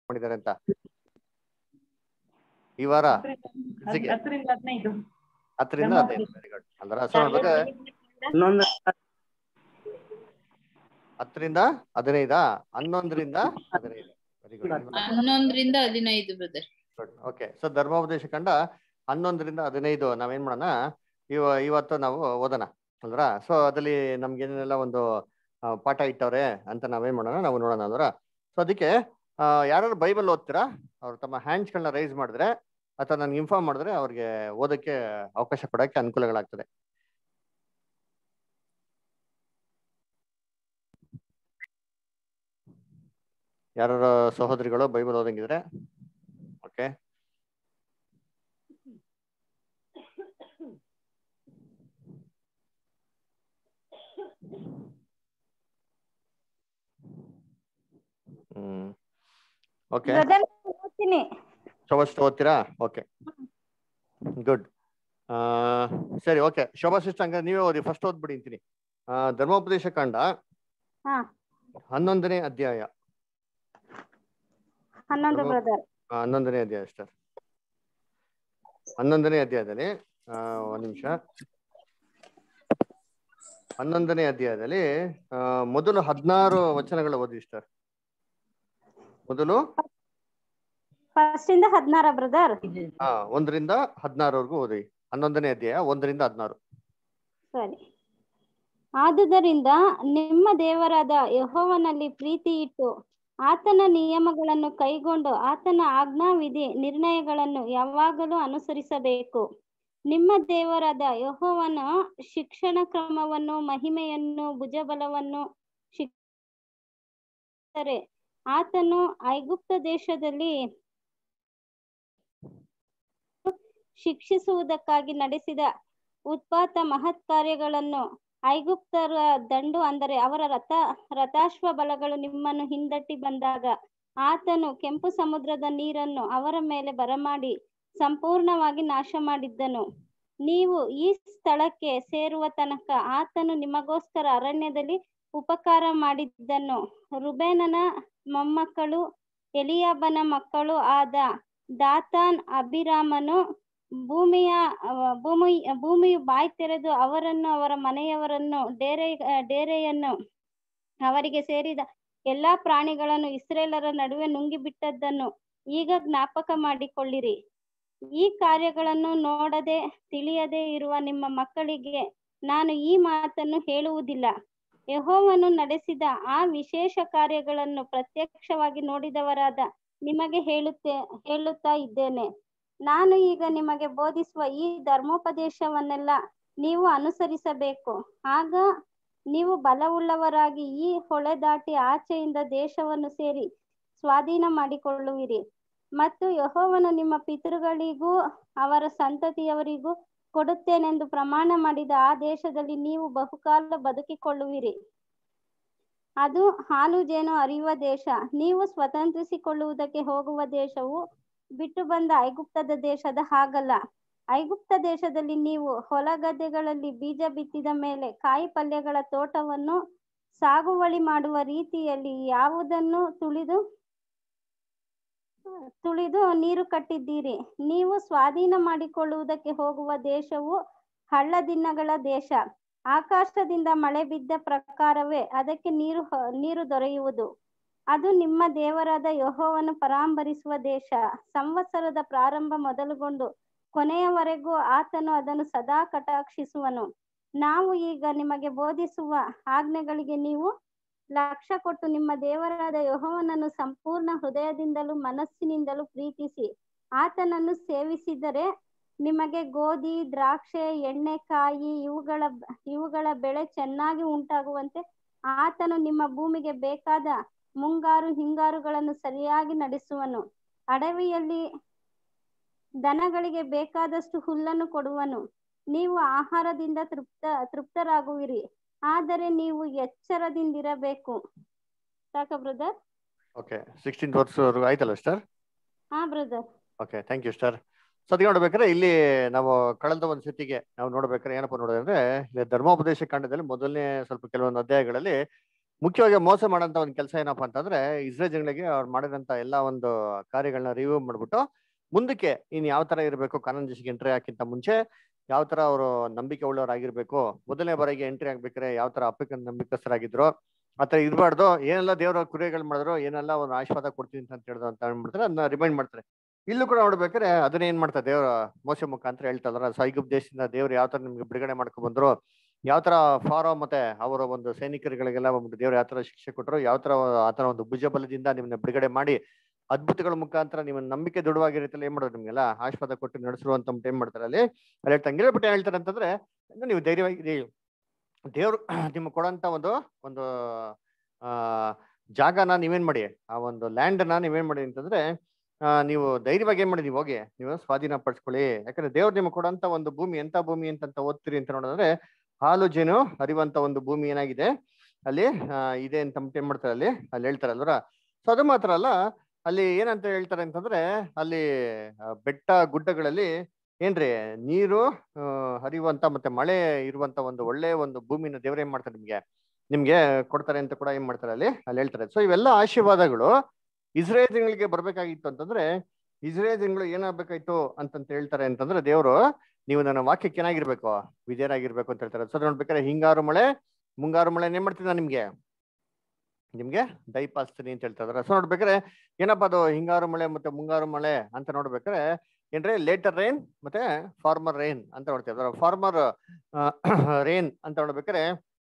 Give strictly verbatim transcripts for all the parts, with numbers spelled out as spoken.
ಮಾಡಿದ್ದಾರೆ ಅಂತ ಈ ವಾರ ಹತ್ತರಿಂದ ಹದಿನೈದು ಹತ್ತರಿಂದ ಹದಿನೈದು ವೆರಿ ಗುಡ್ ಅಂದ್ರೆ ಸೊ ನೋಡ್ಬೇಕಾದ್ರೆ ಹತ್ತರಿಂದ ಹದಿನೈದಾ ಹನ್ನೊಂದರಿಂದ ಹದಿನೈದು ವೆರಿ ಗುಡ್ ಹನ್ನೊಂದರಿಂದ ಹದಿನೈದು ಬ್ರದರ್. Good okay. ಸೊ ಧರ್ಮೋಪದೇಶ ಕಂಡ ಹನ್ನೊಂದರಿಂದ ಹದಿನೈದು ನಾವೇನ್ ಮಾಡೋಣ ಇವ ಇವತ್ತು ನಾವು ಓದೋಣ ಅಂದ್ರ ಸೊ ಅದ್ರಲ್ಲಿ ನಮ್ಗೆ ಏನೆಲ್ಲ ಒಂದು ಪಾಠ ಇಟ್ಟವ್ರೆ ಅಂತ ನಾವೇನ್ ಮಾಡೋಣ ನಾವು ನೋಡೋಣ ಅಂದ್ರ ಸೊ ಅದಕ್ಕೆ ಯಾರು ಬೈಬಲ್ ಓದ್ತೀರಾ ಅವ್ರು ತಮ್ಮ ಹ್ಯಾಂಡ್ಸ್ಗಳನ್ನ ರೈಸ್ ಮಾಡಿದ್ರೆ ಅಥವಾ ನನ್ಗೆ ಇನ್ಫಾರ್ಮ್ ಮಾಡಿದ್ರೆ ಅವ್ರಿಗೆ ಓದಕ್ಕೆ ಅವಕಾಶ ಕೊಡಕ್ಕೆ ಅನುಕೂಲಗಳಾಗ್ತದೆ. ಯಾರ ಸಹೋದರಿಗಳು ಬೈಬಲ್ ಓದಂಗಿದ್ರೆ okay. Hmm okay Shobha sister ಓದ್ತೀರಾ? Okay good. ಸರಿ ಓಕೆ ಶೋಭಾ ಸಿಸ್ಟರ್ ಹಂಗ ನೀವೇ ಓದಿ ಫಸ್ಟ್ ಓದ್ಬಿಡಿ ಅಂತೀನಿ. ಧರ್ಮೋಪದೇಶ ಕಾಂಡ ಹನ್ನೊಂದನೇ ಅಧ್ಯಾಯ ಹನ್ನೊಂದನೇ ಅಧ್ಯಾಯ ಸರ್ ಹನ್ನೊಂದನೇ ಅಧ್ಯಾಯದಲ್ಲಿ ಒಂದ್ ನಿಮಿಷ ಹನ್ನೊಂದನೇ ಅಧ್ಯಾಯದಲ್ಲಿ ಆ ಮೊದಲು ಹದಿನಾರು ವಚನಗಳು ಓದಿ ಸರ್. ಮೊದಲು ಫಸ್ಟ್ ಹದಿನಾರ ಬ್ರದರ್ ಹಾ ಒಂದರಿಂದ ಹದಿನಾರವರೆಗೂ ಓದಿ. ಹನ್ನೊಂದನೇ ಅಧ್ಯಾಯ ಒಂದರಿಂದ ಹದಿನಾರು. ಸರಿ. ಆದುದರಿಂದ ನಿಮ್ಮ ದೇವರಾದ ಯೆಹೋವನಲ್ಲಿ ಪ್ರೀತಿ ಇಟ್ಟು ಆತನ ನಿಯಮಗಳನ್ನು ಕೈಗೊಂಡು ಆತನ ಆಜ್ಞಾವಿಧಿ ನಿರ್ಣಯಗಳನ್ನು ಯಾವಾಗಲೂ ಅನುಸರಿಸಬೇಕು. ನಿಮ್ಮ ದೇವರಾದ ಯೆಹೋವನ ಶಿಕ್ಷಣ ಕ್ರಮವನ್ನು ಮಹಿಮೆಯನ್ನು ಭುಜಬಲವನ್ನು ಶಿಕ್ಷಿಸಿದರೆ ಆತನು ಐಗುಪ್ತ ದೇಶದಲ್ಲಿ ಶಿಕ್ಷಿಸುವುದಕ್ಕಾಗಿ ನಡೆಸಿದ ಉತ್ಪಾತ ಮಹತ್ ಕಾರ್ಯಗಳನ್ನು ಐಗುಪ್ತರ ದಂಡು ಅಂದರೆ ಅವರ ರಥ ರಥಾಶ್ವ ಬಲಗಳು ನಿಮ್ಮನ್ನು ಹಿಂದಟ್ಟಿ ಬಂದಾಗ ಆತನು ಕೆಂಪು ಸಮುದ್ರದ ನೀರನ್ನು ಅವರ ಮೇಲೆ ಬರಮಾಡಿ ಸಂಪೂರ್ಣವಾಗಿ ನಾಶ ಮಾಡಿದ್ದನು. ನೀವು ಈ ಸ್ಥಳಕ್ಕೆ ಸೇರುವ ತನಕ ಆತನು ನಿಮಗೋಸ್ಕರ ಅರಣ್ಯದಲ್ಲಿ ಉಪಕಾರ ಮಾಡಿದ್ದನ್ನು ರುಬೇನನ ಮೊಮ್ಮಕ್ಕಳು ಎಲಿಯಾಬನ ಮಕ್ಕಳು ಆದ ದಾತಾನ್ ಅಭಿರಾಮನು ಭೂಮಿಯ ಭೂಮಿ ಭೂಮಿಯು ಬಾಯಿ ತೆರೆದು ಅವರನ್ನು ಅವರ ಮನೆಯವರನ್ನು ಡೇರೆ ಡೇರೆಯನ್ನು ಅವರಿಗೆ ಸೇರಿದ ಎಲ್ಲಾ ಪ್ರಾಣಿಗಳನ್ನು ಇಸ್ರೇಲರ ನಡುವೆ ನುಂಗಿಬಿಟ್ಟದ್ದನ್ನು ಈಗ ಜ್ಞಾಪಕ ಮಾಡಿಕೊಳ್ಳಿರಿ. ಈ ಕಾರ್ಯಗಳನ್ನು ನೋಡದೆ ತಿಳಿಯದೆ ಇರುವ ನಿಮ್ಮ ಮಕ್ಕಳಿಗೆ ನಾನು ಈ ಮಾತನ್ನು ಹೇಳುವುದಿಲ್ಲ. ಯೆಹೋವನು ನಡೆಸಿದ ಆ ವಿಶೇಷ ಕಾರ್ಯಗಳನ್ನು ಪ್ರತ್ಯಕ್ಷವಾಗಿ ನೋಡಿದವರಾದ ನಿಮಗೆ ಹೇಳುತ್ತೇ ಹೇಳುತ್ತಾ ಇದ್ದೇನೆ. ನಾನು ಈಗ ನಿಮಗೆ ಬೋಧಿಸುವ ಈ ಧರ್ಮೋಪದೇಶವನ್ನೆಲ್ಲ ನೀವು ಅನುಸರಿಸಬೇಕು. ಆಗ ನೀವು ಬಲವುಳ್ಳವರಾಗಿ ಈ ಹೊಳೆ ದಾಟಿ ಆಚೆಯಿಂದ ದೇಶವನ್ನು ಸೇರಿ ಸ್ವಾಧೀನ ಮಾಡಿಕೊಳ್ಳುವಿರಿ. ಮತ್ತು ಯೆಹೋವನು ನಿಮ್ಮ ಪಿತೃಗಳಿಗೂ ಅವರ ಸಂತತಿಯವರಿಗೂ ಕೊಡುತ್ತೇನೆಂದು ಪ್ರಮಾಣ ಮಾಡಿದ ಆ ದೇಶದಲ್ಲಿ ನೀವು ಬಹುಕಾಲ ಬದುಕಿಕೊಳ್ಳುವಿರಿ. ಅದು ಹಾಲು ಜೇನು ಹರಿಯುವ ದೇಶ. ನೀವು ಸ್ವತಂತ್ರಿಸಿಕೊಳ್ಳುವುದಕ್ಕೆ ಹೋಗುವ ದೇಶವು ಬಿಟ್ಟು ಬಂದ ಐಗುಪ್ತದ ದೇಶದ ಹಾಗಲ್ಲ. ಐಗುಪ್ತ ದೇಶದಲ್ಲಿ ನೀವು ಹೊಲ ಗದ್ದೆಗಳಲ್ಲಿ ಬೀಜ ಬಿತ್ತಿದ ಮೇಲೆ ಕಾಯಿ ಪಲ್ಯಗಳ ತೋಟವನ್ನು ಸಾಗುವಳಿ ಮಾಡುವ ರೀತಿಯಲ್ಲಿ ಯಾವುದನ್ನು ತುಳಿದು ತುಳಿದು ನೀರು ಕಟ್ಟಿದ್ದೀರಿ. ನೀವು ಸ್ವಾಧೀನ ಮಾಡಿಕೊಳ್ಳುವುದಕ್ಕೆ ಹೋಗುವ ದೇಶವು ಹಳ್ಳದಿನ್ನಗಳ ದೇಶ. ಆಕಾಶದಿಂದ ಮಳೆ ಬಿದ್ದ ಪ್ರಕಾರವೇ ಅದಕ್ಕೆ ನೀರು ನೀರು ದೊರೆಯುವುದು. ಅದು ನಿಮ್ಮ ದೇವರಾದ ಯೆಹೋವನು ಪರಾಂಬರಿಸುವ ದೇಶ. ಸಂವತ್ಸರದ ಪ್ರಾರಂಭ ಮೊದಲುಗೊಂಡು ಕೊನೆಯವರೆಗೂ ಆತನು ಅದನ್ನು ಸದಾ ಕಟಾಕ್ಷಿಸುವನು. ನಾವು ಈಗ ನಿಮಗೆ ಬೋಧಿಸುವ ಆಜ್ಞೆಗಳಿಗೆ ನೀವು ಲಕ್ಷ್ಯ ಕೊಟ್ಟು ನಿಮ್ಮ ದೇವರಾದ ಯೆಹೋವನನ್ನು ಸಂಪೂರ್ಣ ಹೃದಯದಿಂದಲೂ ಮನಸ್ಸಿನಿಂದಲೂ ಪ್ರೀತಿಸಿ ಆತನನ್ನು ಸೇವಿಸಿದರೆ ನಿಮಗೆ ಗೋಧಿ, ದ್ರಾಕ್ಷೆ, ಎಣ್ಣೆ, ಕಾಯಿ ಇವುಗಳ ಇವುಗಳ ಬೆಳೆ ಚೆನ್ನಾಗಿ ಉಂಟಾಗುವಂತೆ ಆತನು ನಿಮ್ಮ ಭೂಮಿಗೆ ಬೇಕಾದ ಮುಂಗಾರು ಹಿಂಗಾರುಗಳನ್ನು ಸರಿಯಾಗಿ ನಡೆಸುವನು. ಅಡವಿಯಲ್ಲಿ ದನಗಳಿಗೆ ಬೇಕಾದಷ್ಟು ಹುಲ್ಲನ್ನು ಕೊಡುವನು. ನೀವು ಆಹಾರದಿಂದ ತೃಪ್ತ ತೃಪ್ತರಾಗುವಿರಿ. ಆದರೆ ನೀವು ಎಚ್ಚರದಿಂದಿರಬೇಕು. ಸಾಕಾ ಬ್ರದರ್? ಓಕೆ ಸಿಕ್ಸ್ಟೀನ್ತ್ ವರ್ಸ್ವರೆಗೂ ಆಯ್ತಲ್ಲ ಸರ್? ಹಾ brother. Okay thank you sir. So ಅದಕ್ಕೆ ನೋಡ್ಬೇಕಾದ್ರೆ ಇಲ್ಲಿ ನಾವು ಕಳೆದ ಒಂದು ಸತಿಗೆ ನಾವು ನೋಡ್ಬೇಕಾದ್ರೆ ಏನಪ್ಪ ನೋಡೋದಂದ್ರೆ ಇಲ್ಲಿ ಧರ್ಮೋಪದೇಶ ಕಾಂಡದಲ್ಲಿ ಮೊದಲನೇ ಸ್ವಲ್ಪ ಕೆಲವೊಂದು ಅಧ್ಯಾಯಗಳಲ್ಲಿ ಮುಖ್ಯವಾಗಿ ಮೋಸ ಮಾಡೋಂಥ ಒಂದು ಕೆಲಸ ಏನಪ್ಪಾ ಅಂತಂದ್ರೆ ಇಸ್ರೇಲ್ ಜನಗಳಿಗೆ ಅವ್ರು ಮಾಡಿದಂತ ಎಲ್ಲಾ ಒಂದು ಕಾರ್ಯಗಳನ್ನ ರಿವ್ಯೂ ಮಾಡ್ಬಿಟ್ಟು ಮುಂದಕ್ಕೆ ಇನ್ ಯಾವ ತರ ಇರಬೇಕು, ಕಾನಾನ್ ದೇಶಕ್ಕೆ ಎಂಟ್ರಿ ಹಾಕಿಂತ ಮುಂಚೆ ಯಾವ ತರ ಅವರು ನಂಬಿಕೆ ಉಳ್ಳವರಾಗಿರ್ಬೇಕು, ಮೊದಲನೇ ಬಾರಿಗೆ ಎಂಟ್ರಿ ಆಗ್ಬೇಕಾದ್ರೆ ಯಾವ ತರ ಅಪ್ಪಿಕ ನಂಬಿಕಸ್ಥರಾಗಿದ್ರು, ಆತರ ಇರಬಾರ್ದು, ಏನೆಲ್ಲ ದೇವರ ಕ್ರಿಯೆಗಳು ಮಾಡಿದ್ರು, ಏನೆಲ್ಲ ಒಂದು ಆಶೀರ್ವಾದ ಕೊಡ್ತೀನಿ ಅಂತ ಹೇಳಿದ್ರು ಅಂತ ಹೇಳ್ಬಿಡ್ತಾರೆ, ಅದನ್ನ ರಿಮೈಂಡ್ ಮಾಡ್ತಾರೆ. ಇಲ್ಲೂ ಕೂಡ ನೋಡ್ಬೇಕಾದ್ರೆ ಅದನ್ನ ಏನ್ ಮಾಡ್ತಾರೆ ದೇವರ ಮೋಸ ಮುಖಾಂತರ ಹೇಳ್ತಾರ, ಐಗುಪ್ತ ದೇಶದಿಂದ ದೇವ್ರು ಯಾವ ತರ ನಿಮ್ಗೆ ಬಿಡುಗಡೆ ಮಾಡ್ಕೊಂಡ್ ಬಂದ್ರು, ಯಾವ ತರ ಫಾರೋ ಮತ್ತೆ ಅವರ ಒಂದು ಸೈನಿಕರಿಗಳಿಗೆಲ್ಲ ಒಂದು ದೇವ್ರು ಯಾವ ತರ ಶಿಕ್ಷೆ ಕೊಟ್ಟರು, ಯಾವ ತರ ಆತರ ಒಂದು ಭುಜಬಲದಿಂದ ನಿಮ್ಮನ್ನ ಬಿಡುಗಡೆ ಮಾಡಿ ಅದ್ಭುತಗಳ ಮುಖಾಂತರ ನಿಮ್ಮ ನಂಬಿಕೆ ದೃಢವಾಗಿ ರೀತಿಯಲ್ಲಿ ಏನ್ ಮಾಡೋದು ನಿಮ್ಗೆಲ್ಲ ಆಶೀರ್ವಾದ ಕೊಟ್ಟು ನಡೆಸರು ಅಂತ ಏನ್ ಮಾಡ್ತಾರೆ ಅಲ್ಲಿ ಅಲ್ಲಿ ಹೇಳ್ತಾ ಹೇಳ್ಬಿಟ್ಟು ಹೇಳ್ತಾರೆ ಅಂತಂದ್ರೆ ನೀವು ಧೈರ್ಯವಾಗಿ ದೇವ್ರು ನಿಮ್ಗೆ ಕೊಡಂತ ಒಂದು ಒಂದು ಆ ಜಾಗನ ನೀವೇನ್ ಮಾಡಿ, ಆ ಒಂದು ಲ್ಯಾಂಡ್ ನ ನೀವೇನ್ ಮಾಡಿ ಅಂತಂದ್ರೆ ಆ ನೀವು ಧೈರ್ಯವಾಗಿ ಏನ್ ಮಾಡಿ ನೀವು ಹೋಗಿ ನೀವು ಸ್ವಾಧೀನ ಪಡಿಸ್ಕೊಳ್ಳಿ. ಯಾಕಂದ್ರೆ ದೇವ್ರು ನಿಮ್ಗೆ ಕೊಡಂತ ಒಂದು ಭೂಮಿ ಎಂತ ಭೂಮಿ ಅಂತ ಓದ್ತೀರಿ ಅಂತ ನೋಡಿದ್ರೆ ಹಾಲು ಜೇನು ಹರಿಯುವಂತ ಒಂದು ಭೂಮಿ ಏನಾಗಿದೆ ಅಲ್ಲಿ ಆ ಇದೆ ಅಂತ ಏನ್ ಮಾಡ್ತಾರೆ ಅಲ್ಲಿ ಅಲ್ಲಿ ಹೇಳ್ತಾರೆ ಅಲ್ವರ. ಸೊ ಅದು ಮಾತ್ರ ಅಲ್ಲ, ಅಲ್ಲಿ ಏನಂತ ಹೇಳ್ತಾರೆ ಅಂತಂದ್ರೆ ಅಲ್ಲಿ ಬೆಟ್ಟ ಗುಡ್ಡಗಳಲ್ಲಿ ಏನ್ರಿ ನೀರು ಹರಿಯುವಂತ ಮತ್ತೆ ಮಳೆ ಇರುವಂತ ಒಂದು ಒಳ್ಳೆ ಒಂದು ಭೂಮಿನ ದೇವ್ರ ಏನ್ ಮಾಡ್ತಾರೆ ನಿಮ್ಗೆ ನಿಮ್ಗೆ ಕೊಡ್ತಾರೆ ಅಂತ ಕೂಡ ಏನ್ ಮಾಡ್ತಾರೆ ಅಲ್ಲಿ ಅಲ್ಲಿ ಹೇಳ್ತಾರೆ. ಸೊ ಇವೆಲ್ಲ ಆಶೀರ್ವಾದಗಳು ಇಸ್ರೇಲ್ ಜನಗಳಿಗೆ ಬರ್ಬೇಕಾಗಿತ್ತು ಅಂತಂದ್ರೆ ಇಸ್ರೇಲ್ ಜನಗಳು ಏನಾಗ್ಬೇಕಾಯ್ತು ಅಂತಂತ ಹೇಳ್ತಾರೆ ಅಂತಂದ್ರೆ ದೇವ್ರು ನೀವು ನನ್ನ ವಾಕ್ಯಕ್ಕೆ ಏನಾಗಿರ್ಬೇಕು, ವಿಧೇಯರಾಗಿರ್ಬೇಕು ಅಂತ ಹೇಳ್ತಾರೆ. ಸೊ ನೋಡ್ಬೇಕಾದ್ರೆ ಹಿಂಗಾರು ಮಳೆ ಮುಂಗಾರು ಮಳೆ ಏನ್ ಮಾಡ್ತೀನಿ ನಾನು ನಿಮ್ಗೆ ನಿಮ್ಗೆ ದಯಪಾಲಿಸ್ತೀನಿ ಅಂತ ಹೇಳ್ತಾರೆ. ಸೊ ನೋಡ್ಬೇಕಾದ್ರೆ ಏನಪ್ಪಾ ಅದು ಹಿಂಗಾರು ಮಳೆ ಮತ್ತೆ ಮುಂಗಾರು ಮಳೆ ಅಂತ ನೋಡ್ಬೇಕಾದ್ರೆ ಏನ್ರಿ ಲೇಟರ್ ರೈನ್ ಮತ್ತೆ ಫಾರ್ಮರ್ ರೈನ್ ಅಂತ ನೋಡ್ತೀವಿ. ಫಾರ್ಮರ್ ರೈನ್ ಅಂತ ನೋಡ್ಬೇಕಾದ್ರೆ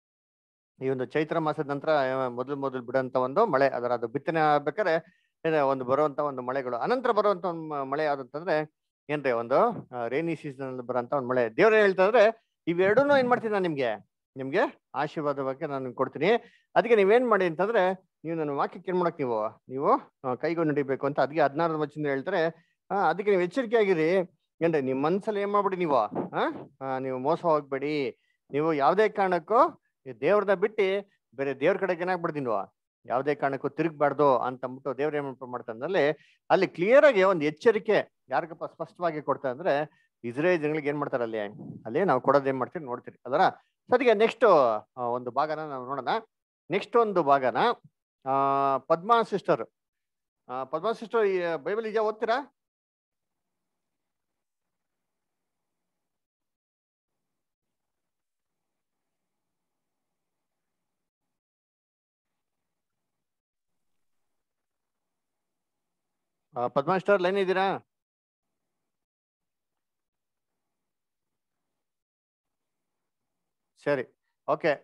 ಈ ಒಂದು ಚೈತ್ರ ಮಾಸದ ನಂತರ ಮೊದಲು ಮೊದಲು ಬಿಡುವಂತ ಒಂದು ಮಳೆ, ಅದರ ಅದು ಬಿತ್ತನೆ ಆಗ್ಬೇಕಾದ್ರೆ ಒಂದು ಬರುವಂತ ಒಂದು ಮಳೆಗಳು, ಅನಂತರ ಬರುವಂತ ಒಂದು ಮಳೆ ಯಾವ್ದಂತಂದ್ರೆ ಏನ್ರಿ ಒಂದು ರೈನಿ ಸೀಸನ್ ಅಲ್ಲಿ ಬರುವಂತ ಒಂದು ಮಳೆ. ದೇವ್ರ ಹೇಳ್ತಾದ್ರೆ ಇವೆರಡೂನು ಏನ್ ಮಾಡ್ತೀನಿ ನಾನು ನಿಮ್ಗೆ ನಿಮ್ಗೆ ಆಶೀರ್ವಾದವಾಗಿ ನಾನು ಕೊಡ್ತೀನಿ. ಅದಕ್ಕೆ ನೀವೇನ್ ಮಾಡಿ ಅಂತಂದ್ರೆ ನೀವು ನನ್ನ ವಾಕ್ಯಕ್ಕೆ ಏನ್ ಮಾಡಕ್ ನೀವು ನೀವು ಕೈಗೊಂಡು ನಡಿಬೇಕು ಅಂತ ಅದಕ್ಕೆ ಹದಿನಾರು ವಚನ ಹೇಳ್ತಾರೆ. ಆ ಅದಕ್ಕೆ ನೀವು ಎಚ್ಚರಿಕೆ ಆಗಿರಿ, ಏನ್ರಿ ನಿಮ್ ಮನ್ಸಲ್ಲಿ ಏನ್ ಮಾಡ್ಬಿಡಿ ನೀವು ಆ ನೀವು ಮೋಸ ಹೋಗ್ಬೇಡಿ, ನೀವು ಯಾವ್ದೇ ಕಾರಣಕ್ಕೂ ದೇವ್ರನ್ನ ಬಿಟ್ಟು ಬೇರೆ ದೇವ್ರ ಕಡೆಗೆ ಏನಾಗ್ಬಿಡ್ತೀನಿ ನೀವು ಯಾವ್ದೇ ಕಾರಣಕ್ಕೂ ತಿರುಗ್ಬಾರ್ದು ಅಂತ ಅಂದ್ಬಿಟ್ಟು ದೇವ್ರ ಏನ್ ಮಾಡ್ತಾರೆ ಅಲ್ಲಿ ಕ್ಲಿಯರ್ ಆಗಿ ಒಂದು ಎಚ್ಚರಿಕೆ ಯಾರಿಗಪ್ಪ ಸ್ಪಷ್ಟವಾಗಿ ಕೊಡ್ತಾರೆ ಅಂದ್ರೆ ಇಸ್ರೇಲ್ ಜನಗಳಿಗೆ ಏನ್ ಮಾಡ್ತಾರೆ ಅಲ್ಲಿ ಅಲ್ಲಿ ನಾವು ಕೊಡೋದು ಏನ್ ಮಾಡ್ತೀವಿ ನೋಡ್ತೀರಿ ಅದರ. ಅದಕ್ಕೆ ನೆಕ್ಸ್ಟ್ ಒಂದು ಭಾಗನ ನಾವು ನೋಡೋಣ. ನೆಕ್ಸ್ಟ್ ಒಂದು ಭಾಗನ ಆ ಪದ್ಮಾ ಸಿಸ್ಟರ್ ಪದ್ಮಾ ಸಿಸ್ಟರ್ ಈ ಬೈಬಲ್ ಇದೆಯಾ, ಓದ್ತೀರಾ? ಪದ್ಮಾ ಸಿಸ್ಟರ್ ಲೈನ್ ಇದ್ದೀರಾ? ಸರಿ, ಓಕೆ.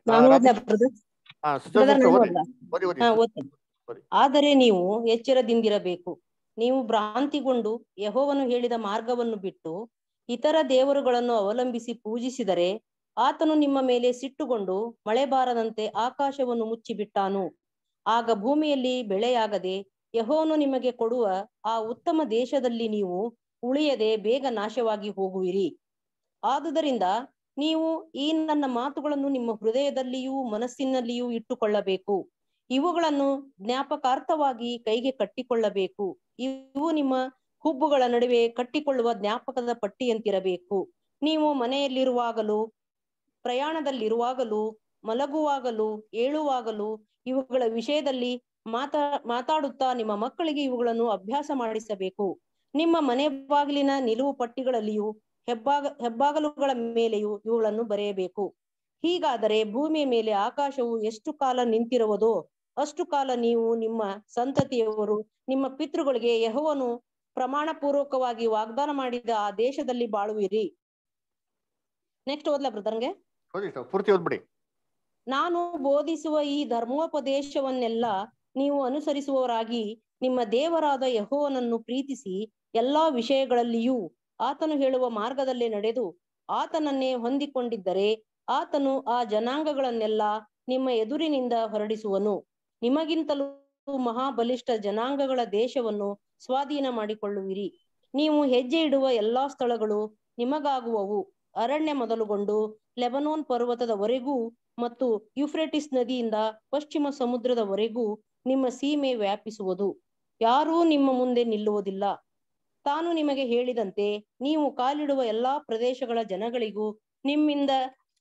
ಆದರೆ ನೀವು ಎಚ್ಚರದಿಂದಿರಬೇಕು, ನೀವು ಭ್ರಾಂತಿಗೊಂಡು ಯೆಹೋವನು ಹೇಳಿದ ಮಾರ್ಗವನ್ನು ಬಿಟ್ಟು ಇತರ ದೇವರುಗಳನ್ನು ಅವಲಂಬಿಸಿ ಪೂಜಿಸಿದರೆ ಆತನು ನಿಮ್ಮ ಮೇಲೆ ಸಿಟ್ಟುಗೊಂಡು ಮಳೆ ಬಾರದಂತೆ ಆಕಾಶವನ್ನು ಮುಚ್ಚಿಬಿಟ್ಟಾನು. ಆಗ ಭೂಮಿಯಲ್ಲಿ ಬೆಳೆಯಾಗದೆ ಯೆಹೋವನು ನಿಮಗೆ ಕೊಡುವ ಆ ಉತ್ತಮ ದೇಶದಲ್ಲಿ ನೀವು ಉಳಿಯದೆ ಬೇಗ ನಾಶವಾಗಿ ಹೋಗುವಿರಿ. ಆದುದರಿಂದ ನೀವು ಈ ನನ್ನ ಮಾತುಗಳನ್ನು ನಿಮ್ಮ ಹೃದಯದಲ್ಲಿಯೂ ಮನಸ್ಸಿನಲ್ಲಿಯೂ ಇಟ್ಟುಕೊಳ್ಳಬೇಕು, ಇವುಗಳನ್ನು ಜ್ಞಾಪಕಾರ್ಥವಾಗಿ ಕೈಗೆ ಕಟ್ಟಿಕೊಳ್ಳಬೇಕು. ಇವು ನಿಮ್ಮ ಹುಬ್ಬುಗಳ ನಡುವೆ ಕಟ್ಟಿಕೊಳ್ಳುವ ಜ್ಞಾಪಕದ ಪಟ್ಟಿಯಂತಿರಬೇಕು. ನೀವು ಮನೆಯಲ್ಲಿರುವಾಗಲೂ ಪ್ರಯಾಣದಲ್ಲಿರುವಾಗಲೂ ಮಲಗುವಾಗಲೂ ಏಳುವಾಗಲೂ ಇವುಗಳ ವಿಷಯದಲ್ಲಿ ಮಾತಾ ಮಾತಾಡುತ್ತಾ ನಿಮ್ಮ ಮಕ್ಕಳಿಗೆ ಇವುಗಳನ್ನು ಅಭ್ಯಾಸ ಮಾಡಿಸಬೇಕು. ನಿಮ್ಮ ಮನೆ ಬಾಗಿಲಿನ ನಿಲುವು ಪಟ್ಟಿಗಳಲ್ಲಿಯೂ ಹೆಬ್ಬಾಗ ಹೆಬ್ಬಾಗಲುಗಳ ಮೇಲೆಯೂ ಇವುಗಳನ್ನು ಬರೆಯಬೇಕು. ಹೀಗಾದರೆ ಭೂಮಿಯ ಮೇಲೆ ಆಕಾಶವು ಎಷ್ಟು ಕಾಲ ನಿಂತಿರುವುದೋ ಅಷ್ಟು ಕಾಲ ನೀವು ನಿಮ್ಮ ಸಂತತಿಯವರು ನಿಮ್ಮ ಪಿತೃಗಳಿಗೆ ಯೆಹೋವನು ಪ್ರಮಾಣ ಪೂರ್ವಕವಾಗಿ ವಾಗ್ದಾನ ಮಾಡಿದ ಆ ದೇಶದಲ್ಲಿ ಬಾಳುವಿರಿ. ನೆಕ್ಸ್ಟ್ ಓದ್ಲಾ ಬ್ರದರ್ಗೆ? ಪೂರ್ತಿ ಓದ್ಬಿಡಿ. ನಾನು ಬೋಧಿಸುವ ಈ ಧರ್ಮೋಪದೇಶವನ್ನೆಲ್ಲ ನೀವು ಅನುಸರಿಸುವವರಾಗಿ ನಿಮ್ಮ ದೇವರಾದ ಯೆಹೋವನನ್ನು ಪ್ರೀತಿಸಿ ಎಲ್ಲಾ ವಿಷಯಗಳಲ್ಲಿಯೂ ಆತನು ಹೇಳುವ ಮಾರ್ಗದಲ್ಲೇ ನಡೆದು ಆತನನ್ನೇ ಹೊಂದಿಕೊಂಡಿದ್ದರೆ ಆತನು ಆ ಜನಾಂಗಗಳನ್ನೆಲ್ಲ ನಿಮ್ಮ ಎದುರಿನಿಂದ ಹೊರಡಿಸುವನು. ನಿಮಗಿಂತಲೂ ಮಹಾಬಲಿಷ್ಠ ಜನಾಂಗಗಳ ದೇಶವನ್ನು ಸ್ವಾಧೀನ ಮಾಡಿಕೊಳ್ಳುವಿರಿ. ನೀವು ಹೆಜ್ಜೆ ಇಡುವ ಎಲ್ಲಾ ಸ್ಥಳಗಳು ನಿಮಗಾಗುವವು. ಅರಣ್ಯ ಮೊದಲುಗೊಂಡು ಲೆಬನೋನ್ ಪರ್ವತದವರೆಗೂ ಮತ್ತು ಯುಫ್ರೇಟಿಸ್ ನದಿಯಿಂದ ಪಶ್ಚಿಮ ಸಮುದ್ರದವರೆಗೂ ನಿಮ್ಮ ಸೀಮೆ ವ್ಯಾಪಿಸುವುದು. ಯಾರೂ ನಿಮ್ಮ ಮುಂದೆ ನಿಲ್ಲುವುದಿಲ್ಲ. ತಾನು ನಿಮಗೆ ಹೇಳಿದಂತೆ ನೀವು ಕಾಲಿಡುವ ಎಲ್ಲಾ ಪ್ರದೇಶಗಳ ಜನಗಳಿಗೂ ನಿಮ್ಮಿಂದ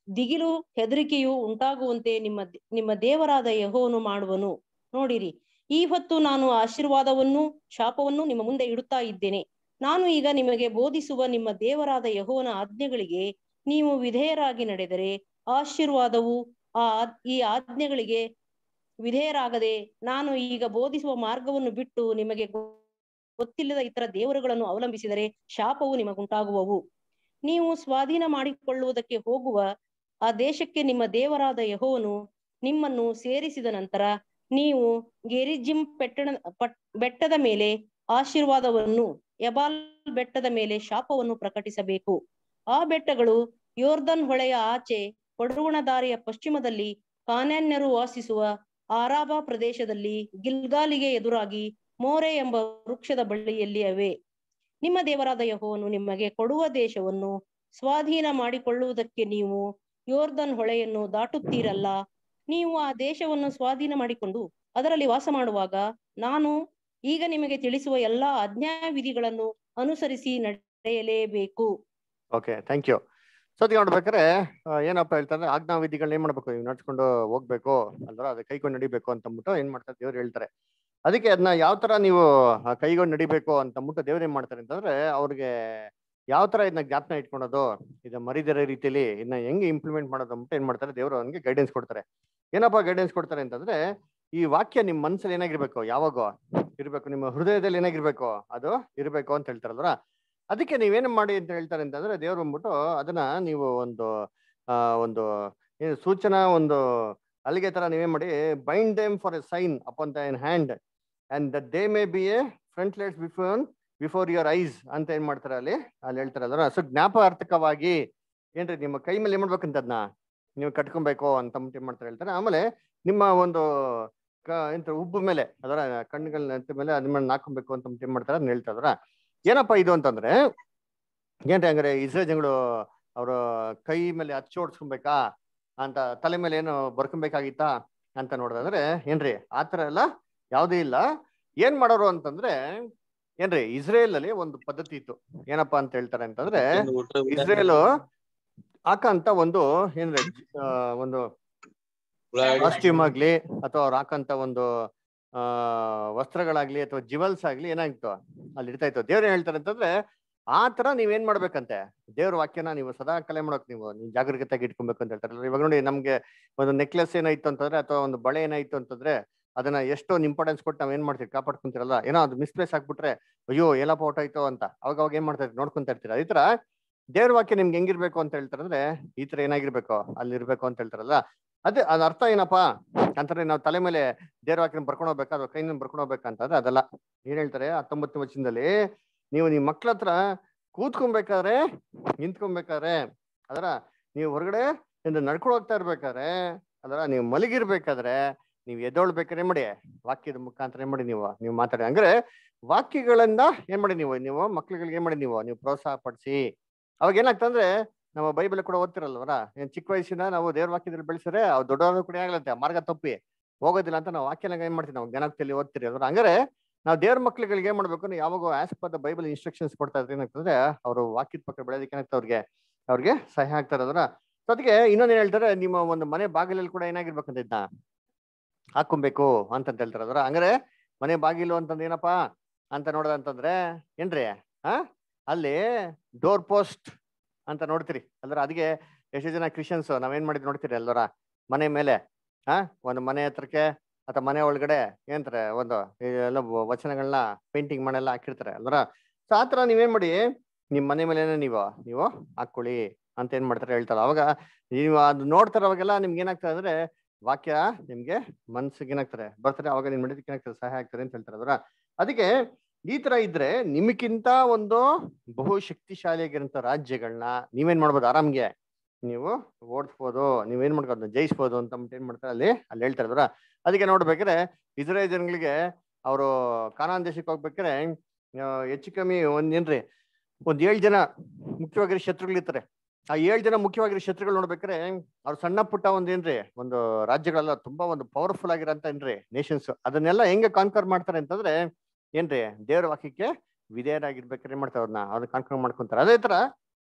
ದಿಗಿಲು ಹೆದರಿಕೆಯು ಉಂಟಾಗುವಂತೆ ನಿಮ್ಮ ನಿಮ್ಮ ದೇವರಾದ ಯೆಹೋವನು ಮಾಡುವನು. ನೋಡಿರಿ, ಈ ಹೊತ್ತು ನಾನು ಆಶೀರ್ವಾದವನ್ನು ಶಾಪವನ್ನು ನಿಮ್ಮ ಮುಂದೆ ಇಡುತ್ತಾ ಇದ್ದೇನೆ. ನಾನು ಈಗ ನಿಮಗೆ ಬೋಧಿಸುವ ನಿಮ್ಮ ದೇವರಾದ ಯೆಹೋವನ ಆಜ್ಞೆಗಳಿಗೆ ನೀವು ವಿಧೇಯರಾಗಿ ನಡೆದರೆ ಆಶೀರ್ವಾದವು ಆ ಈ ಆಜ್ಞೆಗಳಿಗೆ ವಿಧೇಯರಾಗದೆ ನಾನು ಈಗ ಬೋಧಿಸುವ ಮಾರ್ಗವನ್ನು ಬಿಟ್ಟು ನಿಮಗೆ ಗೊತ್ತಿಲ್ಲದ ಇತರ ದೇವರುಗಳನ್ನು ಅವಲಂಬಿಸಿದರೆ ಶಾಪವು ನಿಮಗುಂಟಾಗುವವು. ನೀವು ಸ್ವಾಧೀನ ಮಾಡಿಕೊಳ್ಳುವುದಕ್ಕೆ ಹೋಗುವ ಆ ದೇಶಕ್ಕೆ ನಿಮ್ಮ ದೇವರಾದ ಯೆಹೋವನು ನಿಮ್ಮನ್ನು ಸೇರಿಸಿದ ನಂತರ ನೀವು ಗೆರಿಜಿಮ್ ಪೆಟ್ಟಣ ಬೆಟ್ಟದ ಮೇಲೆ ಆಶೀರ್ವಾದವನ್ನು, ಎಬಾಲ್ ಬೆಟ್ಟದ ಮೇಲೆ ಶಾಪವನ್ನು ಪ್ರಕಟಿಸಬೇಕು. ಆ ಬೆಟ್ಟಗಳು ಯೋರ್ದನ್ ಹೊಳೆಯ ಆಚೆ ಪಡುವಣ ದಾರಿಯ ಪಶ್ಚಿಮದಲ್ಲಿ ಕಾನಾನ್ಯರು ವಾಸಿಸುವ ಆರಾಬಾ ಪ್ರದೇಶದಲ್ಲಿ ಗಿಲ್ಗಾಲಿಗೆ ಎದುರಾಗಿ ಮೋರೆ ಎಂಬ ವೃಕ್ಷದ ಬಳ್ಳಿಯಲ್ಲಿ ಅವೆ. ನಿಮ್ಮ ದೇವರಾದ ಯೆಹೋವನು ನಿಮಗೆ ಕೊಡುವ ದೇಶವನ್ನು ಸ್ವಾಧೀನ ಮಾಡಿಕೊಳ್ಳುವುದಕ್ಕೆ ನೀವು ಯೋರ್ದನ್ ಹೊಳೆಯನ್ನು ದಾಟುತ್ತೀರಲ್ಲ. ನೀವು ಆ ದೇಶವನ್ನು ಸ್ವಾಧೀನ ಮಾಡಿಕೊಂಡು ಅದರಲ್ಲಿ ವಾಸ ಮಾಡುವಾಗ ನಾನು ಈಗ ನಿಮಗೆ ತಿಳಿಸುವ ಎಲ್ಲಾ ಆಜ್ಞಾ ವಿಧಿಗಳನ್ನು ಅನುಸರಿಸಿ ನಡೆಯಲೇಬೇಕು. Okay, thank you. ಸೊ ಅದಕ್ಕೆ ನೋಡ್ಬೇಕಾದ್ರೆ ಏನಪ್ಪ ಹೇಳ್ತಾರೆ, ಆಜ್ಞಾ ವಿಧಿಗಳನ್ನ ಏನ್ ಮಾಡ್ಬೇಕು, ನೀವು ನಡ್ಸ್ಕೊಂಡು ಹೋಗ್ಬೇಕು ಅಲ್ವಾ, ಅದು ಕೈಕೊಂಡು ನಡಿಬೇಕು ಅಂತಂದ್ಬಿಟ್ಟು ಏನ್ ಮಾಡ್ತಾರೆ ದೇವ್ರು ಹೇಳ್ತಾರೆ. ಅದಕ್ಕೆ ಅದನ್ನ ಯಾವ ತರ ನೀವು ಕೈಗೊಂಡು ನಡಿಬೇಕು ಅಂತಂದ್ಬಿಟ್ಟು ದೇವ್ರು ಏನ್ ಮಾಡ್ತಾರೆ ಅಂತಂದ್ರೆ, ಅವ್ರಿಗೆ ಯಾವ ತರ ಇದನ್ನ ಜ್ಞಾಪನ ಇಟ್ಕೊಳೋದು, ಇದು ಮರಿದಿರೋ ರೀತಿಯಲ್ಲಿ ಇದನ್ನ ಹೆಂಗೆ ಇಂಪ್ಲಿಮೆಂಟ್ ಮಾಡೋದು ಅಂದ್ಬಿಟ್ಟು ಏನ್ ಮಾಡ್ತಾರೆ ದೇವ್ರು ಅವನಿಗೆ ಗೈಡೆನ್ಸ್ ಕೊಡ್ತಾರೆ. ಏನಪ್ಪಾ ಗೈಡೆನ್ಸ್ ಕೊಡ್ತಾರೆ ಅಂತಂದ್ರೆ, ಈ ವಾಕ್ಯ ನಿಮ್ ಮನ್ಸಲ್ಲಿ ಏನಾಗಿರ್ಬೇಕು, ಯಾವಾಗ ಇರ್ಬೇಕು, ನಿಮ್ಮ ಹೃದಯದಲ್ಲಿ ಏನಾಗಿರ್ಬೇಕು ಅದು ಇರ್ಬೇಕು ಅಂತ ಹೇಳ್ತಾರಲ್ವ. ಅದಕ್ಕೆ ನೀವೇನು ಮಾಡಿ ಅಂತ ಹೇಳ್ತಾರೆ ಅಂತಂದ್ರೆ, ದೇವ್ರು ಬಂದ್ಬಿಟ್ಟು ಅದನ್ನ ನೀವು ಒಂದು ಆ ಒಂದು ಏನು ಸೂಚನಾ ಒಂದು ಅಲ್ಲಿಗೆ ತರ ನೀವೇನ್ ಮಾಡಿ, bind them for a sign upon the in hand and that they may be a frontlets before before your eyes ಅಂತ ಏನ್ ಮಾಡ್ತಾರೆ ಅಲ್ಲಿ ಅಲ್ಲಿ ಹೇಳ್ತಾರಲ್ವ. ಸೊ ಜ್ಞಾಪಾರ್ಥಕವಾಗಿ ಏನ್ರಿ ನಿಮ್ಮ ಕೈ ಮೇಲೆ ಏನ್ ಮಾಡ್ಬೇಕಂತ ಅದನ್ನ ನೀವು ಕಟ್ಕೊಬೇಕು ಅಂತ ಏನ್ ಮಾಡ್ತಾರೆ ಹೇಳ್ತಾರೆ. ಆಮೇಲೆ ನಿಮ್ಮ ಒಂದು ಎಂತ ಉಬ್ಬು ಮೇಲೆ ಅದರ ಕಣ್ಣುಗಳ ಮೇಲೆ ಅದ್ರ ಮೇಲೆ ಹಾಕೊಬೇಕು ಅಂತ ಏನ್ ಮಾಡ್ತಾರೆ ಅದನ್ನ ಹೇಳ್ತಾರ. ಏನಪ್ಪಾ ಇದು ಅಂತಂದ್ರೆ, ಏನ್ರಿ ಹಂಗಾರೆ ಇಸ್ರೇಲ್ ಜನಗಳು ಅವ್ರ ಕೈ ಮೇಲೆ ಹಚ್ಚಿ ಓಡಿಸ್ಕೊಬೇಕಾ ಅಂತ, ತಲೆ ಮೇಲೆ ಏನು ಬರ್ಕೊಬೇಕಾಗಿತ್ತಾ ಅಂತ ನೋಡಿದ್ರೆ ಏನ್ರಿ ಆತರ ಎಲ್ಲ ಯಾವ್ದು ಇಲ್ಲ. ಏನ್ ಮಾಡೋರು ಅಂತಂದ್ರೆ ಏನ್ರಿ, ಇಸ್ರೇಲ್ ಅಲ್ಲಿ ಒಂದು ಪದ್ಧತಿ ಇತ್ತು. ಏನಪ್ಪಾ ಅಂತ ಹೇಳ್ತಾರೆ ಅಂತಂದ್ರೆ, ಇಸ್ರೇಲು ಹಾಕಂತ ಒಂದು ಏನ್ರಿ ಒಂದು ಕಾಸ್ಟ್ಯೂಮ್ ಆಗ್ಲಿ ಅಥವಾ ಅವ್ರು ಹಾಕಂತ ಒಂದು ಆ ವಸ್ತ್ರಗಳಾಗ್ಲಿ ಅಥವಾ ಜಿವಲ್ಸ್ ಆಗ್ಲಿ ಏನಾಗಿತ್ತು ಅಲ್ಲಿ ಇರ್ತಾ ಇತ್ತು. ದೇವ್ರ ಏನ್ ಹೇಳ್ತಾರೆ ಅಂತಂದ್ರೆ, ಆ ತರ ನೀವೇನ್ ಮಾಡ್ಬೇಕಂತೆ, ದೇವ್ರ ವಾಕ್ಯನ ನೀವು ಸದಾ ಕಲೆ ಮಾಡೋಕ್ ನೀವು ನೀವು ಜಾಗರೂಕತೆಯಾಗಿ ಇಟ್ಕೊಬೇಕು ಅಂತ ಹೇಳ್ತಾರಲ್ಲ. ಇವಾಗ ನೋಡಿ, ನಮ್ಗೆ ಒಂದು ನೆಕ್ಲೆಸ್ ಏನಾಯ್ತು ಅಂತಂದ್ರೆ ಅಥವಾ ಒಂದು ಬಳೆ ಏನಾಯ್ತು ಅಂತಂದ್ರೆ ಅದನ್ನ ಎಷ್ಟೊಂದು ಇಂಪಾರ್ಟೆನ್ಸ್ ಕೊಟ್ಟು ನಾವ್ ಏನ್ ಮಾಡ್ತೀವಿ, ಕಾಪಾಡ್ಕೊಂತೀರಲ್ಲ. ಏನೋ ಅದು ಮಿಸ್ಪ್ಲೇಸ್ ಆಗ್ಬಿಟ್ರೆ ಅಯ್ಯೋ ಎಲ್ಲ ಫೋಟೋ ಆಯ್ತು ಅಂತ ಅವಾಗ ಅವಾಗ ಏನ್ ಮಾಡ್ತಾ ಇರ್ತೀವಿ, ನೋಡ್ಕೊಂತ ಇರ್ತೀರ. ಅದೇ ತರ ದೇವ್ರ ವಾಕ್ಯ ನಿಮ್ಗೆ ಹೆಂಗಿರ್ಬೇಕು ಅಂತ ಹೇಳ್ತಾರಂದ್ರೆ, ಈ ತರ ಏನಾಗಿರ್ಬೇಕು ಅಲ್ಲಿ ಇರ್ಬೇಕು ಅಂತ ಹೇಳ್ತಾರಲ್ಲ. ಅದೇ ಅದ ಅರ್ಥ ಏನಪ್ಪಾ ಅಂತಂದ್ರೆ, ನಾವು ತಲೆ ಮೇಲೆ ದೇವ್ರ ವಾಕ್ಯನ ಬರ್ಕೊಂಡು ಹೋಗ್ಬೇಕಾ ಅಥವಾ ಕೈನ ಬರ್ಕೊಂಡು ಹೋಗ್ಬೇಕಂತಂದ್ರೆ ಅದಲ್ಲ. ಏನ್ ಹೇಳ್ತಾರೆ ಹತ್ತೊಂಬತ್ತು ವಚನದಲ್ಲಿ, ನೀವು ನಿಮ್ ಮಕ್ಳ ಹತ್ರ ಕೂತ್ಕೊಬೇಕಾದ್ರೆ ನಿಂತ್ಕೊಬೇಕಾದ್ರೆ ಅದರ ನೀವು ಹೊರಗಡೆ ನಡ್ಕೊಂಡು ಹೋಗ್ತಾ ಇರ್ಬೇಕಾದ್ರೆ ಅದರ ನೀವು ಮಲಗಿರ್ಬೇಕಾದ್ರೆ ನೀವು ಎದ್ದೊಳ್ಬೇಕಾದ್ರೆ ಏನ್ ಮಾಡಿ, ವಾಕ್ಯದ ಮುಖಾಂತರ ಏನ್ ಮಾಡಿ ನೀವು ನೀವು ಮಾತಾಡಿ. ಅಂದ್ರೆ ವಾಕ್ಯಗಳಿಂದ ಏನ್ ಮಾಡಿ ನೀವು ನೀವು ಮಕ್ಳುಗಳಿಗೆ ಏನ್ ಮಾಡಿ ನೀವು ನೀವು ಪ್ರೋತ್ಸಾಹ ಪಡಿಸಿ. ಅವಾಗ ಏನಾಗ್ತಂದ್ರೆ, ನಮ್ಮ ಬೈಬಲ್ ಕೂಡ ಓದ್ತಿರಲ್ವರ, ಏನ್ ಚಿಕ್ಕ ವಯಸ್ಸಿನ ನಾವು ದೇವ್ರ ವಾಕ್ಯದಲ್ಲಿ ಬೆಳೆಸಿದ್ರೆ ಅವ್ ದೊಡ್ಡವರು ಕೂಡ ಆಗ್ಲಂತೆ ಮಾರ್ಗ ತಪ್ಪಿ ಹೋಗೋದಿಲ್ಲ ಅಂತ ನಾವು ವಾಕ್ಯನಾಗ ಏನ್ ಮಾಡ್ತೀವಿ, ನಾವು ಜ್ಞಾನಕ್ತಿಯಲ್ಲಿ ಓದ್ತಿರಿ ಅಲ್ವ. ಹಂಗಾರೆ ನಾವು ದೇವ್ರ ಮಕ್ಳುಗಳಿಗೆ ಏನ್ ಮಾಡ್ಬೇಕು, ಯಾವಾಗ as per the Bible instructions ಕೊಡ್ತಾ ಇದ್ರೆ ಏನಾಗ್ತಂದ್ರೆ ಅವರು ವಾಕ್ಯದ ಪಕ್ಕ ಬೆಳೆದಕ್ಕೆ ಏನಾಗ್ತದೆ ಅವ್ರಿಗೆ ಅವ್ರಿಗೆ ಸಹಾಯ ಆಗ್ತಾರೆ ಅದರ. ಸೊ ಅದಕ್ಕೆ ಇನ್ನೊಂದೇನ್ ಹೇಳ್ತಾರೆ, ನಿಮ್ಮ ಒಂದು ಮನೆ ಬಾಗಿಲಲ್ಲಿ ಕೂಡ ಏನಾಗಿರ್ಬೇಕಂತ ಇದನ್ನ ಹಾಕೊಬೇಕು ಅಂತಂತ ಹೇಳ್ತಾರೆ ಅದರ. ಹಂಗಾರೆ ಮನೆ ಬಾಗಿಲು ಅಂತಂದ್ ಏನಪ್ಪಾ ಅಂತ ನೋಡೋದಂತಂದ್ರೆ ಏನ್ರಿ, ಆ ಅಲ್ಲಿ ಡೋರ್ ಪೋಸ್ಟ್ ಅಂತ ನೋಡ್ತೀರಿ ಅಲ್ರ. ಅದಕ್ಕೆ ಎಷ್ಟು ಜನ ಕ್ರಿಶ್ಚಿಯನ್ಸ್ ನಾವೇನ್ ಮಾಡಿದ್ ನೋಡ್ತೀರಿ ಅಲ್ವರ, ಮನೆ ಮೇಲೆ ಆ ಒಂದು ಮನೆ ಹತ್ರಕ್ಕೆ ಅಥವಾ ಮನೆ ಒಳಗಡೆ ಏನಂತಾರೆ ಒಂದು ಎಲ್ಲ ವಚನಗಳನ್ನ ಪೇಂಟಿಂಗ್ ಮನೆಲ್ಲ ಹಾಕಿರ್ತಾರೆ ಅಲ್ವರ. ಸೊ ಆತರ ನೀವೇನ್ ಮಾಡಿ, ನಿಮ್ ಮನೆ ಮೇಲೆ ನೀವು ನೀವು ಹಾಕೊಳ್ಳಿ ಅಂತ ಏನ್ ಮಾಡ್ತಾರೆ ಹೇಳ್ತಾರೆ. ಅವಾಗ ನೀವು ಅದು ನೋಡ್ತಾರೆ, ಅವಾಗೆಲ್ಲ ನಿಮ್ಗೆ ಏನಾಗ್ತದೆ ಅಂದ್ರೆ ವಾಕ್ಯ ನಿಮ್ಗೆ ಮನ್ಸಿಗೆ ಏನಾಗ್ತಾರೆ ಬರ್ತಾರೆ, ಅವಾಗ ನಿಮ್ ಮಾಡಿದಕ್ಕೆ ಏನಾಗ್ತದೆ ಸಹಾಯ ಆಗ್ತದೆ ಅಂತ ಹೇಳ್ತಾರೆ ಅದರ. ಅದಕ್ಕೆ ಈ ತರ ಇದ್ರೆ ನಿಮ್ಗಿಂತ ಒಂದು ಬಹು ಶಕ್ತಿಶಾಲಿಯಾಗಿರಂತ ರಾಜ್ಯಗಳನ್ನ ನೀವೇನ್ ಮಾಡ್ಬೋದು, ಆರಾಮ್ಗೆ ನೀವು ಓಡಿಸ್ಬೋದು, ನೀವೇನ್ ಮಾಡ್ಬೋದು ಜಯಿಸ್ಬೋದು ಅಂತ ಏನ್ ಮಾಡ್ತಾರೆ ಅಲ್ಲಿ ಅಲ್ಲಿ ಹೇಳ್ತಾರೆ ಅದರ. ಅದಕ್ಕೆ ನೋಡ್ಬೇಕಾದ್ರೆ ಇಸ್ರೇಲ್ ಜನಗಳಿಗೆ ಅವರು ಕಾನಾನ್ ದೇಶಕ್ಕೆ ಹೋಗ್ಬೇಕಾದ್ರೆ ಹೆಚ್ಚು ಕಮ್ಮಿ ಒಂದ್ ಏನ್ರಿ ಒಂದ್ ಏಳು ಜನ ಮುಖ್ಯವಾಗಿರೋ ಶತ್ರುಗಳಿರ್ತಾರೆ. ಆ ಏಳು ಜನ ಮುಖ್ಯವಾಗಿರೋ ಶತ್ರುಗಳು ನೋಡ್ಬೇಕಾದ್ರೆ ಅವ್ರು ಸಣ್ಣ ಪುಟ್ಟ ಒಂದ್ ಏನ್ರಿ ಒಂದು ರಾಜ್ಯಗಳೆಲ್ಲ ತುಂಬಾ ಒಂದು ಪವರ್ಫುಲ್ ಆಗಿರೋಂತ ಏನ್ರಿ ನೇಷನ್ಸ್, ಅದನ್ನೆಲ್ಲ ಹೆಂಗೆ ಕಾನ್ಕರ್ ಮಾಡ್ತಾರೆ ಅಂತಂದ್ರೆ ಏನ್ರಿ ದೇವ್ರ ವಾಕ್ಯಕ್ಕೆ ವಿಧೇಯರಾಗಿರ್ಬೇಕಾದ್ರೆ ಏನ್ ಮಾಡ್ತಾರೆ, ಅವ್ರನ್ನ ಅವ್ರನ್ನ ಕಾನ್ಕರ್ ಮಾಡ್ಕೊಂತಾರೆ. ಅದೇ ತರ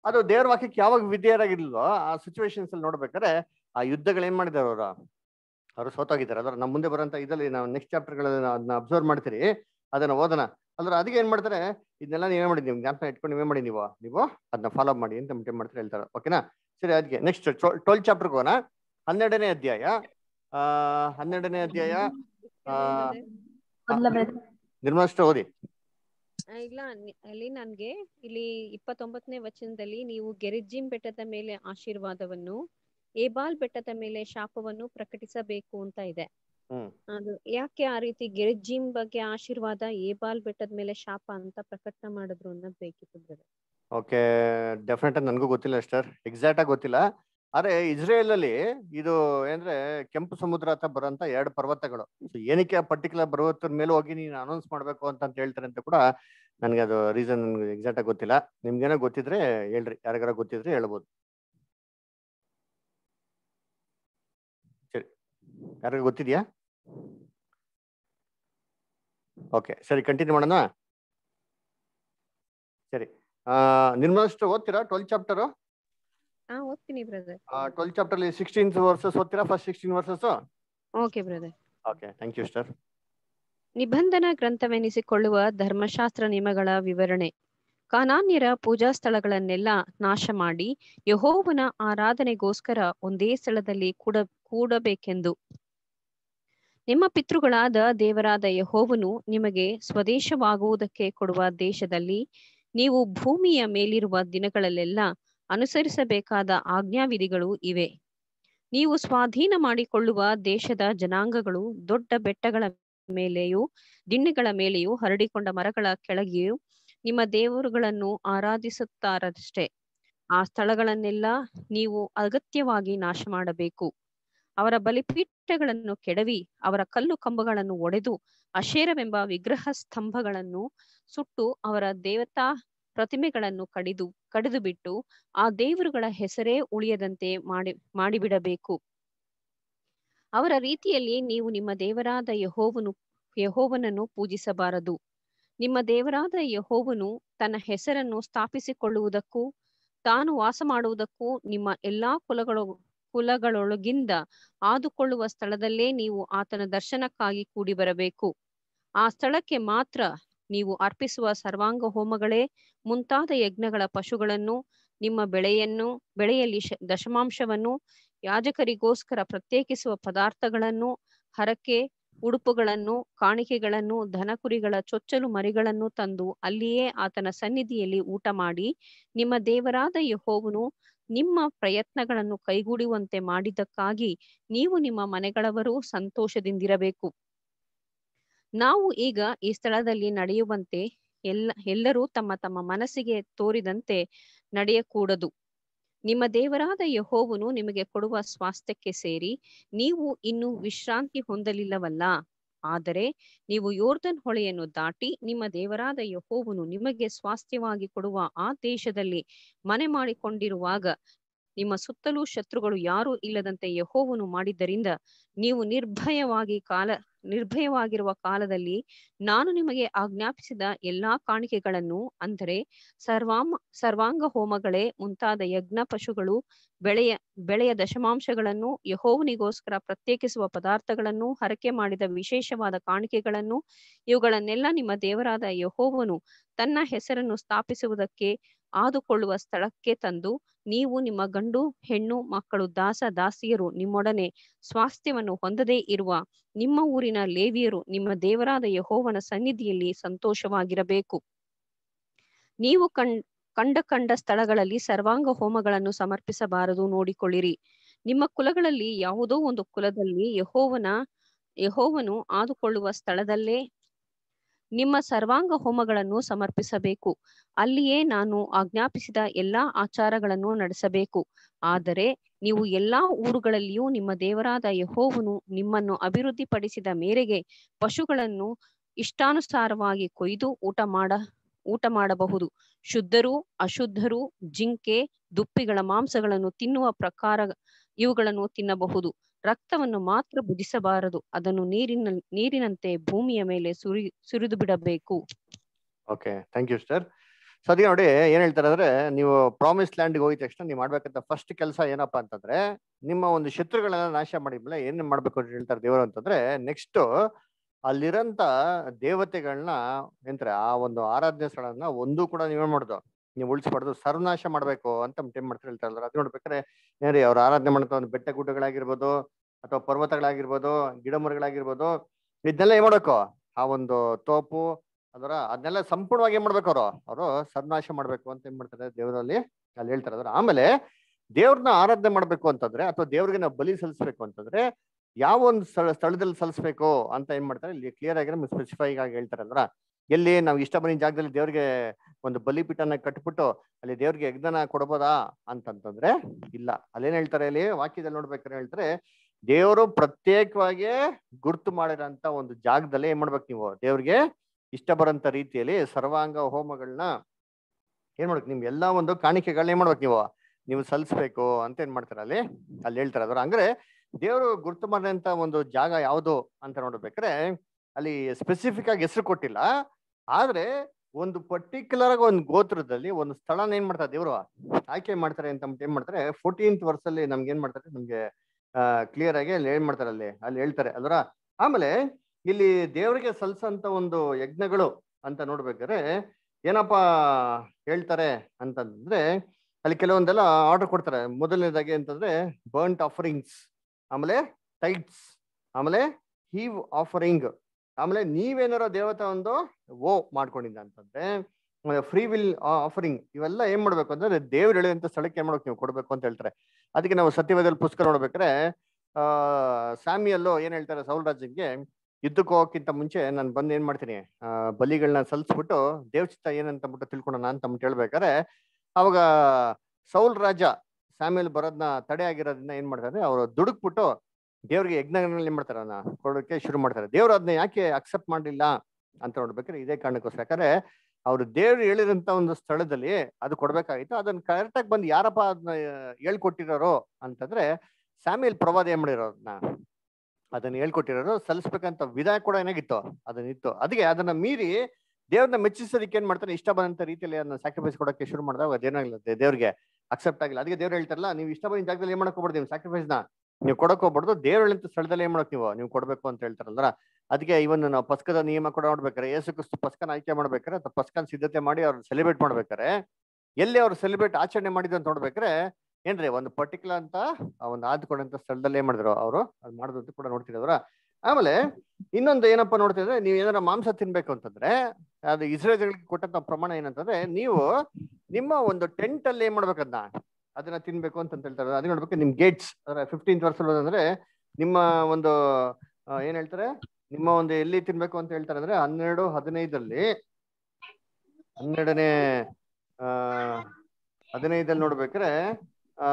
ಅದು ದೇವ್ರ ವಾಕ್ಯಕ್ಕೆ ಯಾವಾಗ ವಿಧೇಯರಾಗಿರ್ಲಿಲ್ವೋ ಆ ಸಿಚುವೇಶನ್ಸ್ ಅಲ್ಲಿ ನೋಡ್ಬೇಕಾದ್ರೆ ಆ ಯುದ್ಧಗಳು ಏನ್ ಮಾಡಿದಾರೆ ಅವರು ಅವರು ಸೋತೋಗಿದ್ದಾರೆ. ಅದರ ನಮ್ಮ ಮುಂದೆ ಬರೋಂಥ ಇದರಲ್ಲಿ ನಾವು ನೆಕ್ಸ್ಟ್ ಚಾಪ್ಟರ್ಗಳಲ್ಲಿ ಅದನ್ನ ಅಬ್ಸರ್ವ್ ಮಾಡ್ತೀರಿ, ಅದನ್ನ ಓದೋಣ. ಅಂದ್ರೆ ಅದಕ್ಕೆ ಏನ್ ಮಾಡ್ತಾರೆ, ಇದನ್ನೆಲ್ಲ ನೀವೇ ಮಾಡಿ ನೀವು ಜ್ಞಾಪನ ಇಟ್ಕೊಂಡು ನೀವೇ ಮಾಡಿ ನೀವು ನೀವು ಅದನ್ನ ಫಾಲೋ ಮಾಡಿ ಅಂತ ಏನ್ ಮಾಡ್ತಾರೆ ಹೇಳ್ತಾರೆ. ಓಕೆನಾ? ಸರಿ, ಅದಕ್ಕೆ ನೆಕ್ಸ್ಟ್ ಟ್ವೆಲ್ ಚಾಪ್ಟರ್ಗೆ ಹೋಗೋಣ. ಹನ್ನೆರಡನೇ ಅಧ್ಯಾಯ ಆ ಹನ್ನೆರಡನೇ ಅಧ್ಯಾಯ ಆ ನಿರ್ಮಲಷ್ಟು ಓದಿ. ಇಲ್ಲ ಅಲ್ಲಿ ನನ್ಗೆ ಇಲ್ಲಿ ಇಪ್ಪತ್ತೊಂಬತ್ತನೇ ವಚನದಲ್ಲಿ ನೀವು ಗೆರಿಜ್ಜಿಮ್ ಬೆಟ್ಟದ ಮೇಲೆ ಆಶೀರ್ವಾದವನ್ನು, ಏಬಾಲ್ ಬೆಟ್ಟದ ಮೇಲೆ ಶಾಪವನ್ನು ಪ್ರಕಟಿಸಬೇಕು ಅಂತ ಇದೆ. ಅದು ಯಾಕೆ ಆ ರೀತಿ ಗೆರಿಜ್ಜಿಮ್ ಬಗ್ಗೆ ಆಶೀರ್ವಾದ, ಏಬಾಲ್ ಬೆಟ್ಟದ ಮೇಲೆ ಶಾಪ ಅಂತ ಪ್ರಕಟಣೆ ಮಾಡಿದ್ರು ಅನ್ನೋದು ಬೇಕಿತ್ತು ಬ್ರದರ್. ಓಕೆ, ಡೆಫಿನೆಟ್ ಆಗಿ ನನಗೂ ಗೊತ್ತಿಲ್ಲ ಸರ್, ಎಕ್ಸಾಕ್ಟ್ ಆಗಿ ಗೊತ್ತಿಲ್ಲ. ಆದ್ರೆ ಇಸ್ರೇಲ್ ಅಲ್ಲಿ ಇದು ಏನಂದ್ರೆ ಕೆಂಪು ಸಮುದ್ರ ಹತ್ರ ಬರೋಂತ ಎರಡು ಪರ್ವತಗಳು. ಸೊ ಏನಕ್ಕೆ ಆ ಪರ್ಟಿಕ್ಯುಲರ್ ಪರ್ವತದ ಮೇಲೆ ಹೋಗಿ ನೀನು ಅನೌನ್ಸ್ ಮಾಡ್ಬೇಕು ಅಂತ ಅಂತ ಹೇಳ್ತಾರೆ ಅಂತ ಕೂಡ ನನಗೆ ಅದು ರೀಸನ್ ನನ್ಗೆ ಎಕ್ಸಾಕ್ಟ್ ಆಗಿ ಗೊತ್ತಿಲ್ಲ. ನಿಮ್ಗೇನೋ ಗೊತ್ತಿದ್ರೆ ಹೇಳ್ರಿ, ಯಾರಿಗಾರ ಗೊತ್ತಿದ್ರೆ ಹೇಳ್ಬೋದು. ಸರಿ, ಯಾರಿಗ ಗೊತ್ತಿದ್ಯಾ? ಓಕೆ, ಸರಿ, ಕಂಟಿನ್ಯೂ ಮಾಡೋಣ. ಸರಿ, ಆ ನಿರ್ಮಲಷ್ಟು ಓದ್ತೀರಾ ಟ್ವೆಲ್ ಚಾಪ್ಟರ್? ಹಾ, ಓದ್ತೀನಿ ಬ್ರದರ್. ಟ್ವೆಲ್ ಚಾಪ್ಟರ್ ಅಲ್ಲಿ ಸಿಕ್ಸ್ಟೀನ್ ವರ್ಸಸ್ ಓದ್ತೀರಾ? First sixteen verses. Okay brother. Okay, thank you sir. ನಿಬಂಧನಾ ಗ್ರಂಥವೆನಿಸಿಕೊಳ್ಳುವ ಧರ್ಮಶಾಸ್ತ್ರ ನಿಯಮಗಳ ವಿವರಣೆ. ಕಾನಾನ್ಯರ ಪೂಜಾ ಸ್ಥಳಗಳನ್ನೆಲ್ಲ ನಾಶ ಮಾಡಿ ಯೆಹೋವನ ಆರಾಧನೆಗೋಸ್ಕರ ಒಂದೇ ಸ್ಥಳದಲ್ಲಿ ಕೂಡ ಕೂಡಬೇಕೆಂದು ನಿಮ್ಮ ಪಿತೃಗಳಾದ ದೇವರಾದ ಯೆಹೋವನು ನಿಮಗೆ ಸ್ವದೇಶವಾಗುವುದಕ್ಕೆ ಕೊಡುವ ದೇಶದಲ್ಲಿ ನೀವು ಭೂಮಿಯ ಮೇಲಿರುವ ದಿನಗಳಲ್ಲೆಲ್ಲ ಅನುಸರಿಸಬೇಕಾದ ಆಜ್ಞಾವಿಧಿಗಳು ಇವೆ. ನೀವು ಸ್ವಾಧೀನ ಮಾಡಿಕೊಳ್ಳುವ ದೇಶದ ಜನಾಂಗಗಳು ದೊಡ್ಡ ಬೆಟ್ಟಗಳ ಮೇಲೆಯೂ ದಿಣ್ಣೆಗಳ ಮೇಲೆಯೂ ಹರಡಿಕೊಂಡ ಮರಗಳ ಕೆಳಗೆಯೂ ನಿಮ್ಮ ದೇವರುಗಳನ್ನು ಆರಾಧಿಸುತ್ತಾರಷ್ಟೇ. ಆ ಸ್ಥಳಗಳನ್ನೆಲ್ಲ ನೀವು ಅಗತ್ಯವಾಗಿ ನಾಶ ಮಾಡಬೇಕು. ಅವರ ಬಲಿಪೀಠಗಳನ್ನು ಕೆಡವಿ ಅವರ ಕಲ್ಲು ಕಂಬಗಳನ್ನು ಒಡೆದು ಅಶೇರವೆಂಬ ವಿಗ್ರಹ ಸ್ತಂಭಗಳನ್ನು ಸುಟ್ಟು ಅವರ ದೇವತಾ ಪ್ರತಿಮೆಗಳನ್ನು ಕಡಿದು ಕಡಿದು ಬಿಟ್ಟು ಆ ದೇವರುಗಳ ಹೆಸರೇ ಉಳಿಯದಂತೆ ಮಾಡಿ ಮಾಡಿಬಿಡಬೇಕು. ಅವರ ರೀತಿಯಲ್ಲಿ ನೀವು ನಿಮ್ಮ ದೇವರಾದ ಯೆಹೋವನು ಯೆಹೋವನನ್ನು ಪೂಜಿಸಬಾರದು. ನಿಮ್ಮ ದೇವರಾದ ಯೆಹೋವನು ತನ್ನ ಹೆಸರನ್ನು ಸ್ಥಾಪಿಸಿಕೊಳ್ಳುವುದಕ್ಕೂ ತಾನು ವಾಸ ಮಾಡುವುದಕ್ಕೂ ನಿಮ್ಮ ಎಲ್ಲಾ ಕುಲಗಳು ಕುಲಗಳೊಳಗಿಂದ ಆದುಕೊಳ್ಳುವ ಸ್ಥಳದಲ್ಲೇ ನೀವು ಆತನ ದರ್ಶನಕ್ಕಾಗಿ ಕೂಡಿ ಬರಬೇಕು. ಆ ಸ್ಥಳಕ್ಕೆ ಮಾತ್ರ ನೀವು ಅರ್ಪಿಸುವ ಸರ್ವಾಂಗ ಹೋಮಗಳೇ ಮುಂತಾದ ಯಜ್ಞಗಳ ಪಶುಗಳನ್ನು, ನಿಮ್ಮ ಬೆಳೆಯನ್ನು ಬೆಳೆಯಲ್ಲಿ ದಶಮಾಂಶವನ್ನು, ಯಾಜಕರಿಗೋಸ್ಕರ ಪ್ರತ್ಯೇಕಿಸುವ ಪದಾರ್ಥಗಳನ್ನು, ಹರಕೆ ಉಡುಪುಗಳನ್ನು, ಕಾಣಿಕೆಗಳನ್ನು, ದನಕುರಿಗಳ ಚೊಚ್ಚಲು ಮರಿಗಳನ್ನು ತಂದು ಅಲ್ಲಿಯೇ ಆತನ ಸನ್ನಿಧಿಯಲ್ಲಿ ಊಟ ಮಾಡಿ ನಿಮ್ಮ ದೇವರಾದ ಯೆಹೋವನು ನಿಮ್ಮ ಪ್ರಯತ್ನಗಳನ್ನು ಕೈಗೂಡುವಂತೆ ಮಾಡಿದ್ದಕ್ಕಾಗಿ ನೀವು ನಿಮ್ಮ ಮನೆಗಳವರು ಸಂತೋಷದಿಂದಿರಬೇಕು. ನಾವು ಈಗ ಈ ಸ್ಥಳದಲ್ಲಿ ನಡೆಯುವಂತೆ ಎಲ್ಲ ಎಲ್ಲರೂ ತಮ್ಮ ತಮ್ಮ ಮನಸ್ಸಿಗೆ ತೋರಿದಂತೆ ನಡೆಯಕೂಡದು. ನಿಮ್ಮ ದೇವರಾದ ಯೆಹೋವನು ನಿಮಗೆ ಕೊಡುವ ಸ್ವಾಸ್ಥ್ಯಕ್ಕೆ ಸೇರಿ ನೀವು ಇನ್ನೂ ವಿಶ್ರಾಂತಿ ಹೊಂದಲಿಲ್ಲವಲ್ಲ. ಆದರೆ ನೀವು ಯೋರ್ದನ್ ಹೊಳೆಯನ್ನು ದಾಟಿ ನಿಮ್ಮ ದೇವರಾದ ಯೆಹೋವನು ನಿಮಗೆ ಸ್ವಾಸ್ಥ್ಯವಾಗಿ ಕೊಡುವ ಆ ದೇಶದಲ್ಲಿ ಮನೆ ಮಾಡಿಕೊಂಡಿರುವಾಗ ನಿಮ್ಮ ಸುತ್ತಲೂ ಶತ್ರುಗಳು ಯಾರೂ ಇಲ್ಲದಂತೆ ಯೆಹೋವನು ಮಾಡಿದ್ದರಿಂದ ನೀವು ನಿರ್ಭಯವಾಗಿ ಕಾಲ ನಿರ್ಭಯವಾಗಿರುವ ಕಾಲದಲ್ಲಿ ನಾನು ನಿಮಗೆ ಆಜ್ಞಾಪಿಸಿದ ಎಲ್ಲಾ ಕಾಣಿಕೆಗಳನ್ನು, ಅಂದರೆ ಸರ್ವಾಮ ಸರ್ವಾಂಗ ಹೋಮಗಳೇ ಮುಂತಾದ ಯಜ್ಞ ಪಶುಗಳು, ಬೆಳೆಯ ಬೆಳೆಯ ದಶಮಾಂಶಗಳನ್ನು, ಯೆಹೋವನಿಗೋಸ್ಕರ ಪ್ರತ್ಯೇಕಿಸುವ ಪದಾರ್ಥಗಳನ್ನು, ಹರಕೆ ಮಾಡಿದ ವಿಶೇಷವಾದ ಕಾಣಿಕೆಗಳನ್ನು, ಇವುಗಳನ್ನೆಲ್ಲ ನಿಮ್ಮ ದೇವರಾದ ಯೆಹೋವನು ತನ್ನ ಹೆಸರನ್ನು ಸ್ಥಾಪಿಸುವುದಕ್ಕೆ ಆದುಕೊಳ್ಳುವ ಸ್ಥಳಕ್ಕೆ ತಂದು ನೀವು ನಿಮ್ಮ ಗಂಡು ಹೆಣ್ಣು ಮಕ್ಕಳು ದಾಸ ದಾಸಿಯರು ನಿಮ್ಮೊಡನೆ ಸ್ವಾಸ್ಥ್ಯವನ್ನು ಹೊಂದದೇ ಇರುವ ನಿಮ್ಮ ಊರಿನ ಲೇವಿಯರು ನಿಮ್ಮ ದೇವರಾದ ಯೆಹೋವನ ಸನ್ನಿಧಿಯಲ್ಲಿ ಸಂತೋಷವಾಗಿರಬೇಕು. ನೀವು ಕಂಡ್ ಕಂಡ ಕಂಡ ಸ್ಥಳಗಳಲ್ಲಿ ಸರ್ವಾಂಗ ಹೋಮಗಳನ್ನು ಸಮರ್ಪಿಸಬಾರದು. ನೋಡಿಕೊಳ್ಳಿರಿ, ನಿಮ್ಮ ಕುಲಗಳಲ್ಲಿ ಯಾವುದೋ ಒಂದು ಕುಲದಲ್ಲಿ ಯೆಹೋವನ ಯೆಹೋವನು ಆದುಕೊಳ್ಳುವ ಸ್ಥಳದಲ್ಲೇ ನಿಮ್ಮ ಸರ್ವಾಂಗ ಹೋಮಗಳನ್ನು ಸಮರ್ಪಿಸಬೇಕು. ಅಲ್ಲಿಯೇ ನಾನು ಆಜ್ಞಾಪಿಸಿದ ಎಲ್ಲಾ ಆಚಾರಗಳನ್ನು ನಡೆಸಬೇಕು. ಆದರೆ ನೀವು ಎಲ್ಲಾ ಊರುಗಳಲ್ಲಿಯೂ ನಿಮ್ಮ ದೇವರಾದ ಯೆಹೋವನು ನಿಮ್ಮನ್ನು ಅಭಿವೃದ್ಧಿಪಡಿಸಿದ ಮೇರೆಗೆ ಪಶುಗಳನ್ನು ಇಷ್ಟಾನುಸಾರವಾಗಿ ಕೊಯ್ದು ಊಟ ಮಾಡ ಊಟ ಮಾಡಬಹುದು. ಶುದ್ಧರು ಅಶುದ್ಧರು ಜಿಂಕೆ ದುಪ್ಪಿಗಳ ಮಾಂಸಗಳನ್ನು ತಿನ್ನುವ ಪ್ರಕಾರ ಇವುಗಳನ್ನು ತಿನ್ನಬಹುದು. ರಕ್ತವನ್ನು ಮಾತ್ರ ಭುಜಿಸಬಾರದು. ಅದನ್ನು ನೀರಿನ ನೀರಿನಂತೆ ಭೂಮಿಯ ಮೇಲೆ ಸುರಿ ಸುರಿದು ಬಿಡಬೇಕು. Okay, thank you sir. So ಅದಕ್ಕೆ ನೋಡಿ ಏನ್ ಹೇಳ್ತಾರೆ ಅಂದ್ರೆ, ನೀವು ಪ್ರಾಮಿಸ್ ಲ್ಯಾಂಡ್ಗೆ ಹೋಗಿದ ತಕ್ಷಣ ನೀವು ಮಾಡ್ಬೇಕಂತ ಫಸ್ಟ್ ಕೆಲಸ ಏನಪ್ಪಾ ಅಂತಂದ್ರೆ, ನಿಮ್ಮ ಒಂದು ಶತ್ರುಗಳನ್ನ ನಾಶ ಮಾಡಿದ್ಮೇಲೆ ಏನ್ ಮಾಡ್ಬೇಕು ಅಂತ ಹೇಳ್ತಾರೆ ದೇವರು ಅಂತಂದ್ರೆ, ನೆಕ್ಸ್ಟ್ ಅಲ್ಲಿರಂತ ದೇವತೆಗಳನ್ನ ಎಂತಾರೆ ಆ ಒಂದು ಆರಾಧನೆ ಸ್ಥಳನ ಒಂದು ಕೂಡ ನೀವೇನ್ ಮಾಡುದು, ನೀವು ಉಳಿಸ್ಬಾರ್ದು, ಸರ್ವನಾಶ ಮಾಡ್ಬೇಕು ಅಂತ ಏನ್ ಮಾಡ್ತಾರೆ ಹೇಳ್ತಾರಲ್ಲ. ಅದು ನೋಡ್ಬೇಕಾದ್ರೆ ಏನ್ರಿ ಅವ್ರ ಆರಾಧನೆ ಮಾಡ್ತಾ ಒಂದು ಬೆಟ್ಟ ಗುಡ್ಡಗಳಾಗಿರ್ಬೋದು ಅಥವಾ ಪರ್ವತಗಳಾಗಿರ್ಬೋದು, ಗಿಡ ಮರಗಳಾಗಿರ್ಬೋದು, ಇದನ್ನೆಲ್ಲ ಏನ್ ಮಾಡ್ಬೇಕು, ಆ ಒಂದು ತೋಪು ಅದರ ಅದನ್ನೆಲ್ಲ ಸಂಪೂರ್ಣವಾಗಿ ಏನ್ ಮಾಡ್ಬೇಕು, ಅವರು ಅವರು ಸರ್ವನಾಶ ಮಾಡ್ಬೇಕು ಅಂತ ಏನ್ ಮಾಡ್ತಾರೆ ದೇವರಲ್ಲಿ ಅಲ್ಲಿ ಹೇಳ್ತಾರೆ. ಅದ್ರ ಆಮೇಲೆ ದೇವ್ರನ್ನ ಆರಾಧನೆ ಮಾಡ್ಬೇಕು ಅಂತಂದ್ರೆ, ಅಥವಾ ದೇವ್ರಿಗೆ ನಾವು ಬಲಿ ಸಲ್ಲಿಸ್ಬೇಕು ಅಂತಂದ್ರೆ ಯಾವ ಒಂದು ಸ್ಥಳ ಸ್ಥಳದಲ್ಲಿ ಸಲ್ಲಿಸ್ಬೇಕು ಅಂತ ಏನ್ ಮಾಡ್ತಾರೆ ಇಲ್ಲಿ ಕ್ಲಿಯರ್ ಆಗಿ ನಮ್ಗೆ ಸ್ಪೆಸಿಫೈ ಆಗಿ ಹೇಳ್ತಾರೆ. ಅಲ್ರ ಎಲ್ಲಿ ನಾವು ಇಷ್ಟ ಬಂದಿದ್ದ ಜಾಗದಲ್ಲಿ ದೇವ್ರಿಗೆ ಒಂದು ಬಲಿಪೀಠನ ಕಟ್ಬಿಟ್ಟು ಅಲ್ಲಿ ದೇವ್ರಿಗೆ ಯಜ್ಞನ ಕೊಡ್ಬೋದಾ ಅಂತಂತಂದ್ರೆ ಇಲ್ಲ. ಅಲ್ಲೇನ್ ಹೇಳ್ತಾರೆ ಇಲ್ಲಿ ವಾಕ್ಯದಲ್ಲಿ ನೋಡ್ಬೇಕಾದ್ರೆ ಹೇಳ್ತಾರೆ, ದೇವರು ಪ್ರತ್ಯೇಕವಾಗಿ ಗುರ್ತು ಮಾಡಿರೋಂತ ಒಂದು ಜಾಗದಲ್ಲಿ ಏನ್ ಮಾಡ್ಬೇಕು, ನೀವು ದೇವ್ರಿಗೆ ಇಷ್ಟ ಬರೋಂತ ರೀತಿಯಲ್ಲಿ ಸರ್ವಾಂಗ ಹೋಮಗಳನ್ನ ಏನ್ ಮಾಡ್ಬೇಕು, ನಿಮ್ ಎಲ್ಲಾ ಒಂದು ಕಾಣಿಕೆಗಳನ್ನ ಏನ್ ಮಾಡ್ಬೇಕು, ನೀವು ನೀವು ಸಲ್ಲಿಸ್ಬೇಕು ಅಂತ ಏನ್ ಮಾಡ್ತಾರೆ ಅಲ್ಲಿ ಅಲ್ಲಿ ಹೇಳ್ತಾರೆ. ಅದ್ರ ಹಂಗ್ರೆ ದೇವರು ಗುರ್ತು ಮಾಡಿದಂತ ಒಂದು ಜಾಗ ಯಾವುದು ಅಂತ ನೋಡ್ಬೇಕಾದ್ರೆ ಅಲ್ಲಿ ಸ್ಪೆಸಿಫಿಕ್ ಆಗಿ ಹೆಸರು ಕೊಟ್ಟಿಲ್ಲ, ಆದ್ರೆ ಒಂದು ಪರ್ಟಿಕ್ಯುಲರ್ ಆಗಿ ಒಂದು ಗೋತ್ರದಲ್ಲಿ ಒಂದು ಸ್ಥಳನ ಏನ್ ಮಾಡ್ತಾರೆ ದೇವರು ಆಯ್ಕೆ ಮಾಡ್ತಾರೆ ಅಂತ ಏನ್ ಮಾಡ್ತಾರೆ ಫೋರ್ಟೀನ್ತ್ ವರ್ಸ್ ಅಲ್ಲಿ ನಮ್ಗೆ ಏನ್ ಮಾಡ್ತಾರೆ ನಮ್ಗೆ ಆ ಕ್ಲಿಯರ್ ಆಗಿ ಅಲ್ಲಿ ಏನ್ ಮಾಡ್ತಾರೆ ಅಲ್ಲಿ ಅಲ್ಲಿ ಹೇಳ್ತಾರೆ ಅಲ್ರ. ಆಮೇಲೆ ಇಲ್ಲಿ ದೇವರಿಗೆ ಸಲ್ಸಂತ ಒಂದು ಯಜ್ಞಗಳು ಅಂತ ನೋಡ್ಬೇಕಾದ್ರೆ ಏನಪ್ಪಾ ಹೇಳ್ತಾರೆ ಅಂತಂದ್ರೆ, ಅಲ್ಲಿ ಕೆಲವೊಂದೆಲ್ಲ ಆರ್ಡರ್ ಕೊಡ್ತಾರೆ. ಮೊದಲನೇದಾಗಿ ಅಂತಂದ್ರೆ ಬರ್ಂಟ್ ಆಫರಿಂಗ್ಸ್, ಆಮೇಲೆ ಟೈಟ್ಸ್, ಆಮೇಲೆ ಹೀವ್ ಆಫರಿಂಗ್, ಆಮೇಲೆ ನೀವೇನಾರೋ ದೇವತಾ ಒಂದು ಓ ಮಾಡ್ಕೊಂಡಿದ್ದ ಅಂತಂದ್ರೆ ಫ್ರೀ ವಿಲ್ ಆಫರಿಂಗ್, ಇವೆಲ್ಲ ಏನ್ ಮಾಡ್ಬೇಕು ಅಂದ್ರೆ ದೇವ್ರು ಹೇಳಿದಂತ ಸ್ಥಳಕ್ಕೆ ಏನ್ ಮಾಡ್ಬೇಕು ನೀವು ಕೊಡ್ಬೇಕು ಅಂತ ಹೇಳ್ತಾರೆ. ಅದಕ್ಕೆ ನಾವು ಸತ್ಯವೇದಲ್ಲಿ ಪುಸ್ತಕ ನೋಡ್ಬೇಕಾದ್ರೆ ಆ ಸ್ಯಾಮಿಯಲ್ಲೂ ಏನ್ ಹೇಳ್ತಾರೆ ಸೌಲ್ ರಾಜನ್ಗೆ, ಯುದ್ಧಕ್ಕೆ ಹೋಗೋಕ್ಕಿಂತ ಮುಂಚೆ ನಾನು ಬಂದು ಏನ್ ಮಾಡ್ತೀನಿ ಆ ಬಲಿಗಳನ್ನ ಸಲ್ಸ್ಬಿಟ್ಟು ದೇವಚಿತ್ತ ಏನಂತ ಬಿಟ್ಟು ತಿಳ್ಕೊಳೋಣ ಅಂತ ಅಂದ್ಬಿಟ್ಟು ಹೇಳ್ಬೇಕಾರೆ, ಅವಾಗ ಸೌಲ್ ರಾಜ ಸ್ಯಾಮಿಯಲ್ ಬರೋದನ್ನ ತಡೆ ಆಗಿರೋದನ್ನ ಏನ್ ಮಾಡ್ತಾರೆ ಅವರು ದುಡುಕ್ಬಿಟ್ಟು ದೇವ್ರಿಗೆ ಯಜ್ಞಗಳಲ್ಲಿ ಏನ್ ಮಾಡ್ತಾರೆ ಅದನ್ನ ಕೊಡೋಕೆ ಶುರು ಮಾಡ್ತಾರೆ. ದೇವ್ರು ಅದನ್ನ ಯಾಕೆ ಅಕ್ಸೆಪ್ಟ್ ಮಾಡ್ಲಿಲ್ಲ ಅಂತ ನೋಡ್ಬೇಕಾದ್ರೆ ಇದೇ ಕಾರಣಕ್ಕೋಸ್ಕರ, ಯಾಕಂದ್ರೆ ಅವ್ರು ದೇವ್ರು ಹೇಳಿದಂತ ಒಂದು ಸ್ಥಳದಲ್ಲಿ ಅದು ಕೊಡ್ಬೇಕಾಗಿತ್ತು. ಅದನ್ನ ಕರೆಕ್ಟ್ ಆಗಿ ಬಂದು ಯಾರಪ್ಪ ಅದನ್ನ ಹೇಳ್ಕೊಟ್ಟಿರೋರು ಅಂತಂದ್ರೆ ಸ್ಯಾಮಿಯಲ್ ಪ್ರವಾದ ಏನ್ ಮಾಡಿರೋದನ್ನ ಅದನ್ನ ಹೇಳ್ಕೊಟ್ಟಿರೋರು, ಸಲ್ಲಿಸ್ಬೇಕಂತ ವಿಧಾನ ಕೂಡ ಏನಾಗಿತ್ತು ಅದನ್ನಿತ್ತು. ಅದಕ್ಕೆ ಅದನ್ನ ಮೀರಿ ದೇವ್ರನ್ನ ಮೆಚ್ಚಿಸೋದಕ್ಕೆ ಏನ್ ಮಾಡ್ತಾರೆ ಇಷ್ಟ ಬಂದಂತ ರೀತಿಯಲ್ಲಿ ಅದನ್ನ ಸ್ಯಾಕ್ರಿಫೈಸ್ ಕೊಡೋಕೆ ಶುರು ಮಾಡಿದಾಗ ಅದೇನಾಗಿಲ್ಲ, ದೇವ್ರಿಗೆ ಅಕ್ಸೆಪ್ಟ್ ಆಗಿಲ್ಲ. ಅದಕ್ಕೆ ದೇವ್ರು ಹೇಳ್ತಾರಲ್ಲ, ನೀವು ಇಷ್ಟ ಬಂದ ಜಾಗದಲ್ಲಿ ಏನ್ ಮಾಡಕ್ ಹೋಗ್ಬಾರ್ದು, ನೀವು ಸ್ಯಾಕ್ರಿಫೈಸ್ ನ ನೀವು ಕೊಡಕ್ ಹೋಗ್ಬಾರ್ದು, ದೇವ್ರ ಸ್ಥಳದಲ್ಲಿ ಏನ್ ಮಾಡಕ್ ನೀವು ನೀವು ಕೊಡ್ಬೇಕು ಅಂತ ಹೇಳ್ತಾರಲ್ಲ. ಅದಕ್ಕೆ ಇವನ್ ನಾವು ಪಸ್ಕದ ನಿಯಮ ಕೂಡ ನೋಡ್ಬೇಕಾರೆ, ಯೇಸು ಕ್ರಿಸ್ತ ಪಸ್ಕನ ಆಯ್ಕೆ ಮಾಡ್ಬೇಕಾರೆ ಅಥವಾ ಪಸ್ಕನ್ ಸಿದ್ಧತೆ ಮಾಡಿ ಅವ್ರು ಸೆಲೆಬ್ರೇಟ್ ಮಾಡ್ಬೇಕಾರೆ ಎಲ್ಲಿ ಅವ್ರು ಸೆಲೆಬ್ರೇಟ್ ಆಚರಣೆ ಮಾಡಿದ್ರು ಅಂತ ನೋಡ್ಬೇಕಾರೆ ಏನ್ರಿ ಒಂದು ಪರ್ಟಿಕ್ಯುಲರ್ ಅಂತ ಒಂದು ಆದ್ಕೊಂಡಂತ ಸ್ಥಳದಲ್ಲಿ ಏನ್ ಮಾಡಿದ್ರು ಅವರು ಅದು ಮಾಡೋದು ಅಂತ ಕೂಡ ನೋಡ್ತಿರೋದ್ರ. ಆಮೇಲೆ ಇನ್ನೊಂದು ಏನಪ್ಪಾ ನೋಡ್ತಿದ್ರೆ, ನೀವು ಏನಾರ ಮಾಂಸ ತಿನ್ಬೇಕು ಅಂತಂದ್ರೆ ಅದು ಇಸ್ರೇಲ್ಗಳಿಗೆ ಕೊಟ್ಟಂತ ಪ್ರಮಾಣ ಏನಂತಂದ್ರೆ, ನೀವು ನಿಮ್ಮ ಒಂದು ಟೆಂಟ್ ಅಲ್ಲಿ ಏನ್ ಮಾಡ್ಬೇಕದ್ನ ಅದನ್ನ ತಿನ್ಬೇಕು ಅಂತ ಹೇಳ್ತಾರೆ. ಅದನ್ನ ನೋಡ್ಬೇಕು ನಿಮ್ ಗೇಟ್ಸ್ ಅಂದ್ರೆ ಫಿಫ್ಟೀನ್ತ್ ವರ್ಷ ಅಂದ್ರೆ ನಿಮ್ಮ ಒಂದು ಏನ್ ಹೇಳ್ತಾರೆ ನಿಮ್ಮ ಒಂದು ಎಲ್ಲಿ ತಿನ್ಬೇಕು ಅಂತ ಹೇಳ್ತಾರೆ ಅಂದ್ರೆ ಹನ್ನೆರಡು ಹದಿನೈದಲ್ಲಿ ಹನ್ನೆರಡನೇ ಆ ಹದಿನೈದಲ್ಲಿ ನೋಡ್ಬೇಕ್ರೆ ಆ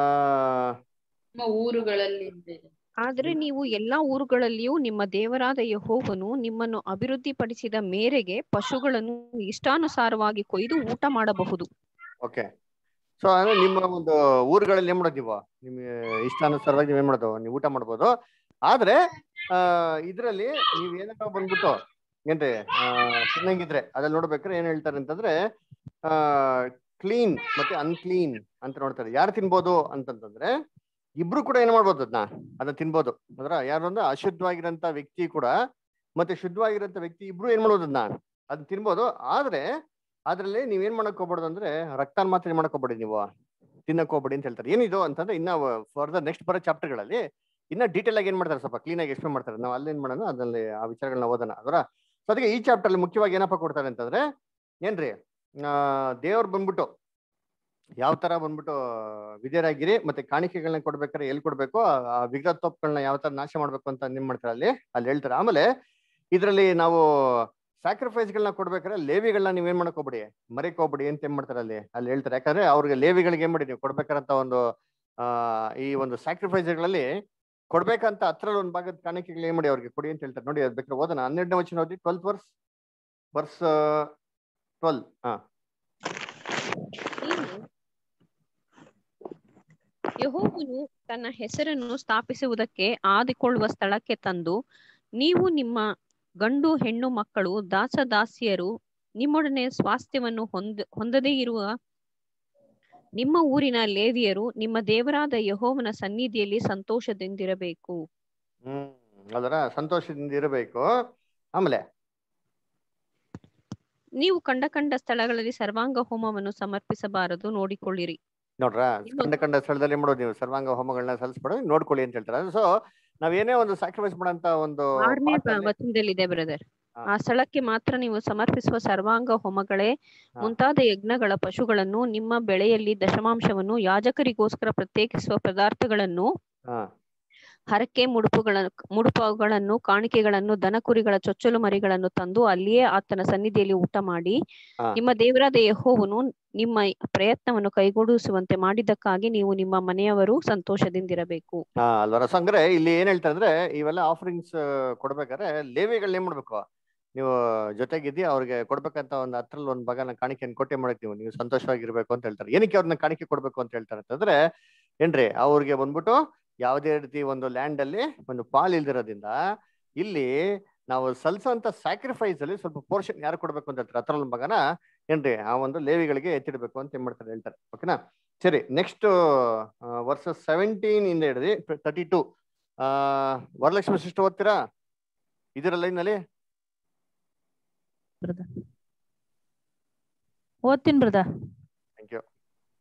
ಊರುಗಳಲ್ಲಿ. ಆದ್ರೆ ನೀವು ಎಲ್ಲಾ ಊರುಗಳಲ್ಲಿಯೂ ನಿಮ್ಮ ದೇವರಾದ ಯೆಹೋವನು ನಿಮ್ಮನ್ನು ಅಭಿವೃದ್ಧಿಪಡಿಸಿದ ಮೇರೆಗೆ ಪಶುಗಳನ್ನು ಇಷ್ಟಾನುಸಾರವಾಗಿ ಕೊಯ್ದು ಊಟ ಮಾಡಬಹುದು. ಓಕೆ, ಸೊ ಅಂದ್ರೆ ನಿಮ್ಮ ಒಂದು ಊರುಗಳಲ್ಲಿ ಏನ್ ಮಾಡೋದು, ನೀವು ನಿಮ್ಗೆ ಇಷ್ಟಾನುಸಾರವಾಗಿ ನೀವ್ ಏನ್ ಮಾಡೋದು ನೀವು ಊಟ ಮಾಡ್ಬೋದು. ಆದ್ರೆ ಆ ಇದ್ರಲ್ಲಿ ನೀವ್ ಏನಾರ ಬಂದ್ಬಿಟ್ಟು ಏನ್ರಿ ಆ ಚೆನ್ನಾಗಿದ್ರೆ ಅದ್ರಲ್ಲಿ ನೋಡ್ಬೇಕಾದ್ರೆ ಏನ್ ಹೇಳ್ತಾರೆ ಅಂತಂದ್ರೆ ಆ ಕ್ಲೀನ್ ಮತ್ತೆ ಅನ್ಕ್ಲೀನ್ ಅಂತ ನೋಡ್ತಾರೆ. ಯಾರು ತಿನ್ಬೋದು ಅಂತಂತಂದ್ರೆ ಇಬ್ರು ಕೂಡ ಏನ್ ಮಾಡ್ಬೋದು ಅದನ್ನ ಅದನ್ನ ತಿನ್ಬೋದು. ಅಂದ್ರ ಯಾರು ಅಂದ್ರೆ ಅಶುದ್ಧವಾಗಿರೋಂಥ ವ್ಯಕ್ತಿ ಕೂಡ ಮತ್ತೆ ಶುದ್ಧವಾಗಿರೋಂಥ ವ್ಯಕ್ತಿ ಇಬ್ರು ಏನ್ ಮಾಡ್ಬೋದು ಅದನ್ನ ಅದನ್ನ ತಿನ್ಬೋದು. ಆದ್ರೆ ಅದ್ರಲ್ಲಿ ನೀವೇನ್ ಮಾಡಕ್ ಹೋಗ್ಬಾರ್ದು ಅಂದ್ರೆ ರಕ್ತಾನ್ ಮಾತ್ರ ಏನ್ ಮಾಡಕ್ ಹೋಗ್ಬೇಡಿ, ನೀವು ತಿನ್ನಕ್ ಹೋಗ್ಬೇಡಿ ಅಂತ ಹೇಳ್ತಾರೆ. ಏನಿದು ಅಂತಂದ್ರೆ ಇನ್ನ ಫರ್ದರ್ ನೆಕ್ಸ್ಟ್ ಬರೋ ಚಾಪ್ಟರ್ಗಳಲ್ಲಿ ಇನ್ನ ಡೀಟೇಲ್ ಆಗಿ ಏನ್ ಮಾಡ್ತಾರೆ, ಸ್ವಲ್ಪ ಕ್ಲೀನ್ ಆಗಿ ಎಕ್ಸ್ಪ್ಲೇನ್ ಮಾಡ್ತಾರೆ. ನಾವು ಅಲ್ಲೇನ್ ಮಾಡೋಣ ಅದ್ರಲ್ಲಿ ಆ ವಿಚಾರಗಳನ್ನ ಓದೋಣ ಅದರ. ಸೊ ಅದಕ್ಕೆ ಈ ಚಾಪ್ಟರ್ ಅಲ್ಲಿ ಮುಖ್ಯವಾಗಿ ಏನಪ್ಪ ಕೊಡ್ತಾರೆ ಅಂತಂದ್ರೆ ಏನ್ರಿ ಆ ದೇವ್ರು ಬಂದ್ಬಿಟ್ಟು ಯಾವ ತರ ಬಂದ್ಬಿಟ್ಟು ವಿಧೇಯರಾಗಿರಿ, ಮತ್ತೆ ಕಾಣಿಕೆಗಳನ್ನ ಕೊಡ್ಬೇಕಾದ್ರೆ ಎಲ್ಲಿ ಕೊಡ್ಬೇಕು, ಆ ವಿಗ್ರಹ ತೋಪುಗಳನ್ನ ಯಾವ ತರ ನಾಶ ಮಾಡ್ಬೇಕು ಅಂತ ಏನ್ ಮಾಡ್ತಾರೆ ಅಲ್ಲಿ ಅಲ್ಲಿ ಹೇಳ್ತಾರೆ. ಆಮೇಲೆ ಇದ್ರಲ್ಲಿ ನಾವು ಸ್ಯಾಕ್ರಿಫೈಸ್ಗಳನ್ನ ಕೊಡ್ಬೇಕಾದ್ರೆ ಲೇವಿಗಳನ್ನ ನೀವೇನ್ ಮಾಡಕ್ ಹೋಗ್ಬಿಡಿ, ಮರೆಕ್ ಹೋಗ್ಬಿಡಿ ಅಂತ ಏನ್ ಮಾಡ್ತಾರೆ ಅಲ್ಲಿ ಅಲ್ಲಿ ಹೇಳ್ತಾರೆ. ಯಾಕಂದ್ರೆ ಅವ್ರಿಗೆ ಲೇವಿಗಳಿಗೆ ಏನ್ ಮಾಡಿ ನೀವು ಕೊಡ್ಬೇಕಾರಂತ ಒಂದು ಆ ಈ ಒಂದು ಸ್ಯಾಕ್ರಿಫೈಸ್ಗಳಲ್ಲಿ ಕೊಡ್ಬೇಕಂತ ಹತ್ರಲ್ಲಿ ಒಂದ್ ಭಾಗದ ಕಾಣಿಕೆಗಳು ಏನ್ ಮಾಡಿ ಅವ್ರಿಗೆ ಕೊಡಿ ಅಂತ ಹೇಳ್ತಾರೆ. ನೋಡಿ ಅದ್ ಬೇಕಾದ್ರೆ ಓದೋಣ, ಹನ್ನೆರಡನೇ ವಚನ ಓದಿ, ಟ್ವೆಲ್ತ್ ವರ್ಸ್ ವರ್ಸ್ ಟ್ವೆಲ್. ಹಾ, ಯೆಹೋವನು ತನ್ನ ಹೆಸರನ್ನು ಸ್ಥಾಪಿಸುವುದಕ್ಕೆ ಆದಿಕೊಳ್ಳುವ ಸ್ಥಳಕ್ಕೆ ತಂದು ನೀವು ನಿಮ್ಮ ಗಂಡು ಹೆಣ್ಣು ಮಕ್ಕಳು ದಾಸ ದಾಸಿಯರು ನಿಮ್ಮೊಡನೆ ಸ್ವಾಸ್ಥ್ಯವನ್ನು ಹೊಂದ ಹೊಂದದೇ ಇರುವ ನಿಮ್ಮ ಊರಿನ ಲೇವಿಯರು ನಿಮ್ಮ ದೇವರಾದ ಯೆಹೋವನ ಸನ್ನಿಧಿಯಲ್ಲಿ ಸಂತೋಷದಿಂದಿರಬೇಕು. ಹ್ಮ್ ಅದರ ಸಂತೋಷದಿಂದ ಇರಬೇಕು. ಆಮೇಲೆ ನೀವು ಕಂಡ ಕಂಡ ಸ್ಥಳಗಳಲ್ಲಿ ಸರ್ವಾಂಗ ಹೋಮವನ್ನು ಸಮರ್ಪಿಸಬಾರದು, ನೋಡಿಕೊಳ್ಳಿರಿ. ನೋಡ್ರ ನಿಮ್ಮ- ಕಂಡ ಕಂಡ ಸ್ಥಳದಲ್ಲಿ ಮಾಡೋದು ನೀವು ಸರ್ವಾಂಗ ಹೋಮಗಳನ್ನ ಸಲ್ಲಿಸ್ಬಿಡೋದು ನೋಡ್ಕೊಳ್ಳಿ ಅಂತ ಹೇಳ್ತಾರೆ. ಸೊ ನಾವೇನೇ ಒಂದು ಸ್ಯಾಕ್ರಿಫೈಸ್ ಮಾಡಂತ ಒಂದು ಆರನೇ part ಅಲ್ಲಿ- ವಚನದಲ್ಲಿದೆ ಬ್ರದರ್. ಹಾ. ಆ ಸ್ಥಳಕ್ಕೆ ಮಾತ್ರ ನೀವು ಸಮರ್ಪಿಸುವ ಸರ್ವಾಂಗ ಹೋಮಗಳೇ ಹಾ. ಮುಂತಾದ ಯಜ್ಞಗಳ ಪಶುಗಳನ್ನು, ನಿಮ್ಮ ಬೆಳೆಯಲ್ಲಿ ದಶಮಾಂಶವನ್ನು, ಯಾಜಕರಿಗೋಸ್ಕರ ಪ್ರತ್ಯೇಕಿಸುವ ಪದಾರ್ಥಗಳನ್ನು, ಹಾ ಹರಕೆ ಮುಡುಪುಗಳ ಮುಡುಪುಗಳನ್ನು, ಕಾಣಿಕೆಗಳನ್ನು, ದನ ಕುರಿಗಳ ಚೊಚ್ಚಲು ಮರಿಗಳನ್ನು ತಂದು ಅಲ್ಲಿಯೇ ಆತನ ಸನ್ನಿಧಿಯಲ್ಲಿ ಊಟ ಮಾಡಿ, ಹಾ. ನಿಮ್ಮ ದೇವರಾದ ಯೆಹೋವನು ನಿಮ್ಮ ಪ್ರಯತ್ನವನ್ನು ಕೈಗೂಡಿಸುವಂತೆ ಮಾಡಿದ್ದಕ್ಕಾಗಿ ನೀವು ನಿಮ್ಮ ಮನೆಯವರು ಸಂತೋಷದಿಂದಿರಬೇಕು. ಹಾ ಅಲ್ವರ. ಸೊ ಹಂಗಾರೆ ಇಲ್ಲಿ ಏನ್ ಹೇಳ್ತಾರೆ ಅಂದ್ರೆ ಇವೆಲ್ಲ ಆಫರಿಂಗ್ಸ್ ಕೊಡ್ಬೇಕಾದ್ರೆ ಲೇವಿಗಳನ್ನ ಏನ್ ಮಾಡ್ಬೇಕು, ನೀವು ಜೊತೆಗಿದ್ದಿ ಅವ್ರಿಗೆ ಕೊಡ್ಬೇಕಂತ ಒಂದು ಹತ್ರಲ್ಲಿ ಒಂದು ಭಾಗನ ಕಾಣಿಕೆಯನ್ನು ಕೊಟ್ಟೆ ಮಾಡಕ್ ನೀವು ನೀವು ಸಂತೋಷವಾಗಿರ್ಬೇಕು ಅಂತ ಹೇಳ್ತಾರೆ. ಏನಕ್ಕೆ ಅವ್ರನ್ನ ಕಾಣಿಕೆ ಕೊಡ್ಬೇಕು ಅಂತ ಹೇಳ್ತಾರೆ ಅಂತಂದ್ರೆ ಏನ್ರಿ, ಅವ್ರಿಗೆ ಬಂದ್ಬಿಟ್ಟು ಯಾವುದೇ ರೀತಿ ಒಂದು ಲ್ಯಾಂಡ್ ಅಲ್ಲಿ ಒಂದು ಪಾಲ್ ಇಲ್ದಿರೋದ್ರಿಂದ ಇಲ್ಲಿ ನಾವು ಸಲ್ಸೋಂತ ಸ್ಯಾಕ್ರಿಫೈಸ್ ಅಲ್ಲಿ ಸ್ವಲ್ಪ ಪೋರ್ಷನ್ ಯಾರು ಕೊಡ್ಬೇಕು ಅಂತ ಹೇಳ್ತಾರೆ, ಹತ್ರಲ್ಲಿ ಒಂದು ಭಾಗನ ಏನ್ರಿ ಆ ಒಂದು ಲೇವಿಗಳಿಗೆ ಎತ್ತಿಡ್ಬೇಕು ಅಂತ ಏನ್ ಮಾಡ್ತಾರೆ ಹೇಳ್ತಾರೆ. ಓಕೆನಾ, ಸರಿ. ನೆಕ್ಸ್ಟ್ ವರ್ಸಸ್ ಸೆವೆಂಟೀನ್ ಇಂದ ಹಿಡಿದು ತರ್ಟಿ ಟೂ ಆ ವರಲಕ್ಷ್ಮಿ ಸಿಸ್ಟರ್ ಓದ್ತೀರಾ ಇದರ ಲೈನ್ ಅಲ್ಲಿ? ಓದ್ತೀನಿ ಬ್ರದರ್. Thank you.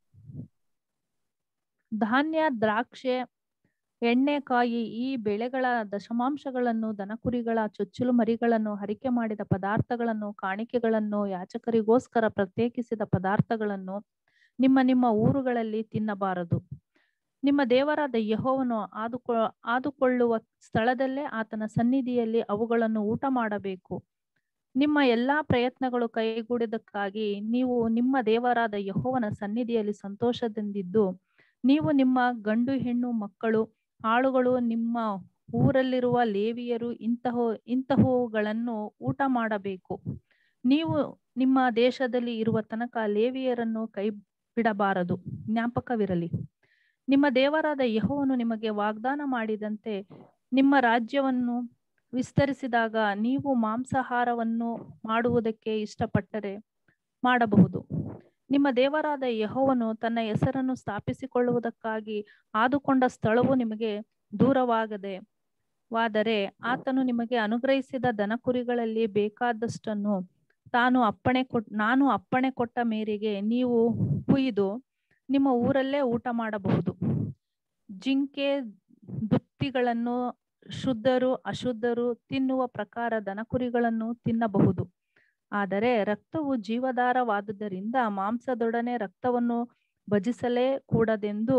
ಧಾನ್ಯ, ದ್ರಾಕ್ಷೆ, ಎಣ್ಣೆಕಾಯಿ ಈ ಬೆಳೆಗಳ ದಶಮಾಂಶಗಳನ್ನು, ದನಕುರಿಗಳ ಚೊಚ್ಚಲು ಮರಿಗಳನ್ನು, ಹರಿಕೆ ಮಾಡಿದ ಪದಾರ್ಥಗಳನ್ನು, ಕಾಣಿಕೆಗಳನ್ನು, ಯಾಜಕರಿಗೋಸ್ಕರ ಪ್ರತ್ಯೇಕಿಸಿದ ಪದಾರ್ಥಗಳನ್ನು ನಿಮ್ಮ ನಿಮ್ಮ ಊರುಗಳಲ್ಲಿ ತಿನ್ನಬಾರದು. ನಿಮ್ಮ ದೇವರಾದ ಯೆಹೋವನು ಆದುಕೊ ಆದುಕೊಳ್ಳುವ ಸ್ಥಳದಲ್ಲೇ ಆತನ ಸನ್ನಿಧಿಯಲ್ಲಿ ಅವುಗಳನ್ನು ಊಟ ಮಾಡಬೇಕು. ನಿಮ್ಮ ಎಲ್ಲಾ ಪ್ರಯತ್ನಗಳು ಕೈಗೂಡಿದ್ದಕ್ಕಾಗಿ ನೀವು ನಿಮ್ಮ ದೇವರಾದ ಯೆಹೋವನ ಸನ್ನಿಧಿಯಲ್ಲಿ ಸಂತೋಷದಿಂದಿದ್ದು, ನೀವು ನಿಮ್ಮ ಗಂಡು ಹೆಣ್ಣು ಮಕ್ಕಳು, ಆಳುಗಳು, ನಿಮ್ಮ ಊರಲ್ಲಿರುವ ಲೇವಿಯರು ಇಂತಹ ಇಂತಹವುಗಳನ್ನು ಊಟ ಮಾಡಬೇಕು. ನೀವು ನಿಮ್ಮ ದೇಶದಲ್ಲಿ ಇರುವ ತನಕ ಲೇವಿಯರನ್ನು ಕೈ ಬಿಡಬಾರದು. ಜ್ಞಾಪಕವಿರಲಿ, ನಿಮ್ಮ ದೇವರಾದ ಯೆಹೋವನು ನಿಮಗೆ ವಾಗ್ದಾನ ಮಾಡಿದಂತೆ ನಿಮ್ಮ ರಾಜ್ಯವನ್ನು ವಿಸ್ತರಿಸಿದಾಗ ನೀವು ಮಾಂಸಾಹಾರವನ್ನು ಮಾಡುವುದಕ್ಕೆ ಇಷ್ಟಪಟ್ಟರೆ ಮಾಡಬಹುದು. ನಿಮ್ಮ ದೇವರಾದ ಯೆಹೋವನು ತನ್ನ ಹೆಸರನ್ನು ಸ್ಥಾಪಿಸಿಕೊಳ್ಳುವುದಕ್ಕಾಗಿ ಆದುಕೊಂಡ ಸ್ಥಳವು ನಿಮಗೆ ದೂರವಾಗದೆ ವಾದರೆ ಆತನು ನಿಮಗೆ ಅನುಗ್ರಹಿಸಿದ ದನಕುರಿಗಳಲ್ಲಿ ಬೇಕಾದಷ್ಟನ್ನು ತಾನು ಅಪ್ಪಣೆ ಕೊಟ್ ನಾನು ಅಪ್ಪಣೆ ಕೊಟ್ಟ ಮೇರೆಗೆ ನೀವು ಕುಯ್ದು ನಿಮ್ಮ ಊರಲ್ಲೇ ಊಟ ಮಾಡಬಹುದು. ಜಿಂಕೆ, ದುಪ್ಪಿಗಳನ್ನು ಶುದ್ಧರು ಅಶುದ್ಧರು ತಿನ್ನುವ ಪ್ರಕಾರ ದನಕುರಿಗಳನ್ನು ತಿನ್ನಬಹುದು. ಆದರೆ ರಕ್ತವು ಜೀವಧಾರವಾದುದರಿಂದ ಮಾಂಸದೊಡನೆ ರಕ್ತವನ್ನು ಭಜಿಸಲೇ ಕೂಡದೆಂದು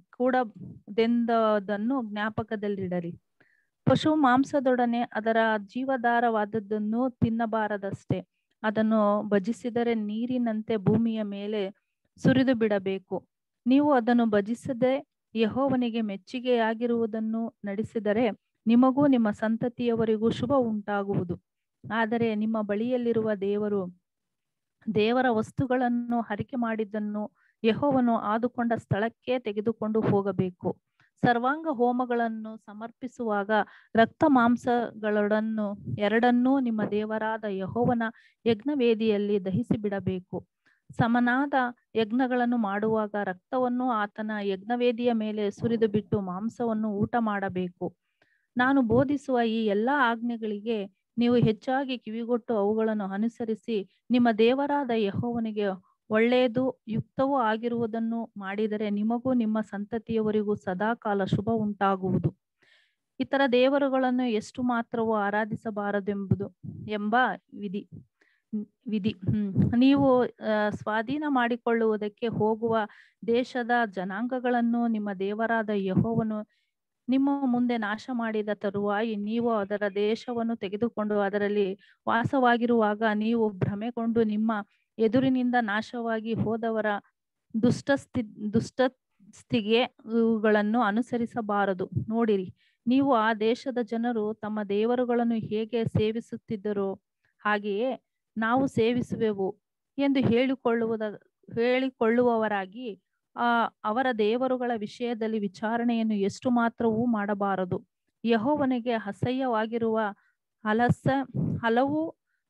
ಕೂಡದೆಂದದನ್ನು ಜ್ಞಾಪಕದಲ್ಲಿಡಲಿ. ಪಶು ಮಾಂಸದೊಡನೆ ಅದರ ಜೀವಧಾರವಾದದ್ದನ್ನು ತಿನ್ನಬಾರದಷ್ಟೇ, ಅದನ್ನು ಭಜಿಸಿದರೆ ನೀರಿನಂತೆ ಭೂಮಿಯ ಮೇಲೆ ಸುರಿದು ಬಿಡಬೇಕು. ನೀವು ಅದನ್ನು ಭಜಿಸದೆ ಯೆಹೋವನಿಗೆ ಮೆಚ್ಚುಗೆಯಾಗಿರುವುದನ್ನು ನಡೆಸಿದರೆ ನಿಮಗೂ ನಿಮ್ಮ ಸಂತತಿಯವರಿಗೂ ಶುಭ ಉಂಟಾಗುವುದು. ಆದರೆ ನಿಮ್ಮ ಬಳಿಯಲ್ಲಿರುವ ದೇವರು ದೇವರ ವಸ್ತುಗಳನ್ನು ಹರಿಕೆ ಮಾಡಿದ್ದನ್ನು ಯೆಹೋವನು ಆದುಕೊಂಡ ಸ್ಥಳಕ್ಕೆ ತೆಗೆದುಕೊಂಡು ಹೋಗಬೇಕು. ಸರ್ವಾಂಗ ಹೋಮಗಳನ್ನು ಸಮರ್ಪಿಸುವಾಗ ರಕ್ತ ಮಾಂಸಗಳೊಡನ್ನು ಎರಡನ್ನೂ ನಿಮ್ಮ ದೇವರಾದ ಯೆಹೋವನ ಯಜ್ಞವೇದಿಯಲ್ಲಿ ದಹಿಸಿ ಬಿಡಬೇಕು. ಸಮನಾದ ಯಜ್ಞಗಳನ್ನು ಮಾಡುವಾಗ ರಕ್ತವನ್ನು ಆತನ ಯಜ್ಞವೇದಿಯ ಮೇಲೆ ಸುರಿದು ಬಿಟ್ಟು ಮಾಂಸವನ್ನು ಊಟ ಮಾಡಬೇಕು. ನಾನು ಬೋಧಿಸುವ ಈ ಎಲ್ಲಾ ಆಜ್ಞೆಗಳಿಗೆ ನೀವು ಹೆಚ್ಚಾಗಿ ಕಿವಿಗೊಟ್ಟು ಅವುಗಳನ್ನು ಅನುಸರಿಸಿ ನಿಮ್ಮ ದೇವರಾದ ಯೆಹೋವನಿಗೆ ಒಳ್ಳೆಯದು ಯುಕ್ತವೂ ಆಗಿರುವುದನ್ನು ಮಾಡಿದರೆ ನಿಮಗೂ ನಿಮ್ಮ ಸಂತತಿಯವರಿಗೂ ಸದಾಕಾಲ ಶುಭ ಉಂಟಾಗುವುದು. ಇತರ ದೇವರುಗಳನ್ನು ಎಷ್ಟು ಮಾತ್ರವೂ ಆರಾಧಿಸಬಾರದೆಂಬುದು ಎಂಬ ವಿಧಿ ವಿಧಿ ಹ್ಮ್ ನೀವು ಅಹ್ ಸ್ವಾಧೀನ ಮಾಡಿಕೊಳ್ಳುವುದಕ್ಕೆ ಹೋಗುವ ದೇಶದ ಜನಾಂಗಗಳನ್ನು ನಿಮ್ಮ ದೇವರಾದ ಯೆಹೋವನು ನಿಮ್ಮ ಮುಂದೆ ನಾಶ ಮಾಡಿದ ತರುವಾಯ ನೀವು ಅದರ ದೇಶವನ್ನು ತೆಗೆದುಕೊಂಡು ಅದರಲ್ಲಿ ವಾಸವಾಗಿರುವಾಗ ನೀವು ಭ್ರಮೆಗೊಂಡು ನಿಮ್ಮ ಎದುರಿನಿಂದ ನಾಶವಾಗಿ ಹೋದವರ ದುಷ್ಟಸ್ಥಿ ದುಷ್ಟಸ್ಥಿಗೆ ಇವುಗಳನ್ನು ಅನುಸರಿಸಬಾರದು. ನೋಡಿರಿ, ನೀವು ಆ ದೇಶದ ಜನರು ತಮ್ಮ ದೇವರುಗಳನ್ನು ಹೇಗೆ ಸೇವಿಸುತ್ತಿದ್ದರೋ ಹಾಗೆಯೇ ನಾವು ಸೇವಿಸುವೆವು ಎಂದು ಹೇಳಿಕೊಳ್ಳುವುದ ಹೇಳಿಕೊಳ್ಳುವವರಾಗಿ ಆ ಅವರ ದೇವರುಗಳ ವಿಷಯದಲ್ಲಿ ವಿಚಾರಣೆಯನ್ನು ಎಷ್ಟು ಮಾತ್ರವೂ ಮಾಡಬಾರದು. ಯೆಹೋವನಿಗೆ ಅಸಹ್ಯವಾಗಿರುವ ಹಲಸ ಹಲವು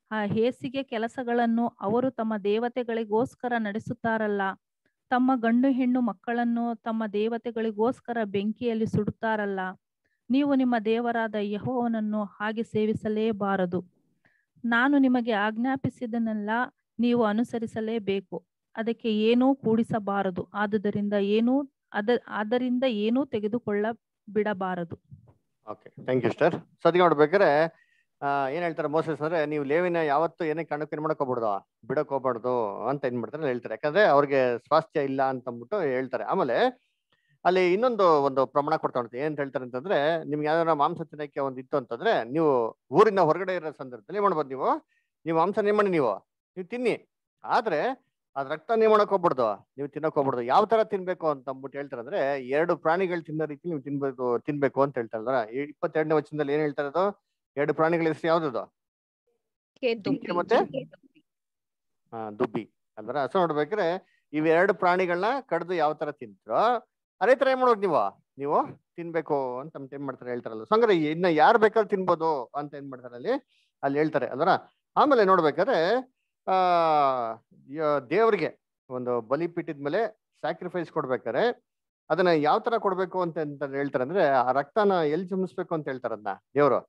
ಆ ಹೇಸಿಗೆ ಕೆಲಸಗಳನ್ನು ಅವರು ತಮ್ಮ ದೇವತೆಗಳಿಗೋಸ್ಕರ ನಡೆಸುತ್ತಾರಲ್ಲ. ತಮ್ಮ ಗಂಡು ಹೆಣ್ಣು ಮಕ್ಕಳನ್ನು ತಮ್ಮ ದೇವತೆಗಳಿಗೋಸ್ಕರ ಬೆಂಕಿಯಲ್ಲಿ ಸುಡುತ್ತಾರಲ್ಲ. ನೀವು ನಿಮ್ಮ ದೇವರಾದ ಯೆಹೋವನನ್ನು ಹಾಗೆ ಸೇವಿಸಲೇಬಾರದು. ನಾನು ನಿಮಗೆ ಆಜ್ಞಾಪಿಸಿದನೆಲ್ಲ ನೀವು ಅನುಸರಿಸಲೇಬೇಕು. ಅದಕ್ಕೆ ಏನೂ ಕೂಡಿಸಬಾರದು, ಆದುದರಿಂದ ಏನೂ ಅದ ಅದರಿಂದ ಏನೂ ತೆಗೆದುಕೊಳ್ಳ ಬಿಡಬಾರದು. Okay, thank you sister. So ಅದಕ್ಕೆ ನೋಡ್ಬೇಕಾದ್ರೆ ಆ ಏನ್ ಹೇಳ್ತಾರೆ ಮೋಸೆಸ್ ಅಂದ್ರೆ, ನೀವು ಲೇವಿನ ಯಾವತ್ತು ಏನೇ ಕಾರಣಕ್ಕೆ ಏನ್ ಮಾಡಕ್ ಹೋಗ್ಬಾರ್ದು, ಬಿಡಕ್ ಹೋಗ್ಬಾರ್ದು ಅಂತ ಏನ್ ಮಾಡ್ತಾರೆ ಹೇಳ್ತಾರೆ. ಯಾಕಂದ್ರೆ ಅವ್ರಿಗೆ ಸ್ವಾಸ್ಥ್ಯ ಇಲ್ಲ ಅಂತ ಅಂದ್ಬಿಟ್ಟು ಹೇಳ್ತಾರೆ. ಆಮೇಲೆ ಅಲ್ಲಿ ಇನ್ನೊಂದು ಒಂದು ಪ್ರಮಾಣ ಕೊಡ್ತಾ ಹೊಡ್ತೀವಿ. ಏನ್ ಹೇಳ್ತಾರೆ ಅಂತಂದ್ರೆ, ನಿಮ್ಗೆ ಯಾವ್ದಾರ ಮಾಂಸ ತಿನ್ನಕ್ಕೆ ಒಂದು ಇತ್ತು ಅಂತಂದ್ರೆ, ನೀವು ಊರಿನ ಹೊರಗಡೆ ಇರೋ ಸಂದರ್ಭದಲ್ಲಿ ಏನ್ ಮಾಡ್ಬೋದು, ನೀವು ನೀವು ಮಾಂಸ ಏನ್ ಮಾಡಿ ನೀವು ನೀವು ತಿನ್ನಿ, ಆದ್ರೆ ಅದ್ ರಕ್ತ ನೀವು ಮಾಡಕ್ ಹೋಗ್ಬಾರ್ದು, ನೀವು ತಿನ್ನಕ್ ಹೋಗ್ಬಾರ್ದು. ಯಾವ ತರ ತಿನ್ಬೇಕು ಅಂತ ಅಂದ್ಬಿಟ್ಟು ಹೇಳ್ತಾರೆ ಅಂದ್ರೆ, ಎರಡು ಪ್ರಾಣಿಗಳು ತಿನ್ನೋ ರೀತಿ ನೀವು ತಿನ್ಬೇಕು ತಿನ್ಬೇಕು ಅಂತ ಹೇಳ್ತಾರಲ್ಲ. ಇಪ್ಪತ್ತೆರಡನೇ ವಚನದಲ್ಲಿ ಏನ್ ಹೇಳ್ತಾರೆ, ಅದು ಎರಡು ಪ್ರಾಣಿಗಳ ಹೆಸರು ಯಾವ್ದು? ಜಿಂಕೆ ಮತ್ತೆ ಹಾ ದುಬ್ಬಿ ಅಲ್ವರ. ಹಸು ನೋಡ್ಬೇಕ್ರೆ ಇವೆರಡು ಪ್ರಾಣಿಗಳನ್ನ ಕಡ್ದು ಯಾವ ತರ ತಿಂತ್ರೋ ಅದೇ ತರ ಏನ್ ಮಾಡೋದು, ನೀವು ನೀವು ತಿನ್ಬೇಕು ಅಂತ ಏನ್ ಮಾಡ್ತಾರೆ ಹೇಳ್ತಾರಲ್ಲ. ಸೊ ಹಂಗಾರೆ ಇನ್ನ ಯಾರು ಬೇಕಾದ್ರೂ ತಿನ್ಬೋದು ಅಂತ ಏನ್ ಮಾಡ್ತಾರೆ ಅಲ್ಲಿ ಅಲ್ಲಿ ಹೇಳ್ತಾರೆ ಅಲ್ವರ. ಆಮೇಲೆ ನೋಡ್ಬೇಕಾದ್ರೆ ಆ ದೇವ್ರಿಗೆ ಒಂದು ಬಲಿಪೀಠದ ಮೇಲೆ ಸ್ಯಾಕ್ರಿಫೈಸ್ ಕೊಡ್ಬೇಕಾರೆ ಅದನ್ನ ಯಾವ ತರ ಕೊಡ್ಬೇಕು ಅಂತ ಅಂತ ಹೇಳ್ತಾರೆ ಅಂದ್ರೆ, ಆ ರಕ್ತನ ಎಲ್ಲಿ ಚಿಮ್ಮಿಸ್ಬೇಕು ಅಂತ ಹೇಳ್ತಾರೆ ಅದನ್ನ ದೇವ್ರು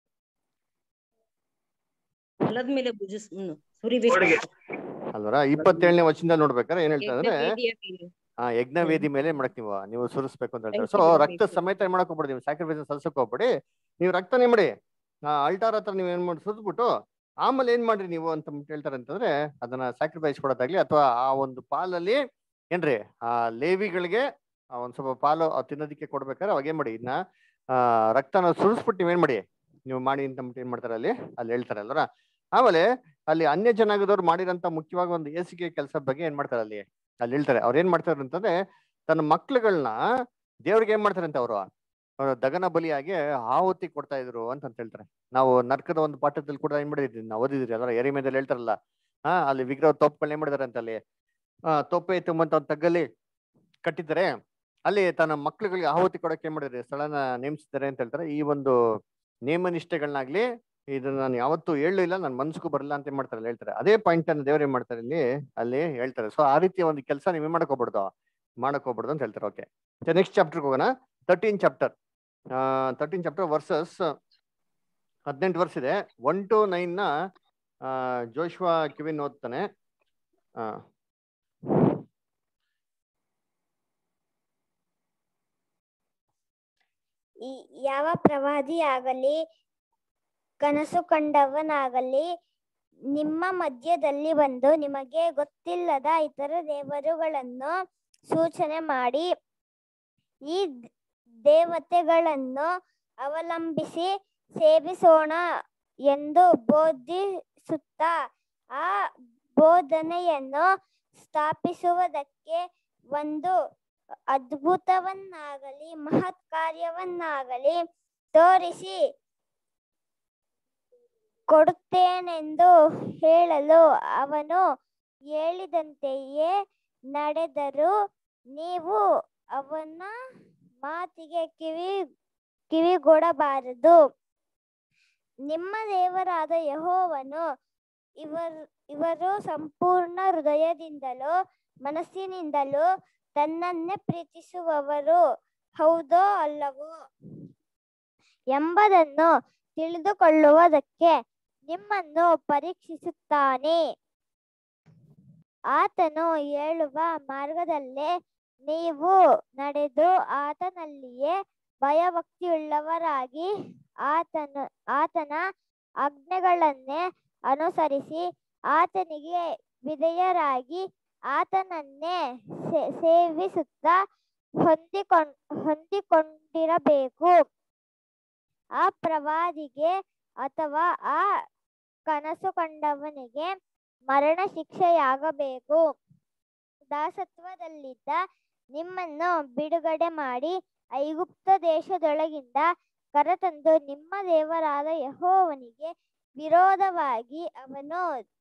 ಹೊಲದ ಮೇಲೆ ಭುಜಿಸ್ ಸುರಿಬೇಕು ಅಲ್ವರ. ಇಪ್ಪತ್ತೇಳನೇ ವಚನದಲ್ಲಿ ನೋಡ್ಬೇಕಾದ್ರೆ ಏನ್ ಹೇಳ್ತಾರೆ ಅಂದ್ರೆ, ಆ ಯಜ್ಞ ವೇದಿ ಮೇಲೆ ಮಾಡಕ್ ನೀವು ನೀವು ಸುರಿಸ್ಬೇಕು ಅಂತ ಹೇಳ್ತಾರೆ. ಸೊ ರಕ್ತ ಸಮೇತ ಏನ್ ಮಾಡಕ್ ಹೋಗ್ಬೇಡಿ, ನೀವು ಸ್ಯಾಕ್ರಿಫೈಸ್ ಸಲ್ಸಕ್ ಹೋಗ್ಬೇಡಿ, ನೀವು ರಕ್ತನೇ ಮಾಡಿ ಆ ಅಲ್ಟಾರ್ ಹತ್ರ ನೀವ್ ಏನ್ ಮಾಡಿ ಸುರಿದ್ಬಿಟ್ಟು ಆಮೇಲೆ ಏನ್ ಮಾಡ್ರಿ ನೀವು ಅಂತ ಹೇಳ್ತಾರೆ ಅಂತಂದ್ರೆ, ಅದನ್ನ ಸ್ಯಾಕ್ರಿಫೈಸ್ ಕೊಡೋದಾಗ್ಲಿ ಅಥವಾ ಆ ಒಂದು ಪಾಲಲ್ಲಿ ಏನ್ರಿ ಆ ಲೇವಿಗಳಿಗೆ ಆ ಒಂದ್ ಸ್ವಲ್ಪ ಪಾಲು ತಿನ್ನೋದಕ್ಕೆ ಕೊಡ್ಬೇಕಾದ್ರೆ ಅವಾಗ ಏನ್ ಮಾಡಿ, ಇನ್ನ ಆ ರಕ್ತನ ಸುರಿಸ್ಬಿಟ್ಟು ನೀವೇನ್ ಮಾಡಿ ನೀವು ಮಾಡಿ ಅಂತ ಏನ್ ಮಾಡ್ತಾರೆ ಅಲ್ಲಿ ಅಲ್ಲಿ ಹೇಳ್ತಾರೆ ಅಲ್ವರ. ಆಮೇಲೆ ಅಲ್ಲಿ ಅನ್ಯ ಜನಾಂಗದವ್ರು ಮಾಡಿರಂತ ಮುಖ್ಯವಾಗಿ ಒಂದು ಏಸಿಗೆ ಕೆಲಸದ ಬಗ್ಗೆ ಏನ್ ಮಾಡ್ತಾರೆ ಅಲ್ಲಿ ಅಲ್ಲಿ ಹೇಳ್ತಾರೆ. ಅವ್ರು ಏನ್ ಮಾಡ್ತಾರೆ ಅಂತಂದ್ರೆ, ತನ್ನ ಮಕ್ಳುಗಳನ್ನ ದೇವ್ರಿಗೆ ಏನ್ ಮಾಡ್ತಾರೆ ಅಂತ ಅವರು ದಗನ ಬಲಿಯಾಗಿ ಆಹುತಿ ಕೊಡ್ತಾ ಇದ್ರು ಅಂತ ಅಂತ ಹೇಳ್ತಾರೆ. ನಾವು ನರ್ಕದ ಒಂದು ಪಾಠದಲ್ಲಿ ಕೂಡ ಏನ್ ಮಾಡಿದ್ರಿ ನಾವು ಓದಿದ್ರಿ ಅಲ್ವ, ಎರಿಮೇದಲ್ಲಿ ಹೇಳ್ತಾರಲ್ಲ, ಹಾ ಅಲ್ಲಿ ವಿಗ್ರಹ ತೋಪ್ಗಳನ್ನ ಏನ್ ಮಾಡಿದಾರೆ ಅಂತ ಅಲ್ಲಿ ಆ ತೊಪ್ಪೆ ತುಂಬಂತ ಒಂದು ತಗ್ಗಲ್ಲಿ ಕಟ್ಟಿದ್ದಾರೆ. ಅಲ್ಲಿ ತನ್ನ ಮಕ್ಳುಗಳಿಗೆ ಆಹುತಿ ಕೊಡಕ್ಕೆ ಏನ್ ಮಾಡಿದ್ರಿ ಸ್ಥಳನ ನೇಮಿಸಿದ್ದಾರೆ ಅಂತ ಹೇಳ್ತಾರೆ. ಈ ಒಂದು ನೇಮ ನಿಷ್ಠೆಗಳನ್ನಾಗ್ಲಿ ಇದನ್ನ ನಾನು ಯಾವತ್ತೂ ಹೇಳಲಿಲ್ಲ, ನನ್ನ ಮನ್ಸಿಗೂ ಬರಲ್ಲ ಅಂತ ಏನ್ ಮಾಡ್ತಾರೆ ಹೇಳ್ತಾರೆ. ಅದೇ ಪಾಯಿಂಟ್ ಅನ್ನು ದೇವ್ರು ಏನ್ ಮಾಡ್ತಾರೆ ಇಲ್ಲಿ ಅಲ್ಲಿ ಹೇಳ್ತಾರೆ. ಸೊ ಆ ರೀತಿಯ ಒಂದು ಕೆಲಸ ನೀವ್ ಮಾಡಕ್ ಹೋಗ್ಬಾರ್ದು ಮಾಡಕ್ ಹೋಗ್ಬಾರ್ದು ಅಂತ ಹೇಳ್ತಾರೆ. ಓಕೆ, ನೆಕ್ಸ್ಟ್ ಚಾಪ್ಟರ್ಗೆ ಹೋಗೋಣ. Thirteen chapter thirteen chapter verses ಹದಿನೆಂಟು ವರ್ಷ ಇದೆ. ಒನ್ ಟು ನೈನ್ ನ ಜೋಶ್ವಾ ಕಿವಿನ್ ಓದ್ತಾನೆ. ಆ ಯಾವ ಪ್ರವಾದಿ ಆಗಲಿ ಕನಸು ಕಂಡವನಾಗಲಿ ನಿಮ್ಮ ಮಧ್ಯದಲ್ಲಿ ಬಂದು ನಿಮಗೆ ಗೊತ್ತಿಲ್ಲದ ಇತರ ದೇವರುಗಳನ್ನು ಸೂಚನೆ ಮಾಡಿ ಈ ದೇವತೆಗಳನ್ನು ಅವಲಂಬಿಸಿ ಸೇವಿಸೋಣ ಎಂದು ಬೋಧಿಸುತ್ತಾ ಆ ಬೋಧನೆಯನ್ನು ಸ್ಥಾಪಿಸುವುದಕ್ಕೆ ಒಂದು ಅದ್ಭುತವನ್ನಾಗಲಿ ಮಹತ್ ಕಾರ್ಯವನ್ನಾಗಲಿ ತೋರಿಸಿ ಕೊಡುತ್ತೇನೆಂದು ಹೇಳಲು ಅವನು ಹೇಳಿದಂತೆಯೇ ನಡೆದರು. ನೀವು ಅವನ ಮಾತಿಗೆ ಕಿವಿ ಕಿವಿಗೊಡಬಾರದು. ನಿಮ್ಮ ದೇವರಾದ ಯೆಹೋವನು ಇವರು ಇವರು ಸಂಪೂರ್ಣ ಹೃದಯದಿಂದಲೂ ಮನಸ್ಸಿನಿಂದಲೂ ತನ್ನನ್ನೇ ಪ್ರೀತಿಸುವವರು ಹೌದೋ ಅಲ್ಲವೋ ಎಂಬುದನ್ನು ತಿಳಿದುಕೊಳ್ಳುವುದಕ್ಕೆ ನಿಮ್ಮನ್ನು ಪರೀಕ್ಷಿಸುತ್ತಾನೆ. ಆತನು ಹೇಳುವ ಮಾರ್ಗದಲ್ಲೇ ನೀವು ನಡೆದು ಆತನಲ್ಲಿಯೇ ಭಯಭಕ್ತಿಯುಳ್ಳವರಾಗಿ ಆತನ ಆತನ ಆಜ್ಞೆಗಳನ್ನೇ ಅನುಸರಿಸಿ ಆತನಿಗೆ ವಿಧೇಯರಾಗಿ ಆತನನ್ನೇ ಸೇವಿಸುತ್ತಾ ಹೊಂದಿಕೊಂಡ್ ಹೊಂದಿಕೊಂಡಿರಬೇಕು. ಆ ಪ್ರವಾದಿಗೆ ಅಥವಾ ಆ ಕನಸು ಕಂಡವನಿಗೆ ಮರಣ ಶಿಕ್ಷೆಯಾಗಬೇಕು. ದಾಸತ್ವದಲ್ಲಿದ್ದ ನಿಮ್ಮನ್ನು ಬಿಡುಗಡೆ ಮಾಡಿ ಐಗುಪ್ತ ದೇಶದೊಳಗಿಂದ ಕರೆತಂದು ನಿಮ್ಮ ದೇವರಾದ ಯೆಹೋವನಿಗೆ ವಿರೋಧವಾಗಿ ಅವನು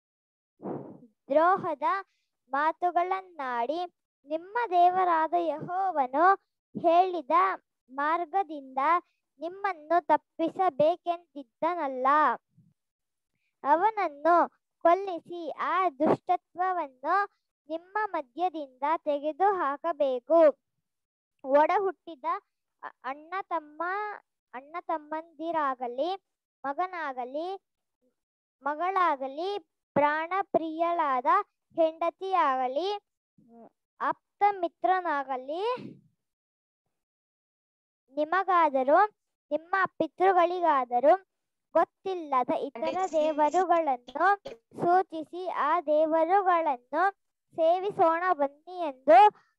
ದ್ರೋಹದ ಮಾತುಗಳನ್ನಾಡಿ ನಿಮ್ಮ ದೇವರಾದ ಯೆಹೋವನು ಹೇಳಿದ ಮಾರ್ಗದಿಂದ ನಿಮ್ಮನ್ನು ತಪ್ಪಿಸಬೇಕೆಂದಿದ್ದನಲ್ಲ. ಅವನನ್ನು ಕೊಲ್ಲಿಸಿ ಆ ದುಷ್ಟತ್ವವನ್ನು ನಿಮ್ಮ ಮಧ್ಯದಿಂದ ತೆಗೆದು ಹಾಕಬೇಕು. ಒಡ ಹುಟ್ಟಿದ ಅಣ್ಣ ತಮ್ಮ ಅಣ್ಣ ತಮ್ಮಂದಿರಾಗಲಿ, ಮಗನಾಗಲಿ ಮಗಳಾಗಲಿ, ಪ್ರಾಣ ಪ್ರಿಯಳಾದ ಹೆಂಡತಿಯಾಗಲಿ, ಆಪ್ತ ಮಿತ್ರನಾಗಲಿ, ನಿಮಗಾದರೂ ನಿಮ್ಮ ಪಿತೃಗಳಿಗಾದರೂ ಗೊತ್ತಿಲ್ಲದ ಇತರ ದೇವರುಗಳನ್ನು ಸೂಚಿಸಿ ಆ ದೇವರುಗಳನ್ನು ಸೇವಿಸೋಣ ಬನ್ನಿ ಎಂದು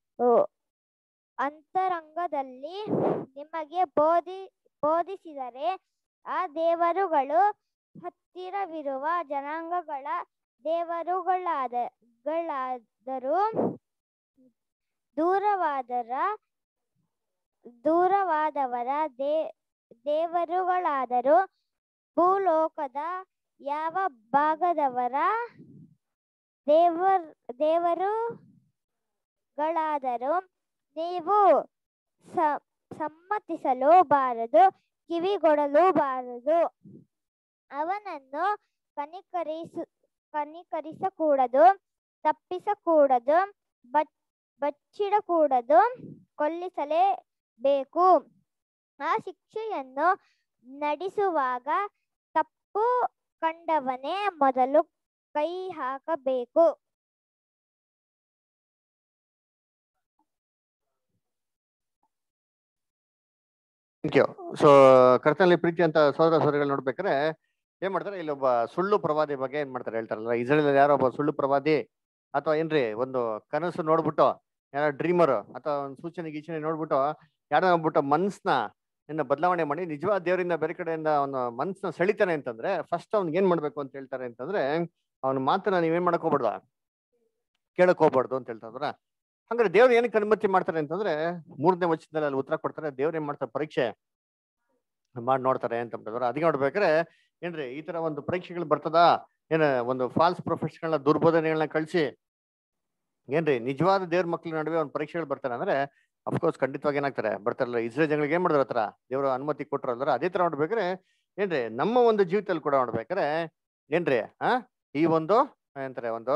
ಅಂತರಂಗದಲ್ಲಿ ನಿಮಗೆ ಬೋಧಿ ಬೋಧಿಸಿದರೆ ಆ ದೇವರುಗಳು ಹತ್ತಿರವಿರುವ ಜನಾಂಗಗಳ ದೇವರುಗಳಾದ ಗಳಾದರೂ ದೂರವಾದರ ದೂರವಾದವರ ದೇ ದೇವರುಗಳಾದರೂ ಭೂಲೋಕದ ಯಾವ ಭಾಗದವರ ದೇವರ್ ದೇವರುಗಳಾದರೂ ನೀವು ಸಮ್ಮತಿಸಲು ಬಾರದು, ಕಿವಿಗೊಡಲು ಬಾರದು. ಅವನನ್ನು ಕನಿಕರಿಸು ಕನಿಕರಿಸಕೂಡದು, ತಪ್ಪಿಸಕೂಡದು, ಬಚ್ಚಿಡಕೂಡದು, ಕೊಲ್ಲಿಸಲೇಬೇಕು. ಆ ಶಿಕ್ಷೆಯನ್ನು ನಡೆಸುವಾಗ ತಪ್ಪು ಕಂಡವನೇ ಮೊದಲು ಕೈ ಹಾಕಬೇಕು. Thank you. ಸೊ ಕರ್ತನಲ್ಲಿ ಪ್ರೀತಿ ಅಂತ ಸೋದರ ಸೋದರಿಗಳು ನೋಡ್ಬೇಕಾದ್ರೆ ಏನ್ ಮಾಡ್ತಾರೆ, ಇಲ್ಲಿ ಒಬ್ಬ ಸುಳ್ಳು ಪ್ರವಾದಿ ಬಗ್ಗೆ ಏನ್ ಮಾಡ್ತಾರೆ ಹೇಳ್ತಾರಲ್ಲ, ಇಸ್ರೇಲ್ ಯಾರೋ ಒಬ್ಬ ಸುಳ್ಳು ಪ್ರವಾದಿ ಅಥವಾ ಏನ್ರಿ ಒಂದು ಕನಸು ನೋಡ್ಬಿಟ್ಟು ಯಾರೋ ಡ್ರೀಮರ್ ಅಥವಾ ಒಂದು ಸೂಚನೆ ಗೀಚನೆ ನೋಡ್ಬಿಟ್ಟು ಯಾರೋ ಹೋಗ್ಬಿಟ್ಟು ಮನ್ಸ್ನ ಇನ್ನ ಬದಲಾವಣೆ ಮಾಡಿ ನಿಜವಾದ ದೇವರಿಂದ ಬೇರೆ ಕಡೆಯಿಂದ ಅವನು ಮನ್ಸ್ನ ಸೆಳಿತಾನೆ ಅಂತಂದ್ರೆ ಫಸ್ಟ್ ಅವ್ನಿಗೆ ಏನ್ ಮಾಡ್ಬೇಕು ಅಂತ ಹೇಳ್ತಾರೆ ಅಂತಂದ್ರೆ, ಅವನ ಮಾತನ್ನ ನೀವೇನ್ ಮಾಡಕ್ ಹೋಗ್ಬಾರ್ದು, ಕೇಳಕ್ ಹೋಗ್ಬಾರ್ದು ಅಂತ ಹೇಳ್ತಾರ. ಹಂಗಾರೆ ದೇವ್ರು ಏನಕ್ಕೆ ಅನುಮತಿ ಮಾಡ್ತಾರೆ ಅಂತಂದ್ರೆ ಮೂರನೇ ವಚನದಲ್ಲಿ ಅಲ್ಲಿ ಉತ್ತರ ಕೊಡ್ತಾರೆ. ದೇವ್ರು ಏನ್ ಮಾಡ್ತಾರೆ, ಪರೀಕ್ಷೆ ಮಾಡಿ ನೋಡ್ತಾರೆ ಅಂತ ಹೇಳ್ತಾರೆ. ಅದಕ್ಕೆ ನೋಡ್ಬೇಕಾದ್ರೆ ಏನ್ರಿ ಈ ತರ ಒಂದು ಪರೀಕ್ಷೆಗಳು ಬರ್ತದ, ಏನ ಒಂದು ಫಾಲ್ಸ್ ಪ್ರೊಫೆಷನ್ಗಳನ್ನ ದುರ್ಬೋಧನೆಗಳನ್ನ ಕಳಿಸಿ ಏನ್ರಿ ನಿಜವಾದ ದೇವ್ರ ಮಕ್ಳ ನಡುವೆ ಒಂದು ಪರೀಕ್ಷೆಗಳು ಬರ್ತಾರೆ ಅಂದ್ರೆ ಅಫ್ಕೋರ್ಸ್ ಖಂಡಿತವಾಗಿ ಏನಾಗ್ತಾರೆ ಬರ್ತಾರಲ್ಲ. ಇಸ್ರೇಲ್ ಜನಗಳಿಗೆ ಏನ್ ಮಾಡಿದ್ರ ಹತ್ರ ದೇವ್ರ ಅನುಮತಿ ಕೊಟ್ಟರಲ್ರ. ಅದೇ ತರ ನೋಡ್ಬೇಕ್ರೆ ಏನ್ರಿ ನಮ್ಮ ಒಂದು ಜೀವಿತದಲ್ಲಿ ಕೂಡ ನೋಡ್ಬೇಕಾರೆ ಏನ್ರಿ ಆ ಈ ಒಂದು ಏನಂತಾರೆ ಒಂದು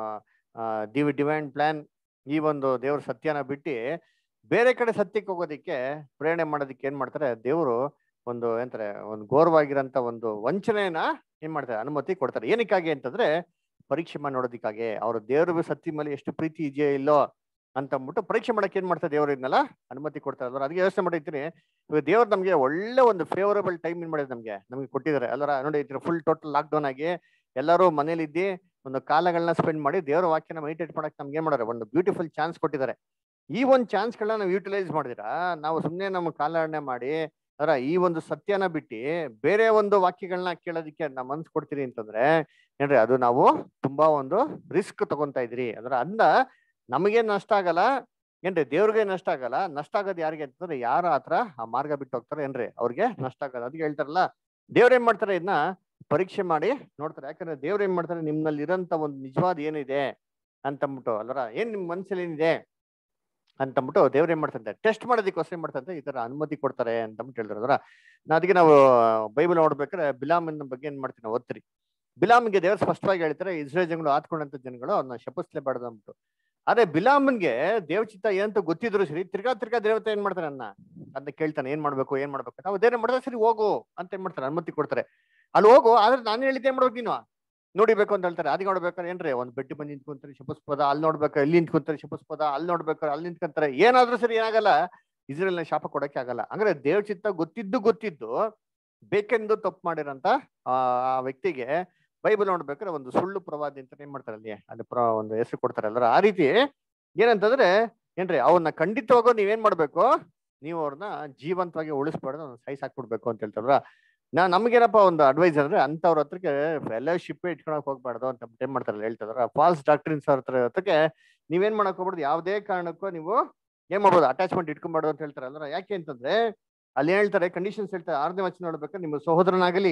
ಆ ಡಿವಿ ಡಿವೈನ್ ಪ್ಲಾನ್, ಈ ಒಂದು ದೇವ್ರ ಸತ್ಯನ ಬಿಟ್ಟು ಬೇರೆ ಕಡೆ ಸತ್ಯಕ್ಕೆ ಹೋಗೋದಿಕ್ಕೆ ಪ್ರೇರಣೆ ಮಾಡೋದಿಕ್ಕೆ ಏನ್ ಮಾಡ್ತಾರೆ, ದೇವರು ಒಂದು ಏನಂತಾರೆ ಒಂದು ಘೋರವಾಗಿರಂತ ಒಂದು ವಂಚನೆಯನ್ನ ಏನ್ ಮಾಡ್ತಾರೆ, ಅನುಮತಿ ಕೊಡ್ತಾರೆ. ಏನಕ್ಕಾಗಿ ಅಂತಂದ್ರೆ ಪರೀಕ್ಷೆ ಮಾಡಿ ನೋಡೋದಿಕ್ಕಾಗಿ. ಅವ್ರ ದೇವ್ರ ಸತ್ಯ ಮೇಲೆ ಎಷ್ಟು ಪ್ರೀತಿ ಇದೆಯೋ ಇಲ್ಲೋ ಅಂತ ಅಂದ್ಬಿಟ್ಟು ಪರೀಕ್ಷೆ ಮಾಡಕ್ಕೆ ಏನ್ ಮಾಡ್ತಾರೆ, ದೇವ್ರ ಇದನ್ನೆಲ್ಲ ಅನುಮತಿ ಕೊಡ್ತಾರೆ ಅಲ್ವ. ಅದಕ್ಕೆ ಯೋಚನೆ ಮಾಡಿರ್ತೀನಿ, ಇವಾಗ ದೇವ್ರು ನಮ್ಗೆ ಒಳ್ಳೆ ಒಂದು ಫೇವರಬಲ್ ಟೈಮ್ ಏನ್ ಮಾಡಿದ್ರೆ ನಮ್ಗೆ ನಮ್ಗೆ ಕೊಟ್ಟಿದ್ದಾರೆ ಅಲ್ವರ. ನೋಡಿ ಫುಲ್ ಟೋಟಲ್ ಲಾಕ್ ಡೌನ್ ಆಗಿ ಎಲ್ಲರೂ ಮನೇಲಿ ಇದ್ದು ಒಂದು ಕಾಲಗಳನ್ನ ಸ್ಪೆಂಡ್ ಮಾಡಿ ದೇವರ ವಾಕ್ಯನ ಮೆಡಿಟೇಟ್ ಮಾಡಕ್ ನಮ್ಗೆ ಏನ್ ಮಾಡೋರು, ಒಂದು ಬ್ಯೂಟಿಫುಲ್ ಚಾನ್ಸ್ ಕೊಟ್ಟಿದ್ದಾರೆ. ಈ ಒಂದು ಚಾನ್ಸ್ಗಳನ್ನ ನಾವು ಯೂಟಿಲೈಸ್ ಮಾಡಿದಿರಾ, ನಾವು ಸುಮ್ಮನೆ ನಮ್ಮ ಕಾಲಹರಣೆ ಮಾಡಿ ಅದರ ಈ ಒಂದು ಸತ್ಯನ ಬಿಟ್ಟು ಬೇರೆ ಒಂದು ವಾಕ್ಯಗಳನ್ನ ಕೇಳೋದಿಕ್ಕೆ ನಾವು ಮನ್ಸು ಕೊಡ್ತೀರಿ ಅಂತಂದ್ರೆ ಏನ್ರಿ ಅದು ನಾವು ತುಂಬಾ ಒಂದು ರಿಸ್ಕ್ ತಗೊಂತಾ ಇದ್ರಿ. ಅದರ ಅಂದ ನಮಗೇನ್ ನಷ್ಟ ಆಗಲ್ಲ ಏನ್ರಿ, ದೇವ್ರಿಗೆ ನಷ್ಟ ಆಗಲ್ಲ. ನಷ್ಟ ಆಗೋದು ಯಾರಿಗೆ ಅಂತಂದ್ರೆ ಯಾರ ಹತ್ರ ಆ ಮಾರ್ಗ ಬಿಟ್ಟು ಹೋಗ್ತಾರೆ ಏನ್ರಿ ಅವ್ರಿಗೆ ನಷ್ಟ ಆಗಲ್ಲ. ಅದಕ್ಕೆ ಹೇಳ್ತಾರಲ್ಲ, ದೇವ್ರ ಏನ್ ಮಾಡ್ತಾರೆ, ಇದನ್ನ ಪರೀಕ್ಷೆ ಮಾಡಿ ನೋಡ್ತಾರೆ. ಯಾಕಂದ್ರೆ ದೇವ್ರ ಏನ್ ಮಾಡ್ತಾರೆ, ನಿಮ್ನಲ್ಲಿ ಇರೋಂತ ಒಂದು ನಿಜವಾದ ಏನಿದೆ ಅಂತಂದ್ಬಿಟ್ಟು ಅಲ್ವರ, ಏನ್ ನಿಮ್ ಮನ್ಸಲ್ಲಿ ಏನಿದೆ ಅಂತಂದ್ಬಿಟ್ಟು ದೇವ್ರ ಏನ್ ಮಾಡ್ತಾರೆ, ಟೆಸ್ಟ್ ಮಾಡೋದಕ್ಕೋಸ್ಕರ ಏನ್ ಮಾಡ್ತಾರೆ, ಈ ತರ ಅನುಮತಿ ಕೊಡ್ತಾರೆ ಅಂತಂದ್ಬಿಟ್ಟು ಹೇಳ್ತಾರೆ ಅದರ. ನಾ ಅದಕ್ಕೆ ನಾವು ಬೈಬಲ್ ನೋಡ್ಬೇಕಾದ್ರೆ ಬಿಲಾಮನ ಬಗ್ಗೆ ಏನ್ ಮಾಡ್ತೀವಿ ನಾವು ಓದ್ತೀರಿ. ಬಿಲಾಮ್ಗೆ ದೇವ್ರು ಸ್ಪಷ್ಟವಾಗಿ ಹೇಳ್ತಾರೆ, ಇಸ್ರೇಲ್ ಜನಗಳು ಆತ್ಕೊಂಡಂತ ಜನಗಳು ಅವ್ರನ್ನ ಶಪಿಸ್ಲೇಬಾರ್ದು ಅಂದ್ಬಿಟ್ಟು. ಆದ್ರೆ ಬಿಲಾಮನ್ಗೆ ದೇವಚಿತ್ತ ಏನಂತ ಗೊತ್ತಿದ್ರು ಸರಿ, ತಿರ್ಗಾ ತಿರ್ಗಾ ದೇವತೆ ಏನ್ ಮಾಡ್ತಾರೆ ಅನ್ನ ಅದನ್ನ ಕೇಳ್ತಾನೆ, ಏನ್ ಮಾಡ್ಬೇಕು ಏನ್ ಮಾಡ್ಬೇಕು ನಾವು ದೇವ್ರ ಮಾಡಿದ್ರೆ ಸರಿ ಹೋಗು ಅಂತ ಏನ್ ಮಾಡ್ತಾರೆ, ಅನುಮತಿ ಕೊಡ್ತಾರೆ. ಅಲ್ಲಿ ಹೋಗು, ಆದ್ರೆ ನಾನು ಹೇಳಿದ್ದೆ ಏನ್ ಮಾಡ್ಬೇಕು ನೀನು ನೋಡಿಬೇಕು ಅಂತ ಹೇಳ್ತಾರೆ. ಅದಕ್ಕೆ ನೋಡ್ಬೇಕಾರೆ ಏನ್ರಿ ಒಂದು ಬೆಟ್ಟಿ ಬಂದು ನಿಂತ್ಕೊಂತಾರೆ ಶಪಿಸ್ಬೋದ, ಅಲ್ಲಿ ನೋಡ್ಬೇಕು ಇಲ್ಲಿ ನಿಂತ್ಕೊಂತಾರೆ ಶಪಿಸ್ಬೋದ, ಅಲ್ಲಿ ನೋಡ್ಬೇಕಾರೆ ಅಲ್ಲಿ ನಿಂತ್ಕೊಂತಾರೆ, ಏನಾದ್ರೂ ಸರಿ ಏನಾಗಲ್ಲ, ಇಸ್ರೇಲ್ನ ಶಾಪ ಕೊಡಕ್ಕೆ ಆಗಲ್ಲ. ಅಂದ್ರೆ ದೇವ್ರ ಚಿತ್ತ ಗೊತ್ತಿದ್ದು ಗೊತ್ತಿದ್ದು ಬೇಕೆಂದು ತಪ್ಪು ಮಾಡಿರಂತ ಆ ವ್ಯಕ್ತಿಗೆ ಬೈಬಲ್ ನೋಡ್ಬೇಕಾದ್ರೆ ಒಂದು ಸುಳ್ಳು ಪ್ರವಾದಿ ಅಂತ ಏನ್ ಮಾಡ್ತಾರೆ ಅಲ್ಲಿ ಅಲ್ಲಿ ಪ್ರ ಒಂದು ಹೆಸರು ಕೊಡ್ತಾರೆ ಅಲ್ರ. ಆ ರೀತಿ ಏನಂತಂದ್ರೆ ಏನ್ರಿ ಅವ್ರನ್ನ ಖಂಡಿತವಾಗೋ ನೀವೇನ್ ಮಾಡ್ಬೇಕು, ನೀವು ಅವ್ರನ್ನ ಜೀವಂತವಾಗಿ ಉಳಿಸ್ಬಾರ್ದು, ಸೈಸ್ ಹಾಕ್ಬಿಡ್ಬೇಕು ಅಂತ ಹೇಳ್ತಾರ. ನಾ ನಮ್ಗೇನಪ್ಪ ಒಂದು ಅಡ್ವೈಸ್ ಅಂದ್ರೆ ಅಂತವ್ರ ಹತ್ರಕ್ಕೆ ಫೆಲೋಶಿಪ್ ಇಟ್ಕೊಳಕ್ ಹೋಗ್ಬಾರ್ದು ಅಂತ ಏನ್ ಮಾಡ್ತಾರಲ್ಲ ಹೇಳ್ತಾರ. ಫಾಲ್ಸ್ ಡಾಕ್ಟ್ರಿನ್ಸ್ ಅವ್ರ ಹತ್ರ ಹತ್ರಕ್ಕೆ ನೀವೇನ್ ಮಾಡಕ್ ಹೋಗ್ಬಾರ್ದು, ಯಾವುದೇ ಕಾರಣಕ್ಕೂ ನೀವು ಏನ್ ಮಾಡ್ಬೋದು ಅಟ್ಯಾಚ್ಮೆಂಟ್ ಇಟ್ಕೊಂಬಾರ್ದು ಅಂತ ಹೇಳ್ತಾರೆ ಅಲ್ರ. ಯಾಕೆ ಅಂತಂದ್ರೆ ಅಲ್ಲಿ ಹೇಳ್ತಾರೆ ಕಂಡೀಷನ್ಸ್ ಹೇಳ್ತಾರೆ. ಆರನೇ ವಚನ ನೋಡ್ಬೇಕಾದ್ರೆ ನಿಮ್ಮ ಸಹೋದರನಾಗಲಿ,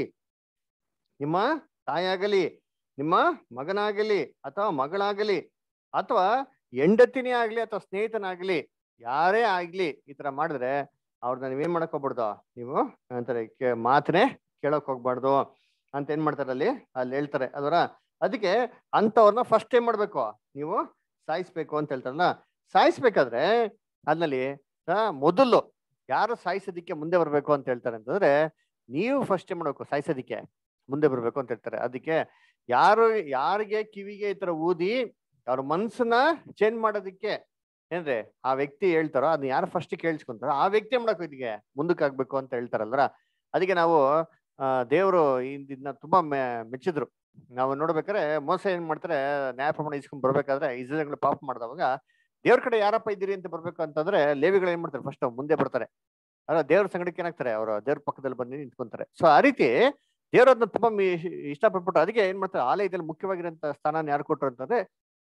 ನಿಮ್ಮ ತಾಯಾಗಲಿ, ನಿಮ್ಮ ಮಗನಾಗಲಿ ಅಥವಾ ಮಗಳಾಗಲಿ ಅಥವಾ ಹೆಂಡತಿನೇ ಆಗ್ಲಿ ಅಥವಾ ಸ್ನೇಹಿತನಾಗ್ಲಿ ಯಾರೇ ಆಗ್ಲಿ ಈ ತರ ಮಾಡಿದ್ರೆ ಅವ್ರನ್ನ ನೀವೇನ್ ಮಾಡಕ್ ಹೋಗ್ಬಾರ್ದು, ನೀವು ಅಂತಾರೆ ಮಾತನೇ ಕೇಳಕ್ ಹೋಗ್ಬಾರ್ದು. ಅಂತ ಏನ್ ಮಾಡ್ತಾರೆ ಅಲ್ಲಿ ಅಲ್ಲಿ ಹೇಳ್ತಾರೆ ಅಲ್ವರ. ಅದಕ್ಕೆ ಅಂತವ್ರನ್ನ ಫಸ್ಟ್ ಏನ್ ಮಾಡ್ಬೇಕು, ನೀವು ಸಾಯಿಸ್ಬೇಕು ಅಂತ ಹೇಳ್ತಾರಲ್ಲ. ಸಾಯಿಸ್ಬೇಕಾದ್ರೆ ಅದ್ರಲ್ಲಿ ಮೊದಲು ಯಾರು ಸಾಯಿಸೋದಿಕ್ಕೆ ಮುಂದೆ ಬರ್ಬೇಕು ಅಂತ ಹೇಳ್ತಾರೆ ಅಂತಂದ್ರೆ, ನೀವು ಫಸ್ಟ್ ಏನ್ ಮಾಡ್ಬೇಕು, ಸಾಯಿಸೋದಿಕ್ಕೆ ಮುಂದೆ ಬರ್ಬೇಕು ಅಂತ ಹೇಳ್ತಾರೆ. ಅದಕ್ಕೆ ಯಾರು ಯಾರಿಗೆ ಕಿವಿಗೆ ಈ ತರ ಊದಿ ಅವ್ರ ಮನ್ಸನ್ನ ಚೇಂಜ್ ಮಾಡೋದಿಕ್ಕೆ ಏನ್ರಿ ಆ ವ್ಯಕ್ತಿ ಹೇಳ್ತಾರೋ ಅದನ್ನ ಯಾರು ಫಸ್ಟ್ ಕೇಳಿಸ್ಕೊಂತಾರೋ ಆ ವ್ಯಕ್ತಿ ಮಾಡಕ್ ಇದಕ್ಕೆ ಮುಂದಕ್ಕೆ ಆಗ್ಬೇಕು ಅಂತ ಹೇಳ್ತಾರಲ್ರ. ಅದಕ್ಕೆ ನಾವು ಆ ದೇವರು ಇದನ್ನ ತುಂಬಾ ಮೆಚ್ಚಿದ್ರು. ನಾವು ನೋಡ್ಬೇಕಾದ್ರೆ ಮೋಸ ಏನ್ ಮಾಡ್ತಾರೆ, ನ್ಯಾಯ ಪ್ರಮಾಣ ಇಸ್ಕೊಂಡ್ ಬರ್ಬೇಕಾದ್ರೆ ಇಸ್ರೇಲ್ಗಳು ಪಾಪ ಮಾಡಿದವಾಗ ದೇವ್ರ ಕಡೆ ಯಾರಪ್ಪ ಇದ್ದೀರಿ ಅಂತ ಬರ್ಬೇಕು ಅಂತಂದ್ರೆ ಲೇವಿಗಳು ಏನ್ ಮಾಡ್ತಾರೆ, ಫಸ್ಟ್ ಮುಂದೆ ಬರ್ತಾರೆ. ಅಲ್ಲ ದೇವ್ರ ಸಂಗಡಕ್ಕೆ ಏನಾಗ್ತಾರೆ, ಅವರು ದೇವ್ರ ಪಕ್ಕದಲ್ಲಿ ಬಂದು ನಿಂತ್ಕೊಂತಾರೆ. ಸೊ ಆ ರೀತಿ ದೇವ್ರ ಅದನ್ನ ತುಂಬಾ ಇಷ್ಟಪಟ್ಬಿಟ್ಟು ಅದಕ್ಕೆ ಏನ್ ಮಾಡ್ತಾರೆ, ಆಲಯದಲ್ಲಿ ಮುಖ್ಯವಾಗಿರೋಂಥ ಸ್ಥಾನ ಯಾರು ಕೊಟ್ರು ಅಂತಂದ್ರೆ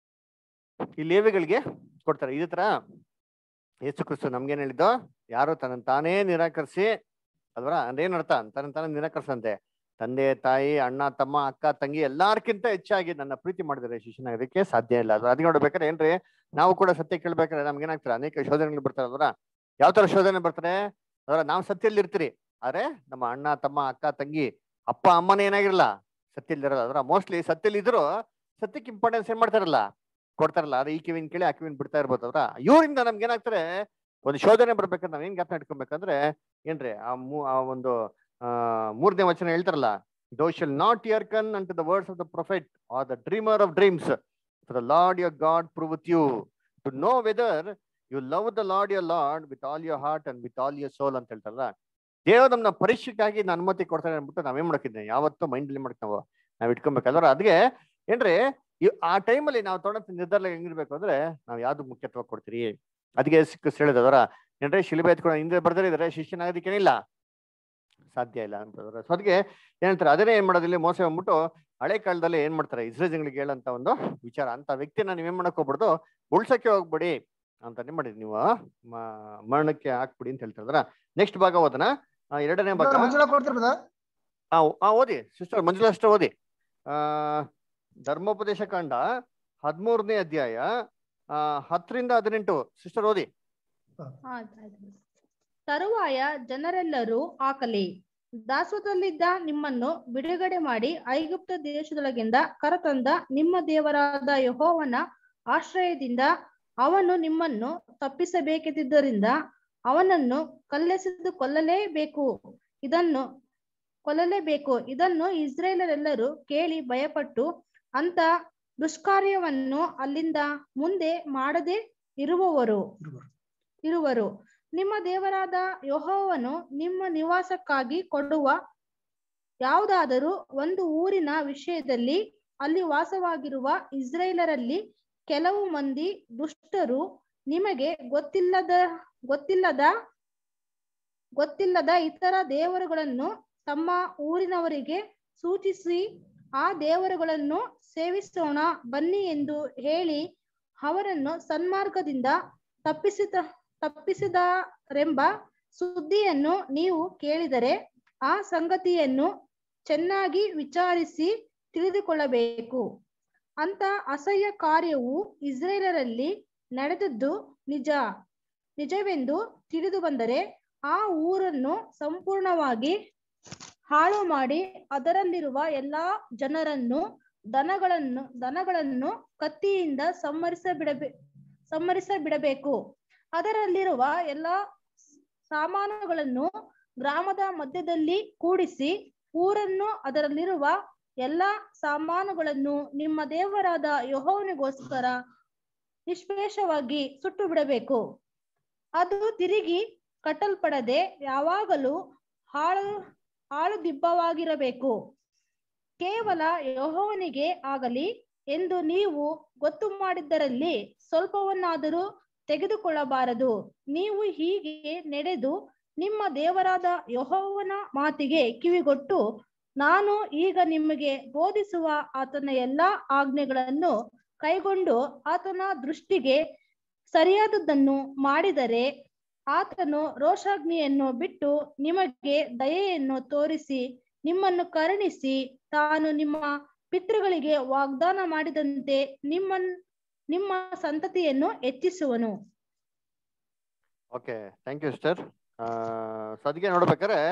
ಈ ಲೇವಿಗಳಿಗೆ ಕೊಡ್ತಾರೆ. ಇದೇ ತರ ಯೇಸು ಕ್ರಿಸ್ತ ನಮ್ಗೇನ್ ಹೇಳಿದ್ದು, ಯಾರು ತನ್ನ ತಾನೇ ನಿರಾಕರಿಸಿ ಅಲ್ವರ ಅಂದ್ರೆ ಏನ್ ಅರ್ಥ, ತನ್ನ ತಾನೇ ನಿರಾಕರಿಸಂತೆ ತಂದೆ ತಾಯಿ ಅಣ್ಣ ತಮ್ಮ ಅಕ್ಕ ತಂಗಿ ಎಲ್ಲಾರ್ಕಿಂತ ಹೆಚ್ಚಾಗಿ ನನ್ನ ಪ್ರೀತಿ ಮಾಡಿದರೆ ಶಿಷ್ಯನಾಗೋದಕ್ಕೆ ಸಾಧ್ಯ ಇಲ್ಲ. ಅದು ಅದಕ್ಕೆ ನೋಡ್ಬೇಕಾದ್ರೆ ಏನ್ರಿ, ನಾವು ಕೂಡ ಸತ್ಯ ಕೇಳ್ಬೇಕಾದ್ರೆ ನಮ್ಗೆ ಏನಾಗ್ತಾರೆ, ಅನೇಕ ಶೋಧನೆಗಳು ಬರ್ತಾರೆ ಅಲ್ವರ. ಯಾವ ತರ ಶೋಧನೆ ಬರ್ತಾರೆ ಅದರ, ನಾವು ಸತ್ಯದಲ್ಲಿ ಇರ್ತೀರಿ ಆದ್ರೆ ನಮ್ಮ ಅಣ್ಣ ತಮ್ಮ ಅಕ್ಕ ತಂಗಿ ಅಪ್ಪ ಅಮ್ಮನೇ ಏನಾಗಿರಲ್ಲ ಸತ್ಯದಲ್ಲಿ ಇರಲ್ಲ. ಅದರ ಮೋಸ್ಟ್ಲಿ ಸತ್ಯದಲ್ಲಿ ಇದ್ರು ಸತ್ಯಕ್ಕೆ ಇಂಪಾರ್ಟೆನ್ಸ್ ಏನ್ ಮಾಡ್ತಾರಲ್ಲ, ಕೊಡ್ತಾರಲ್ಲ. ಅದೇ ಈ ಕಿವಿನ ಕೇಳಿ ಆ ಕಿವಿನ ಬಿಡ್ತಾ ಇರ್ಬೋದು ಅವ್ರ. ಇವರಿಂದ ನಮ್ಗೆ ಏನಾಗ್ತಾರೆ, ಒಂದು ಶೋಧನೆ ಬರ್ಬೇಕಂದ್ರೆ ನಾವ್ ಏನ್ ಜ್ಞಾಪನ ಇಟ್ಕೊಬೇಕಂದ್ರೆ ಏನ್ರಿ, ಆ ಮೂ ಆ ಒಂದು ಆ ಮೂರನೇ ವಚನ ಹೇಳ್ತಾರಲ್ಲ, thou shall not hearken unto the words of the prophet or the dreamer of dreams, for the Lord your God proveth you to know whether you love the Lord your Lord with all your heart and with all your soul ಅಂತ ಹೇಳ್ತಾರಲ್ಲ. ದೇವ್ರ ನಮ್ನ ಪರೀಕ್ಷೆಗಾಗಿ ನಾನು ಅನುಮತಿ ಕೊಡ್ತಾರೆ ಅಂದ್ಬಿಟ್ಟು ನಾವೇನ್ ಮಾಡಕ್ಕಿದ್ದೇವೆ, ಯಾವತ್ತೂ ಮೈಂಡ್ ಮಾಡಕ್ ನಾವು ನಾವ್ ಇಟ್ಕೊಬೇಕಲ್ವ. ಅದಕ್ಕೆ ಏನ್ರಿ, ಆ ಟೈಮಲ್ಲಿ ನಾವು ತೊಗೊಂಡ ನಿರ್ಧಾರ ಹೆಂಗಿರ್ಬೇಕು ಅಂದ್ರೆ, ನಾವ್ ಯಾವ್ದು ಮುಖ್ಯತ್ವ ಕೊಡ್ತೀರಿ. ಅದಕ್ಕೆ ಸಿಕ್ಕ ಹೇಳಿದವರ ಏನ್ರಿ, ಶಿಲುಬೆ ಎತ್ಕೊಂಡು ಹಿಂದೆ ಬರ್ತಾರೆ ಇದ್ರೆ ಶಿಷ್ಯನಾಗೋದಕ್ಕೇನಿಲ್ಲ ಸಾಧ್ಯ ಇಲ್ಲ ಅಂತಂದ್ರೆ. ಸೊ ಅದಕ್ಕೆ ಏನ್ ಹೇಳ್ತಾರೆ, ಅದನ್ನೇ ಏನ್ ಮಾಡೋದಿಲ್ಲ ಮೋಸ ಹೋಗ್ಬಿಟ್ಟು ಹಳೆ ಕಾಲದಲ್ಲಿ ಏನ್ ಮಾಡ್ತಾರೆ, ಇಸ್ರೇಲ್ ಜನಗಳಿಗೆ ಹೇಳಂತ ಒಂದು ವಿಚಾರ, ಅಂತ ವ್ಯಕ್ತಿನ ನೀವೇನ್ ಮಾಡಕ್ ಹೋಗ್ಬಿಡ್ದು, ಉಳ್ಸಕ್ಕೆ ಹೋಗ್ಬಿಡಿ ಅಂತಾನೆ ಮಾಡಿದ್ರಿ, ನೀವು ಮರಣಕ್ಕೆ ಹಾಕ್ಬಿಡಿ ಅಂತ ಹೇಳ್ತಾರ. ನೆಕ್ಸ್ಟ್ ಭಾಗ ಓದನ, ಎರಡನೇ ಭಾಗ ಆ ಓದಿ ಸಿಸ್ಟರ್ ಮಂಜುಳಾ ಅಷ್ಟೇ ಓದಿ. ಆ ಧರ್ಮೋಪದೇಶ ಕಾಂಡ ಹದಿಮೂರನೇ ಅಧ್ಯಾಯ ಆ ಹತ್ತರಿಂದ ಹದಿನೆಂಟು ಸಿಸ್ಟರ್ ಓದಿ. ತರುವಾಯ ಜನರೆಲ್ಲರೂ ಆಕಲಿ, ದಾಸತ್ವದಲ್ಲಿದ್ದ ನಿಮ್ಮನ್ನು ಬಿಡುಗಡೆ ಮಾಡಿ ಐಗುಪ್ತ ದೇಶದೊಳಗಿಂದ ಕರತಂದ ನಿಮ್ಮ ದೇವರಾದ ಯೆಹೋವನ ಆಶ್ರಯದಿಂದ ಅವನು ನಿಮ್ಮನ್ನು ತಪ್ಪಿಸಬೇಕೆಂದಿದ್ದರಿಂದ ಅವನನ್ನು ಕಲ್ಲೆಸೆದು ಕೊಲ್ಲಲೇಬೇಕು ಇದನ್ನು ಕೊಲ್ಲಲೇಬೇಕು ಇದನ್ನು ಇಸ್ರೇಲರೆಲ್ಲರೂ ಕೇಳಿ ಭಯಪಟ್ಟು ಅಂತ ದುಷ್ಕಾರ್ಯವನ್ನು ಅಲ್ಲಿಂದ ಮುಂದೆ ಮಾಡದೆ ಇರುವವರು ಇರುವರು ನಿಮ್ಮ ದೇವರಾದ ಯೆಹೋವನು ನಿಮ್ಮ ನಿವಾಸಕ್ಕಾಗಿ ಕೊಡುವ ಯಾವುದಾದರೂ ಒಂದು ಊರಿನ ವಿಷಯದಲ್ಲಿ ಅಲ್ಲಿ ವಾಸವಾಗಿರುವ ಇಸ್ರೇಲರಲ್ಲಿ ಕೆಲವು ಮಂದಿ ದುಷ್ಟರು ನಿಮಗೆ ಗೊತ್ತಿಲ್ಲದ ಗೊತ್ತಿಲ್ಲದ ಗೊತ್ತಿಲ್ಲದ ಇತರ ದೇವರುಗಳನ್ನು ತಮ್ಮ ಊರಿನವರಿಗೆ ಸೂಚಿಸಿ ಆ ದೇವರುಗಳನ್ನು ಸೇವಿಸೋಣ ಬನ್ನಿ ಎಂದು ಹೇಳಿ ಅವರನ್ನು ಸನ್ಮಾರ್ಗದಿಂದ ತಪ್ಪಿಸಿದ ತಪ್ಪಿಸಿದರೆಂಬ ಸುದ್ದಿಯನ್ನು ನೀವು ಕೇಳಿದರೆ ಆ ಸಂಗತಿಯನ್ನು ಚೆನ್ನಾಗಿ ವಿಚಾರಿಸಿ ತಿಳಿದುಕೊಳ್ಳಬೇಕು. ಅಂತ ಅಸಹ್ಯ ಕಾರ್ಯವು ಇಸ್ರೇಲರಲ್ಲಿ ನಡೆದದ್ದು ನಿಜ ನಿಜವೆಂದು ತಿಳಿದು ಬಂದರೆ ಆ ಊರನ್ನು ಸಂಪೂರ್ಣವಾಗಿ ಹಾಳು ಮಾಡಿ ಅದರಲ್ಲಿರುವ ಎಲ್ಲಾ ಜನರನ್ನು ದನಗಳನ್ನು ದನಗಳನ್ನು ಕತ್ತಿಯಿಂದ ಸಂಹರಿಸ ಬಿಡಬೇ ಸಂಹರಿಸ ಬಿಡಬೇಕು. ಅದರಲ್ಲಿರುವ ಎಲ್ಲಾ ಸಾಮಾನುಗಳನ್ನು ಗ್ರಾಮದ ಮಧ್ಯದಲ್ಲಿ ಕೂಡಿಸಿ ಊರನ್ನು ಅದರಲ್ಲಿರುವ ಎಲ್ಲಾ ಸಾಮಾನುಗಳನ್ನು ನಿಮ್ಮ ದೇವರಾದ ಯೆಹೋವನಿಗೋಸ್ಕರ ನಿಷ್ಪೇಷವಾಗಿ ಸುಟ್ಟು ಬಿಡಬೇಕು. ಅದು ತಿರುಗಿ ಕಟ್ಟಲ್ಪಡದೆ ಯಾವಾಗಲೂ ಹಾಳು ಹಾಳು ದಿಬ್ಬವಾಗಿರಬೇಕು. ಕೇವಲ ಯೆಹೋವನಿಗೆ ಆಗಲಿ ಎಂದು ನೀವು ಗೊತ್ತು ಮಾಡಿದ್ದರಲ್ಲಿ ಸ್ವಲ್ಪವನ್ನಾದರೂ ತೆಗೆದುಕೊಳ್ಳಬಾರದು. ನೀವು ಹೀಗೆ ನಡೆದು ನಿಮ್ಮ ದೇವರಾದ ಯೆಹೋವನ ಮಾತಿಗೆ ಕಿವಿಗೊಟ್ಟು ನಾನು ಈಗ ನಿಮಗೆ ಬೋಧಿಸುವ ಆತನ ಎಲ್ಲಾ ಆಜ್ಞೆಗಳನ್ನು ಕೈಗೊಂಡು ಆತನ ದೃಷ್ಟಿಗೆ ಸರಿಯಾದದ್ದನ್ನು ಮಾಡಿದರೆ ಆತನು ರೋಷಾಗ್ನಿಯನ್ನು ಬಿಟ್ಟು ನಿಮಗೆ ದಯೆಯನ್ನು ತೋರಿಸಿ ನಿಮ್ಮನ್ನು ಕರುಣಿಸಿ ತಾನು ನಿಮ್ಮ ಪಿತೃಗಳಿಗೆ ವಾಗ್ದಾನ ಮಾಡಿದಂತೆ ನಿಮ್ಮ ನಿಮ್ಮ ಸಂತತಿಯನ್ನು ಹೆಚ್ಚಿಸುವನು. Okay, thank you sister. ಅದಕ್ಕೆ ನೋಡ್ಬೇಕಾದ್ರೆ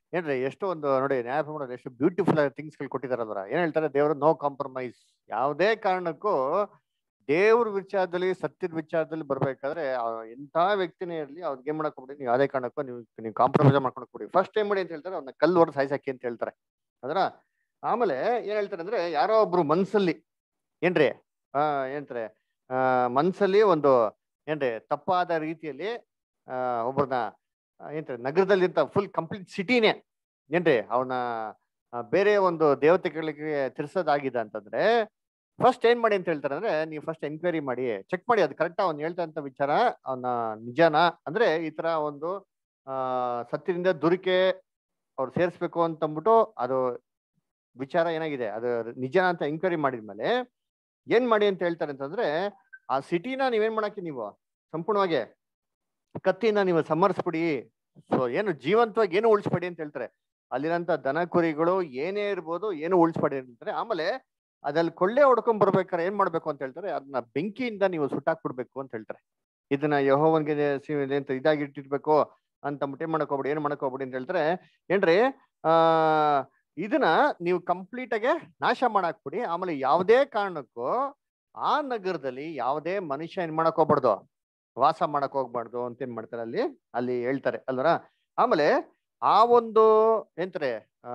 ಏನ್ರಿ ಎಷ್ಟು ಒಂದು ನೋಡಿ ನ್ಯಾಯಪ್ರಮಾಣ ಎಷ್ಟು ಬ್ಯೂಟಿಫುಲ್ ಆಗಿ ಥಿಂಗ್ಸ್ ಗಳು ಕೊಟ್ಟಿದಾರಲ್ವರ. ಏನ್ ಹೇಳ್ತಾರೆ ದೇವರು ನೋ ಕಾಂಪ್ರಮೈಸ್. ಯಾವುದೇ ಕಾರಣಕ್ಕೂ ದೇವ್ರ ವಿಚಾರದಲ್ಲಿ ಸತ್ಯದ ವಿಚಾರದಲ್ಲಿ ಬರ್ಬೇಕಾದ್ರೆ ಎಂಥ ವ್ಯಕ್ತಿನೇ ಇರಲಿ ಅವ್ರಿಗೆ ಏನ್ ಮಾಡಕ್ ಹೋಗ್ಬಿಡಿ, ನೀವು ಯಾವುದೇ ಕಾರಣಕ್ಕೂ ನೀವು ನೀವು ಕಾಂಪ್ರಮೈಸ್ ಮಾಡ್ಕೊಳಕ್ ಬಿಡಿ. ಫಸ್ಟ್ ಏನ್ ಮಾಡಿ ಅಂತ ಹೇಳ್ತಾರೆ, ಅವ್ನ ಕಲ್ಲು ಹೊಡೆದು ಸಾಯಿಸಾಕಿ ಅಂತ ಹೇಳ್ತಾರೆ ಅದರ. ಆಮೇಲೆ ಏನ್ ಹೇಳ್ತಾರೆ ಅಂದ್ರೆ ಯಾರೋ ಒಬ್ರು ಮನ್ಸಲ್ಲಿ ಏನ್ರಿ ಆ ಏನ್ತಾರೆ ಆ ಮನ್ಸಲ್ಲಿ ಒಂದು ಏನ್ರಿ ತಪ್ಪಾದ ರೀತಿಯಲ್ಲಿ ಆ ಒಬ್ಬರನ್ನ ಏನ್ರಿ ನಗರದಲ್ಲಿಂತ ಫುಲ್ ಕಂಪ್ಲೀಟ್ ಸಿಟಿನೇ ಏನ್ರಿ ಅವನ ಬೇರೆ ಒಂದು ದೇವತೆಗಳಿಗೆ ತಿರ್ಸೋದಾಗಿದೆ ಅಂತಂದ್ರೆ ಫಸ್ಟ್ ಏನ್ ಮಾಡಿ ಅಂತ ಹೇಳ್ತಾರೆ ಅಂದ್ರೆ ನೀವು ಫಸ್ಟ್ ಎನ್ಕ್ವೈರಿ ಮಾಡಿ ಚೆಕ್ ಮಾಡಿ ಅದು ಕರೆಕ್ಟ್ ಅವ್ನು ಹೇಳ್ತಂತ ವಿಚಾರ ಅವನ ನಿಜನಾ ಅಂದ್ರೆ ಈ ತರ ಒಂದು ಆ ಸತ್ಯದಿಂದ ದುರಿಕೆ ಅವ್ರು ಸೇರಿಸ್ಬೇಕು ಅಂತಂದ್ಬಿಟ್ಟು ಅದು ವಿಚಾರ ಏನಾಗಿದೆ ಅದು ನಿಜ ಅಂತ ಎಂಕ್ವೈರಿ ಮಾಡಿದ್ಮೇಲೆ ಏನ್ ಮಾಡಿ ಅಂತ ಹೇಳ್ತಾರೆ ಅಂತಂದ್ರೆ ಆ ಸಿಟಿನ ನೀವೇನ್ ಮಾಡಾಕಿ ನೀವು ಸಂಪೂರ್ಣವಾಗಿ ಕತ್ತಿನ ನೀವು ಸಮರ್ಸ್ಬಿಡಿ. ಸೊ ಏನು ಜೀವಂತವಾಗಿ ಏನು ಉಳಿಸ್ಬೇಡಿ ಅಂತ ಹೇಳ್ತಾರೆ. ಅಲ್ಲಿರಂತ ದನ ಕುರಿಗಳು ಏನೇ ಇರ್ಬೋದು ಏನು ಉಳಿಸ್ಬೇಡಿ ಅಂತಾರೆ. ಆಮೇಲೆ ಅದ್ರಲ್ಲಿ ಕೊಳ್ಳೆ ಹೊಡ್ಕೊಂಡ್ ಬರ್ಬೇಕಾದ್ರೆ ಏನ್ ಮಾಡ್ಬೇಕು ಅಂತ ಹೇಳ್ತಾರೆ, ಅದನ್ನ ಬೆಂಕಿಯಿಂದ ನೀವು ಸುಟ್ಟಾಕ್ಬಿಡ್ಬೇಕು ಅಂತ ಹೇಳ್ತಾರೆ. ಇದನ್ನ ಯೆಹೋವನಿಗೆ ಅಂತ ಇದಾಗಿಟ್ಟಿರ್ಬೇಕು ಅಂತ ಏನ್ ಮಾಡಕೋಬಿಡಿ ಏನ್ ಮಾಡಕೋಬಿಡಿ ಅಂತ ಹೇಳ್ತಾರೆ. ಏನ್ರಿ ಆ ಇದನ್ನ ನೀವು ಕಂಪ್ಲೀಟ್ ಆಗಿ ನಾಶ ಮಾಡಾಕ್ಬಿಡಿ. ಆಮೇಲೆ ಯಾವುದೇ ಕಾರಣಕ್ಕೂ ಆ ನಗರದಲ್ಲಿ ಯಾವುದೇ ಮನುಷ್ಯ ಏನ್ ಮಾಡಕ್ ಹೋಗ್ಬಾರ್ದು, ವಾಸ ಮಾಡಕ್ ಹೋಗ್ಬಾರ್ದು ಅಂತ ಏನ್ ಮಾಡ್ತಾರೆ ಅಲ್ಲಿ ಅಲ್ಲಿ ಹೇಳ್ತಾರೆ ಅಲ್ವರ. ಆಮೇಲೆ ಆ ಒಂದು ಎಂತಾರೆ ಆ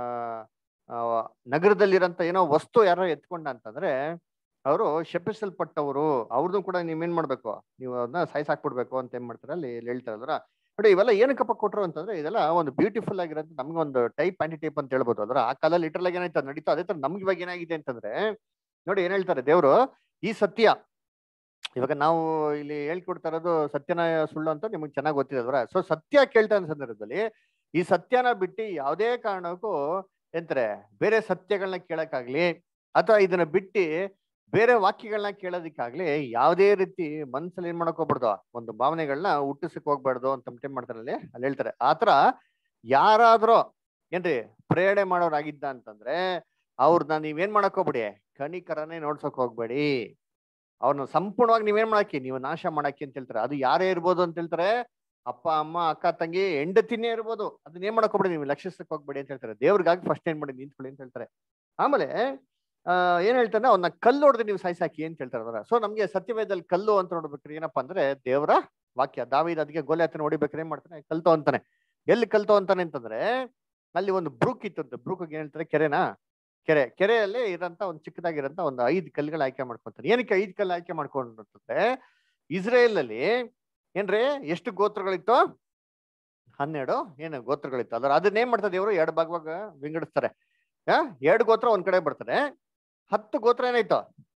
ನಗರದಲ್ಲಿರಂತ ಏನೋ ವಸ್ತು ಯಾರೋ ಎತ್ಕೊಂಡ ಅಂತಂದ್ರೆ ಅವರು ಶಪಿಸಲ್ಪಟ್ಟವರು, ಅವ್ರದ್ದು ಕೂಡ ನೀವೇನ್ ಮಾಡ್ಬೇಕು, ನೀವು ಅದನ್ನ ಸಾಯ್ಸಾಕ್ಬಿಡ್ಬೇಕು ಅಂತ ಏನ್ ಮಾಡ್ತಾರೆ ಅಲ್ಲಿ ಹೇಳ್ತಾರೆ ಅಲ್ವರ. ನೋಡಿ ಇವೆಲ್ಲ ಏನಕ್ಕಪ್ಪ ಕೊಟ್ರು ಅಂತಂದ್ರೆ ಇದೆಲ್ಲ ಒಂದು ಬ್ಯೂಟಿಫುಲ್ ಆಗಿರೋದು ನಮ್ಗೆ ಒಂದು ಟೈಪ್ ಆಂಟಿ ಟೈಪ್ ಅಂತ ಹೇಳ್ಬೋದು ಅಲ್ರ. ಆ ಕಾಲದಲ್ಲಿ ಲಿಟರಲ್ ಆಗಿ ಏನಾಯ್ತು ನಡೀತಾ ಅದೇ ತರ ನಮ್ಗೆ ಇವಾಗ ಏನಾಗಿದೆ ಅಂತಂದ್ರೆ ನೋಡಿ ಏನ್ ಹೇಳ್ತಾರೆ ದೇವರು ಈ ಸತ್ಯ ಇವಾಗ ನಾವು ಇಲ್ಲಿ ಹೇಳ್ಕೊಡ್ತಾ ಇರೋದು ಸತ್ಯನ ಸುಳ್ಳು ಅಂತ ನಿಮ್ಗೆ ಚೆನ್ನಾಗಿ ಗೊತ್ತಿದೆ ಅಲ್ರ. ಸೊ ಸತ್ಯ ಕೇಳ್ತಾ ಇರೋ ಸಂದರ್ಭದಲ್ಲಿ ಈ ಸತ್ಯನ ಬಿಟ್ಟು ಯಾವುದೇ ಕಾರಣಕ್ಕೂ ಎಂತಾರೆ ಬೇರೆ ಸತ್ಯಗಳನ್ನ ಕೇಳಕ್ಕಾಗ್ಲಿ ಅಥವಾ ಇದನ್ನ ಬಿಟ್ಟು ಬೇರೆ ವಾಕ್ಯಗಳನ್ನ ಕೇಳೋದಿಕ್ಕಾಗ್ಲಿ ಯಾವುದೇ ರೀತಿ ಮನ್ಸಲ್ಲಿ ಏನ್ ಮಾಡಕ್ ಹೋಗ್ಬಾರ್ದು, ಒಂದು ಭಾವನೆಗಳನ್ನ ಹುಟ್ಟಿಸಕ್ ಹೋಗ್ಬಾರ್ದು ಅಂತ ಏನ್ ಮಾಡ್ತಾರೆ ಅಲ್ಲಿ ಅಲ್ಲಿ ಹೇಳ್ತಾರೆ. ಆತರ ಯಾರಾದ್ರೂ ಏನ್ರಿ ಪ್ರೇರಣೆ ಮಾಡೋರಾಗಿದ್ದ ಅಂತಂದ್ರೆ ಅವ್ರನ್ನ ನೀವೇನ್ ಮಾಡಕ್ ಹೋಗ್ಬೇಡಿ, ಕಣಿಕರನೇ ನೋಡ್ಸಕ್ ಹೋಗ್ಬೇಡಿ. ಅವ್ರನ್ನ ಸಂಪೂರ್ಣವಾಗಿ ನೀವೇನ್ ಮಾಡಾಕಿ ನೀವು ನಾಶ ಮಾಡಾಕಿ ಅಂತ ಹೇಳ್ತಾರೆ. ಅದು ಯಾರೇ ಇರ್ಬೋದು ಅಂತ ಹೇಳ್ತಾರೆ, ಅಪ್ಪ ಅಮ್ಮ ಅಕ್ಕ ತಂಗಿ ಹೆಂಡತಿನೇ ಇರ್ಬೋದು, ಅದನ್ನ ಏನ್ ಮಾಡಕ್ ಹೋಗ್ಬೇಡಿ, ನೀವು ಲಕ್ಷಿಸಕ್ ಹೋಗ್ಬೇಡಿ ಅಂತ ಹೇಳ್ತಾರೆ. ದೇವ್ರಿಗಾಗಿ ಫಸ್ಟ್ ಏನ್ ಮಾಡಿ ನಿಂತ್ಕೊಳ್ಳಿ ಅಂತ ಹೇಳ್ತಾರೆ. ಆಮೇಲೆ ಆ ಏನ್ ಹೇಳ್ತಾರೆ ಅವನ್ನ ಕಲ್ಲು ಹೊಡೆದು ನೀವು ಸಾಯಿಸಾಕಿ ಅಂತ ಹೇಳ್ತಾರೆ ಅದರ. ಸೊ ನಮ್ಗೆ ಸತ್ಯವೇದದಲ್ಲಿ ಕಲ್ಲು ಅಂತ ನೋಡ್ಬೇಕ್ರಿ ಏನಪ್ಪಾ ಅಂದ್ರೆ ದೇವರ ವಾಕ್ಯ. ದಾವೀದ ಅದಕ್ಕೆ ಗೋಲಿಯಾತನ ಹೊಡಿಬೇಕಾದ್ರೆ ಏನ್ ಮಾಡ್ತಾನೆ, ಕಲ್ತೋ ಅಂತಾನೆ. ಎಲ್ಲಿ ಕಲ್ತೋ ಅಂತಾನೆ ಅಂತಂದ್ರೆ ಅಲ್ಲಿ ಒಂದು ಬ್ರೂಕ್ ಇತ್ತು, ಬ್ರೂಕ್ ಏನ್ ಹೇಳ್ತಾರೆ ಕೆರೆನಾ ಕೆರೆ ಕೆರೆಯಲ್ಲಿ ಇರೋಂತ ಒಂದು ಚಿಕ್ಕದಾಗಿರೋಂತ ಒಂದು ಐದು ಕಲ್ಲುಗಳು ಆಯ್ಕೆ ಮಾಡ್ಕೊಂತಾರೆ. ಏನಕ್ಕೆ ಐದು ಕಲ್ಲು ಆಯ್ಕೆ ಮಾಡ್ಕೊಂಡಿರ್ತಂದ್ರೆ ಇಸ್ರೇಲ್ ಅಲ್ಲಿ ಏನ್ರಿ ಎಷ್ಟು ಗೋತ್ರಗಳಿತ್ತು, ಹನ್ನೆರಡು ಏನು ಗೋತ್ರಗಳಿತ್ತು ಅದರ. ಅದನ್ನ ಏನ್ ಮಾಡ್ತಾರೆ ದೇವರು ಎರಡು ಭಾಗವಾಗ ವಿಂಗಡಿಸ್ತಾರೆ. ಆ ಎರಡು ಗೋತ್ರ ಒಂದ್ ಕಡೆ ಬರ್ತಾರೆ, ಹತ್ತು ಗೋತ್ರ ಏನಾಯ್ತು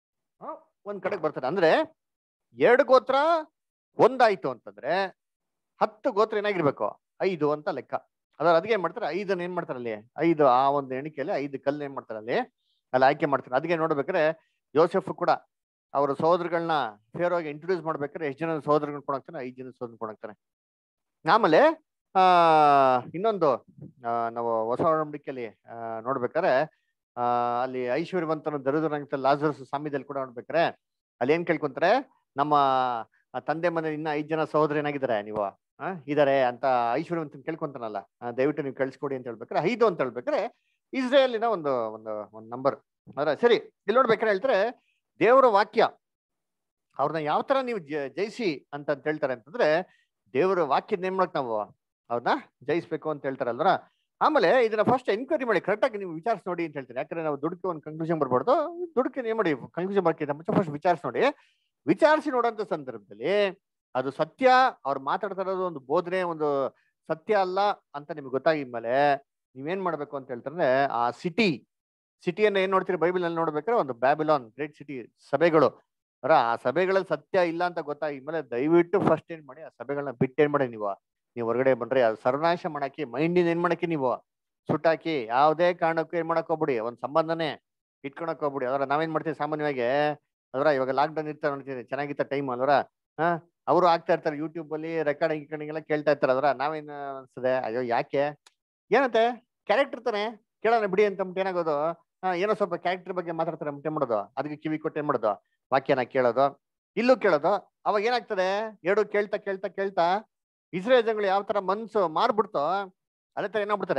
ಒಂದ್ ಕಡೆಗೆ ಬರ್ತಾರೆ. ಅಂದ್ರೆ ಎರಡು ಗೋತ್ರ ಒಂದಾಯ್ತು ಅಂತಂದ್ರೆ ಹತ್ತು ಗೋತ್ರ ಏನಾಗಿರ್ಬೇಕು, ಐದು ಅಂತ ಲೆಕ್ಕ ಅದರ. ಅದಕ್ಕೆ ಏನ್ ಮಾಡ್ತಾರೆ ಐದನ್ನ ಏನ್ ಮಾಡ್ತಾರೆ ಅಲ್ಲಿ ಐದು ಆ ಒಂದು ಎಣಿಕೆಯಲ್ಲಿ ಐದು ಕಲ್ಲು ಏನ್ ಮಾಡ್ತಾರೆ ಅಲ್ಲಿ ಅಲ್ಲಿ ಆಯ್ಕೆ ಮಾಡ್ತಾರೆ. ಅದಕ್ಕೆ ನೋಡ್ಬೇಕಾದ್ರೆ ಯೋಸೆಫ್ ಕೂಡ ಅವ್ರ ಸಹೋದರಗಳನ್ನ ಫೇರೋಗೆ ಇಂಟ್ರೊಡ್ಯೂಸ್ ಮಾಡ್ಬೇಕಾದ್ರೆ ಎಷ್ಟು ಜನ ಸಹೋದರಗಳನ್ನ ಕೊಡಾಕ್ತಾನೆ, ಐದು ಜನ ಸಹೋದರ ಕೊಡಾಕ್ತಾನೆ. ಆಮೇಲೆ ಆ ಇನ್ನೊಂದು ನಾವು ಹೊಸ ಒಡಂಬಡಿಕೆಯಲ್ಲಿ ಆ ನೋಡ್ಬೇಕಾರೆ ಆ ಅಲ್ಲಿ ಐಶ್ವರ್ಯವಂತನ ದರಿದ್ರನಾಗಿದ್ದ ಲಾಜರಸ್ ಸಾಮ್ಯದಲ್ಲಿ ಕೂಡ ನೋಡ್ಬೇಕಾರೆ ಅಲ್ಲಿ ಏನ್ ಕೇಳ್ಕೊಂತಾರೆ, ನಮ್ಮ ತಂದೆ ಮನೆ ಇನ್ನ ಐದ್ ಜನ ಸಹೋದರ ಏನಾಗಿದ್ದಾರೆ ನೀವು ಆ ಇದಾರೆ ಅಂತ ಐಶ್ವರ್ಯವಂತನ ಕೇಳ್ಕೊಂತಾನಲ್ಲ, ದಯವಿಟ್ಟು ನೀವು ಕಳ್ಸಿಕೊಡಿ ಅಂತ ಹೇಳ್ಬೇಕಾರೆ ಐದು ಅಂತ ಹೇಳ್ಬೇಕಾರೆ ಇಸ್ರೇಲಿನ ಒಂದು ಒಂದು ಒಂದು ನಂಬರ್ ಅದ್ರ. ಸರಿ, ಇಲ್ಲಿ ನೋಡ್ಬೇಕಾರೆ ಹೇಳ್ತಾರೆ ದೇವರ ವಾಕ್ಯ ಅವ್ರನ್ನ ಯಾವ ತರ ನೀವು ಜಯಿಸಿ ಅಂತ ಹೇಳ್ತಾರೆ ಅಂತಂದ್ರೆ ದೇವರ ವಾಕ್ಯದ ಏನ್ ಮಾಡಕ್ ನಾವು ಅವ್ರನ್ನ ಜಯಿಸ್ಬೇಕು ಅಂತ ಹೇಳ್ತಾರಲ್ರ. ಆಮೇಲೆ ಇದನ್ನ ಫಸ್ಟ್ ಎನ್ಕ್ವೈರಿ ಮಾಡಿ ಕರೆಕ್ಟ್ ಆಗಿ ನೀವು ವಿಚಾರಿಸಿ ನೋಡಿ ಅಂತ ಹೇಳ್ತಾರೆ. ಯಾಕಂದ್ರೆ ನಾವು ದುಡ್ಕೆ ಒಂದು ಕನ್ಕ್ಲೂಷನ್ ಬರ್ಬಾರ್ದು, ದುಡ್ಕೆ ಏನ್ ಮಾಡಿ ಕನ್ಕ್ಲೂಷನ್ ಬರ್ಕಿಂತ ಮುಂಚೆ ಫಸ್ಟ್ ವಿಚಾರಿಸಿ ನೋಡಿ. ವಿಚಾರಿಸಿ ನೋಡೋಂಥ ಸಂದರ್ಭದಲ್ಲಿ ಅದು ಸತ್ಯ ಅವ್ರು ಮಾತಾಡ್ತಾ ಇರೋದು ಒಂದು ಬೋಧನೆ ಒಂದು ಸತ್ಯ ಅಲ್ಲ ಅಂತ ನಿಮ್ಗೆ ಗೊತ್ತಾಗಿದ್ಮೇಲೆ ನೀವೇನ್ ಮಾಡ್ಬೇಕು ಅಂತ ಹೇಳ್ತಾರೆ, ಆ ಸಿಟಿ ಸಿಟಿಯನ್ನ ಏನ್ ನೋಡ್ತೀರಿ ಬೈಬಲ್ ನಲ್ಲಿ ನೋಡ್ಬೇಕಾದ್ರೆ ಒಂದು ಬ್ಯಾಬಿಲಾನ್ ಗ್ರೇಟ್ ಸಿಟಿ ಸಭೆಗಳು ಅರ. ಆ ಸಭೆಗಳಲ್ಲಿ ಸತ್ಯ ಇಲ್ಲ ಅಂತ ಗೊತ್ತಾಗಿದ್ಮೇಲೆ ದಯವಿಟ್ಟು ಫಸ್ಟ್ ಏನ್ ಮಾಡಿ ಆ ಸಭೆಗಳನ್ನ ಬಿಟ್ಟು ಏನ್ ಮಾಡಿ ನೀವು ನೀವು ಹೊರಗಡೆ ಬನ್ರಿ. ಅದು ಸರ್ವನಾಶ ಮಾಡಾಕಿ ಮೈಂಡಿನ ಏನ್ ಮಾಡಾಕಿ ನೀವು ಸುಟ್ಟಾಕಿ ಯಾವುದೇ ಕಾರಣಕ್ಕೂ ಏನ್ ಮಾಡಕ್ ಹೋಗ್ಬಿಡಿ, ಒಂದ್ ಸಂಬಂಧನೇ ಇಟ್ಕೊಳಕ್ ಹೋಗ್ಬಿಡಿ. ಅದರ ನಾವೇನ್ ಮಾಡ್ತೀವಿ ಸಾಮಾನ್ಯವಾಗಿ ಅದರ ಇವಾಗ ಲಾಕ್ ಡೌನ್ ಇರ್ತಾರೆ ನೋಡ್ತೀವಿ, ಚೆನ್ನಾಗಿತ್ತ ಟೈಮ್ ಅಲ್ವರ. ಹಾ ಅವರು ಆಗ್ತಾ ಇರ್ತಾರೆ ಯೂಟ್ಯೂಬ್ ಅಲ್ಲಿ ರೆಕಾರ್ಡಿಂಗ್ ಗಿಕಾರ್ಡಿಂಗ್ ಎಲ್ಲ ಕೇಳ್ತಾ ಇರ್ತಾರೆ. ಅದರ ನಾವೇನ್ ಅನ್ಸ್ತದೆ, ಅಯ್ಯೋ ಯಾಕೆ ಏನಂತೆ ಕ್ಯಾರೆಕ್ಟರ್ ತಾನೆ ಕೇಳೋಣ ಬಿಡಿ ಅಂತ ಏನಾಗೋದು, ಏನೋ ಸ್ವಲ್ಪ ಕ್ಯಾರೆಕ್ಟರ್ ಬಗ್ಗೆ ಮಾತಾಡ್ತಾರೆ ಮತ್ತೆ ಮಾಡೋದು, ಅದಕ್ಕೆ ಕಿವಿ ಕೊಟ್ಟು ಏನ್ ಮಾಡೋದು ವಾಕ್ಯನ ಕೇಳೋದು ಇಲ್ಲೂ ಕೇಳೋದು. ಅವಾಗ ಏನಾಗ್ತದೆ ಎರಡು ಕೇಳ್ತಾ ಕೇಳ್ತಾ ಕೇಳ್ತಾ ಇಸ್ರೇಲ್ ಜನಗಳು ಯಾವ ತರ ಮನ್ಸು ಮಾರ್ಬಿಡ್ತೋ ಅದೇ ತರ ಏನಾಗ್ಬಿಡ್ತಾರೆ